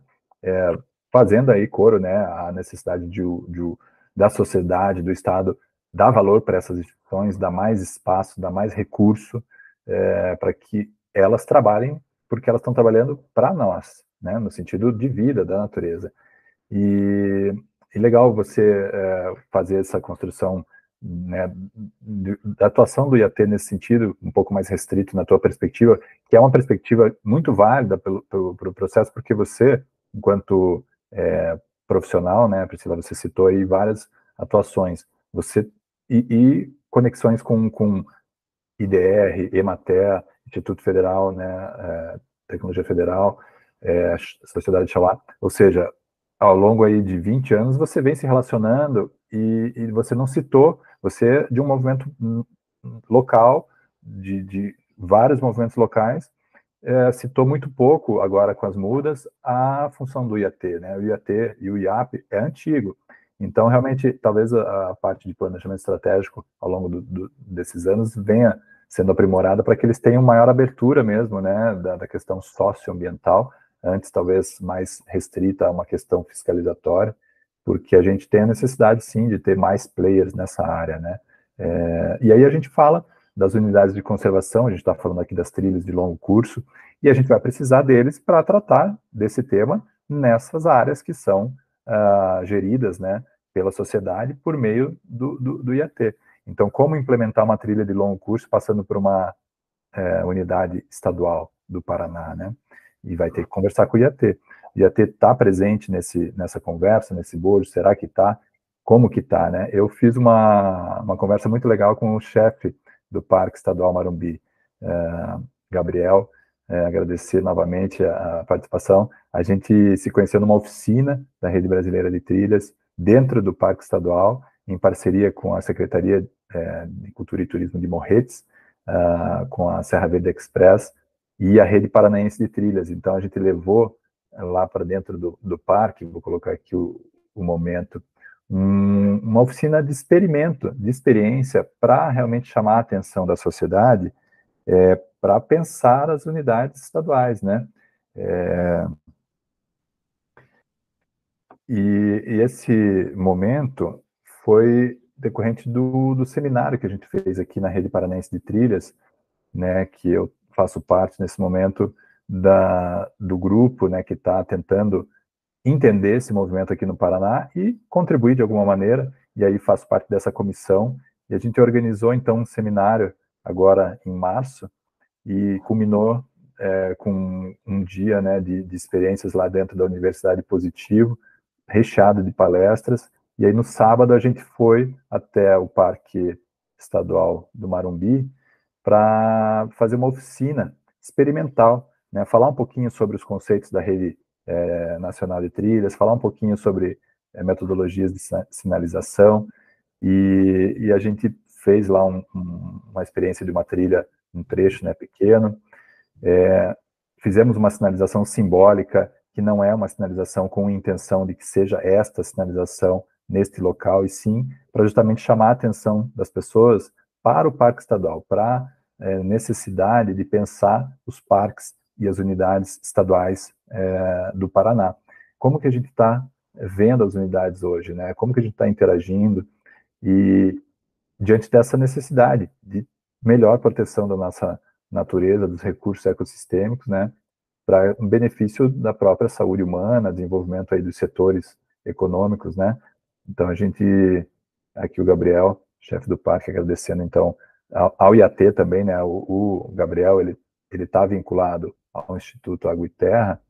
fazendo aí coro, né, a necessidade da sociedade, do Estado, dar valor para essas instituições, dar mais espaço, dar mais recurso, para que elas trabalhem, porque elas estão trabalhando para nós, né, no sentido de vida da natureza. E legal você fazer essa construção, né, da atuação do IAT nesse sentido, um pouco mais restrito na tua perspectiva, que é uma perspectiva muito válida pelo processo, porque você, enquanto profissional, né, Priscila, você citou aí várias atuações, e conexões com IDR, Emater, Instituto Federal, né, Tecnologia Federal, Sociedade Chauá, ou seja, ao longo aí de 20 anos, você vem se relacionando e você não citou, você de um movimento local, de vários movimentos locais, citou muito pouco, agora com as mudas, a função do IAT, né? O IAT e o IAP é antigo. Então, realmente, talvez a parte de planejamento estratégico ao longo desses anos venha sendo aprimorada para que eles tenham maior abertura mesmo, né, da questão socioambiental, antes talvez mais restrita a uma questão fiscalizatória, porque a gente tem a necessidade, sim, de ter mais players nessa área, né? E aí a gente fala das unidades de conservação, a gente está falando aqui das trilhas de longo curso, e a gente vai precisar deles para tratar desse tema nessas áreas que são geridas, né, pela sociedade por meio do IAT. Então, como implementar uma trilha de longo curso passando por uma unidade estadual do Paraná, né? E vai ter que conversar com o IAT. O IAT está presente nessa conversa, nesse bojo, será que está? Como que está, né? Eu fiz uma conversa muito legal com o chefe do Parque Estadual Marumbi, Gabriel, agradecer novamente a participação. A gente se conheceu numa oficina da Rede Brasileira de Trilhas, dentro do Parque Estadual, em parceria com a Secretaria de Cultura e Turismo de Morretes, com a Serra Verde Express e a Rede Paranaense de Trilhas. Então, a gente levou lá para dentro do parque, vou colocar aqui o momento, uma oficina de experimento, de experiência, para realmente chamar a atenção da sociedade para pensar as unidades estaduais, né? E esse momento foi decorrente do seminário que a gente fez aqui na Rede Paranaense de Trilhas, né, que eu faço parte nesse momento do grupo, né, que está tentando entender esse movimento aqui no Paraná e contribuir de alguma maneira, e aí faço parte dessa comissão, e a gente organizou então um seminário agora em março, e culminou com um dia, né, de experiências lá dentro da Universidade Positivo, recheado de palestras, e aí no sábado a gente foi até o Parque Estadual do Marumbi para fazer uma oficina experimental, né, falar um pouquinho sobre os conceitos da Rede Nacional de Trilhas, falar um pouquinho sobre metodologias de sinalização, e a gente fez lá uma experiência de uma trilha, um trecho, né, pequeno. Fizemos uma sinalização simbólica, que não é uma sinalização com intenção de que seja esta sinalização neste local, e sim para justamente chamar a atenção das pessoas para o Parque Estadual, para a necessidade de pensar os parques e as unidades estaduais do Paraná. Como que a gente está vendo as unidades hoje, né? Como que a gente está interagindo, e diante dessa necessidade de melhor proteção da nossa natureza, dos recursos ecossistêmicos, né, para um benefício da própria saúde humana, desenvolvimento aí dos setores econômicos, né. Então a gente, aqui o Gabriel, chefe do parque, agradecendo então ao IAT também, né, o Gabriel, ele está vinculado ao Instituto Água e Terra,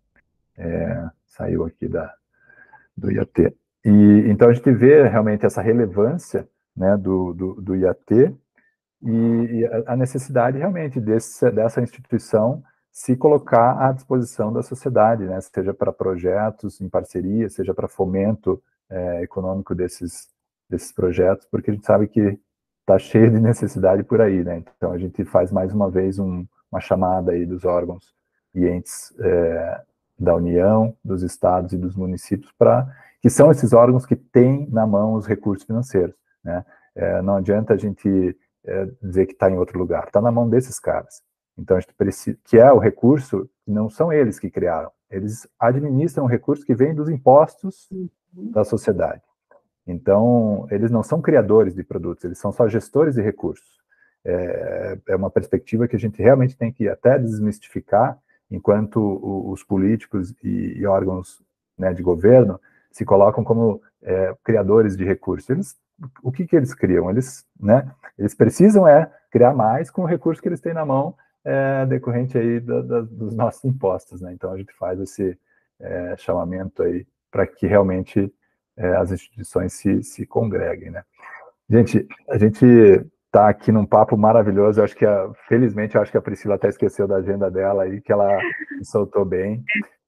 saiu aqui do IAT. E então a gente vê realmente essa relevância, né, do IAT, e a necessidade realmente dessa instituição se colocar à disposição da sociedade, né, seja para projetos em parceria, seja para fomento econômico desses projetos, porque a gente sabe que está cheio de necessidade por aí, né? Então a gente faz mais uma vez uma chamada aí dos órgãos e entes da União, dos estados e dos municípios, que são esses órgãos que têm na mão os recursos financeiros, né? Não adianta a gente dizer que está em outro lugar, está na mão desses caras. Então a gente precisa, que é o recurso, não são eles que criaram, eles administram o recurso que vem dos impostos da sociedade. Então, eles não são criadores de produtos, eles são só gestores de recursos. É uma perspectiva que a gente realmente tem que até desmistificar, enquanto os políticos e órgãos, né, de governo se colocam como criadores de recursos. O que eles criam? Eles precisam criar mais com o recurso que eles têm na mão, decorrente aí dos nossos impostos, né? Então, a gente faz esse chamamento aí para que realmente as instituições se congreguem, né? Gente, a gente está aqui num papo maravilhoso. Eu acho que, felizmente, eu acho que a Priscila até esqueceu da agenda dela aí, que ela se soltou bem.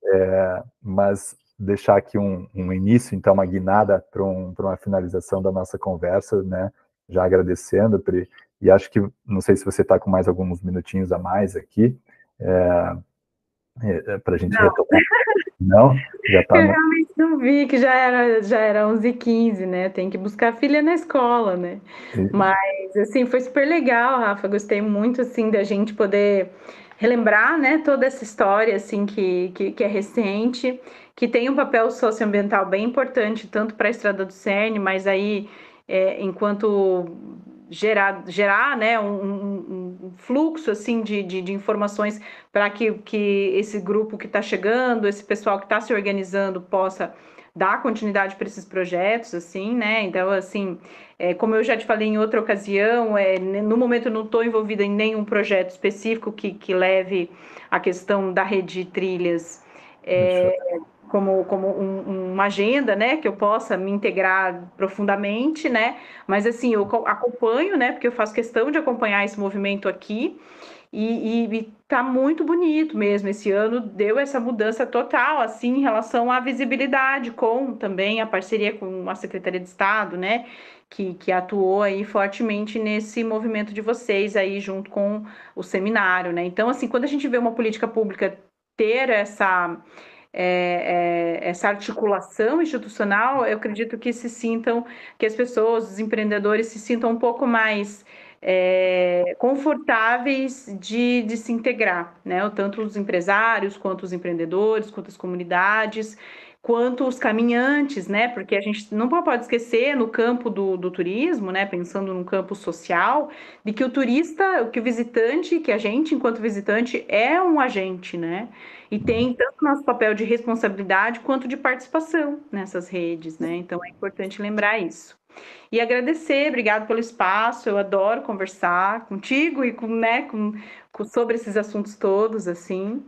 Mas deixar aqui um início, então, uma guinada para uma finalização da nossa conversa, né? Já agradecendo, Pri, e acho que, não sei se você está com mais alguns minutinhos a mais aqui, para a gente retomar. Não? Já está. Eu realmente não vi que já era 11h15, né? Tem que buscar a filha na escola, né? Mas, assim, foi super legal, Rafa. Gostei muito, assim, da gente poder relembrar, né, toda essa história, assim, que é recente, que tem um papel socioambiental bem importante, tanto para a Estrada do Cerne, mas aí, enquanto gerar, né, um fluxo assim de informações para que esse grupo que está chegando, esse pessoal que está se organizando possa dar continuidade para esses projetos, assim, né? Então, assim, como eu já te falei em outra ocasião, no momento eu não estou envolvida em nenhum projeto específico que leve a questão da rede de trilhas Deixa, como uma agenda, né, que eu possa me integrar profundamente, né, mas assim, eu acompanho, né, porque eu faço questão de acompanhar esse movimento aqui, e tá muito bonito mesmo. Esse ano deu essa mudança total, assim, em relação à visibilidade, com também a parceria com a Secretaria de Estado, né, que atuou aí fortemente nesse movimento de vocês aí, junto com o seminário, né. Então, assim, quando a gente vê uma política pública ter essa articulação institucional, eu acredito que as pessoas, os empreendedores se sintam um pouco mais confortáveis de se integrar, né? Tanto os empresários, quanto os empreendedores, quanto as comunidades, quanto os caminhantes, né? Porque a gente não pode esquecer no campo do turismo, né? Pensando no campo social, de que o turista, que o visitante, que a gente, enquanto visitante, é um agente, né? E tem tanto nosso papel de responsabilidade quanto de participação nessas redes, né? Então é importante lembrar isso. E agradecer, obrigado pelo espaço, eu adoro conversar contigo e né, sobre esses assuntos todos, assim.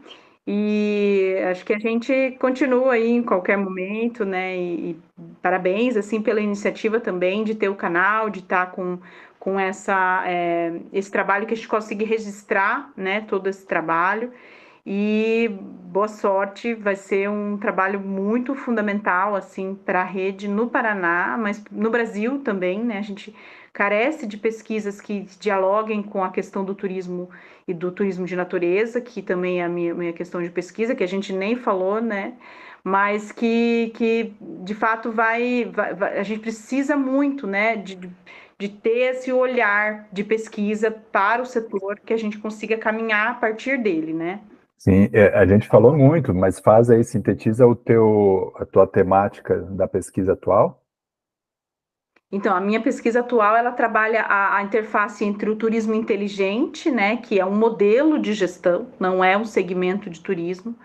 E acho que a gente continua aí em qualquer momento, né? E parabéns, assim, pela iniciativa também de ter o canal, de estar com esse trabalho, que a gente consiga registrar, né, todo esse trabalho. E boa sorte, vai ser um trabalho muito fundamental assim para a rede no Paraná, mas no Brasil também, né? A gente carece de pesquisas que dialoguem com a questão do turismo e do turismo de natureza, que também é a minha questão de pesquisa, que a gente nem falou, né? Mas que de fato a gente precisa muito, né? De ter esse olhar de pesquisa para o setor, que a gente consiga caminhar a partir dele, né? sim, a gente falou muito, mas faz aí, sintetiza a tua temática da pesquisa atual. Então, a minha pesquisa atual, ela trabalha a interface entre o turismo inteligente, né, que é um modelo de gestão, não é um segmento de turismo,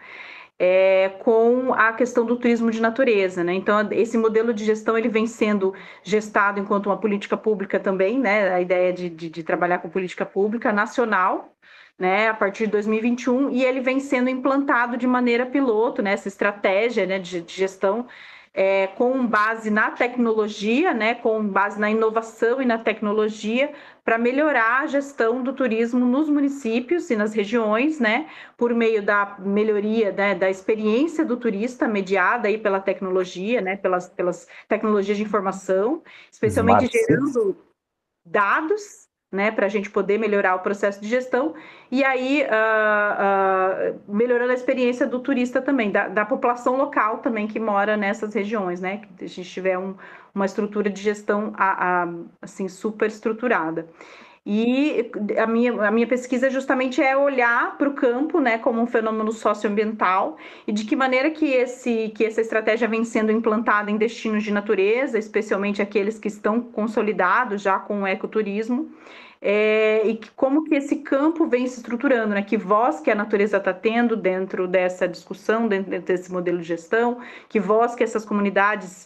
com a questão do turismo de natureza, né? Então, esse modelo de gestão ele vem sendo gestado enquanto uma política pública também, né? A ideia de trabalhar com política pública nacional, né? A partir de 2021, e ele vem sendo implantado de maneira piloto, né? Essa estratégia, né, de gestão com base na tecnologia, né, com base na inovação e na tecnologia, para melhorar a gestão do turismo nos municípios e nas regiões, né, por meio da melhoria, né, da experiência do turista, mediada aí pela tecnologia, né, pelas tecnologias de informação, especialmente Smart Cities. gerando dados, né, para a gente poder melhorar o processo de gestão, e aí melhorando a experiência do turista também, da população local também que mora nessas regiões, né, que a gente tiver uma estrutura de gestão assim, super estruturada. E a minha pesquisa justamente é olhar para o campo, né, como um fenômeno socioambiental, e de que maneira que essa estratégia vem sendo implantada em destinos de natureza, especialmente aqueles que estão consolidados já com o ecoturismo, e como que esse campo vem se estruturando, né? Que voz que a natureza está tendo dentro dessa discussão, dentro desse modelo de gestão, que voz que essas comunidades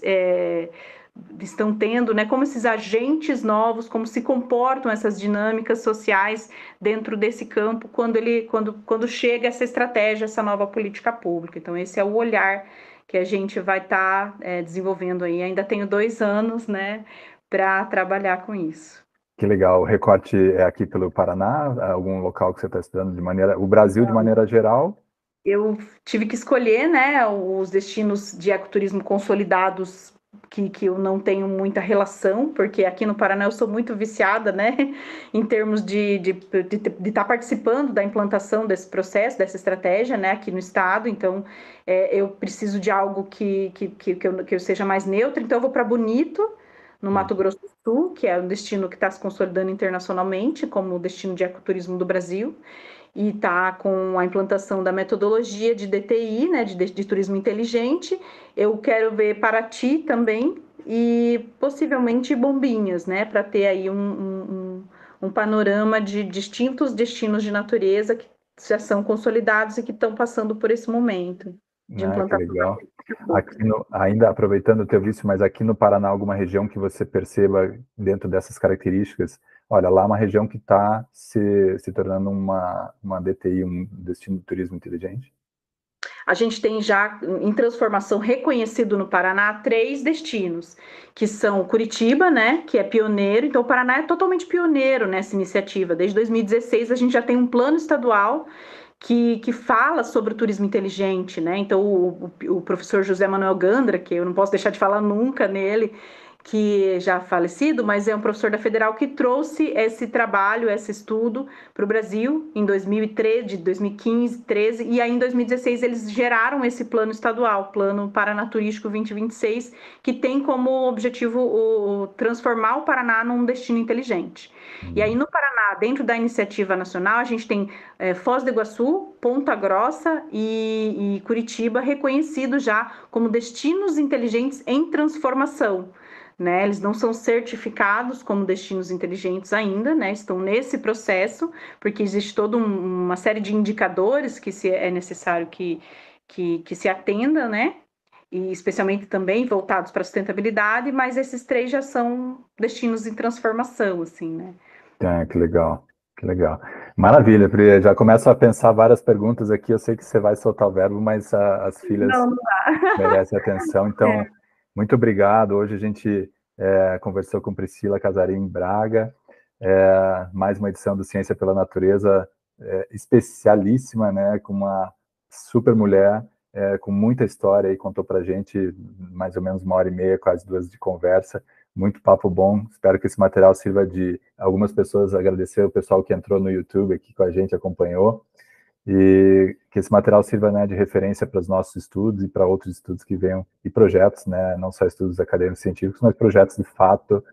estão tendo, né? Como esses agentes novos, como se comportam essas dinâmicas sociais dentro desse campo quando chega essa estratégia, essa nova política pública. Então, esse é o olhar que a gente vai estar desenvolvendo aí. Ainda tenho 2 anos, né, para trabalhar com isso. Que legal. O recorte é aqui pelo Paraná, algum local que você está estudando o Brasil de maneira geral? Eu tive que escolher, né, os destinos de ecoturismo consolidados que eu não tenho muita relação, porque aqui no Paraná eu sou muito viciada, né, em termos de estar participando da implantação desse processo, dessa estratégia, né, aqui no estado. Então, eu preciso de algo que eu seja mais neutro. Então, eu vou para Bonito, no Mato Grosso do Sul, que é um destino que está se consolidando internacionalmente como o destino de ecoturismo do Brasil, e está com a implantação da metodologia de DTI, né, de turismo inteligente. Eu quero ver Paraty também, e possivelmente Bombinhas, né, para ter aí um panorama de distintos destinos de natureza que já são consolidados e que estão passando por esse momento de Que implantação. legal. Ainda aproveitando o teu vício, mas aqui no Paraná, alguma região que você perceba dentro dessas características, olha, lá é uma região que está se tornando uma DTI, um destino de turismo inteligente? A gente tem já em transformação reconhecido no Paraná 3 destinos, que são Curitiba, né, que é pioneiro. Então o Paraná é totalmente pioneiro nessa iniciativa. Desde 2016 a gente já tem um plano estadual que fala sobre o turismo inteligente, né? Então o professor José Manuel Gandra, que eu não posso deixar de falar nunca nele, que já falecido, mas é um professor da Federal que trouxe esse trabalho, esse estudo para o Brasil em 2013, de 2015, 13, e aí em 2016 eles geraram esse plano estadual, Plano Paraná Turístico 2026, que tem como objetivo transformar o Paraná num destino inteligente. E aí no Paraná, dentro da iniciativa nacional, a gente tem Foz do Iguaçu, Ponta Grossa e Curitiba reconhecidos já como destinos inteligentes em transformação. Né? Eles não são certificados como destinos inteligentes ainda, né? Estão nesse processo, porque existe toda uma série de indicadores que é necessário que se atenda, né? E especialmente também voltados para a sustentabilidade, mas esses 3 já são destinos em transformação, assim, né? Que legal, que legal. Maravilha, Pri, já começo a pensar várias perguntas aqui, eu sei que você vai soltar o verbo, mas as filhas Não, não dá. merecem atenção, então, muito obrigado. Hoje a gente conversou com Priscila Casarim Braga, mais uma edição do Ciência pela Natureza, especialíssima, né, com uma super mulher, com muita história, e contou para a gente mais ou menos 1h30, quase 2 de conversa, muito papo bom. Espero que esse material sirva de algumas pessoas, agradecer o pessoal que entrou no YouTube aqui com a gente, acompanhou, e que esse material sirva, né, de referência para os nossos estudos e para outros estudos que venham, e projetos, né, não só estudos acadêmicos científicos, mas projetos de fato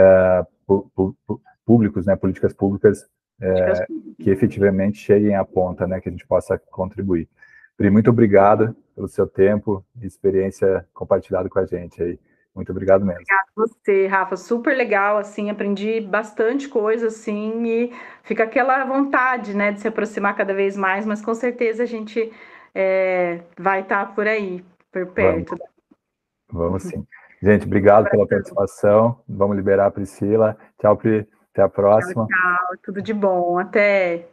públicos, né, políticas públicas que efetivamente cheguem à ponta, né, que a gente possa contribuir. Pri, muito obrigado pelo seu tempo e experiência compartilhada com a gente aí. Muito obrigado mesmo. Obrigada a você, Rafa. Super legal, assim, aprendi bastante coisa, assim, e fica aquela vontade, né, de se aproximar cada vez mais, mas com certeza a gente vai estar por aí, por perto. Vamos sim. Gente, obrigado pela participação. Vamos liberar a Priscila. Tchau, Pri. Até a próxima. Tchau, tudo de bom. Até.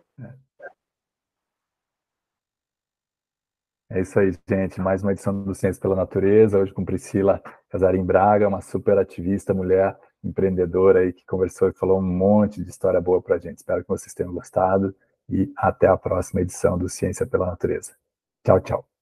É isso aí, gente. Mais uma edição do Ciência pela Natureza, hoje com Priscila Casarim Braga, uma super ativista, mulher empreendedora aí, que conversou e falou um monte de história boa pra gente. Espero que vocês tenham gostado e até a próxima edição do Ciência pela Natureza. Tchau, tchau.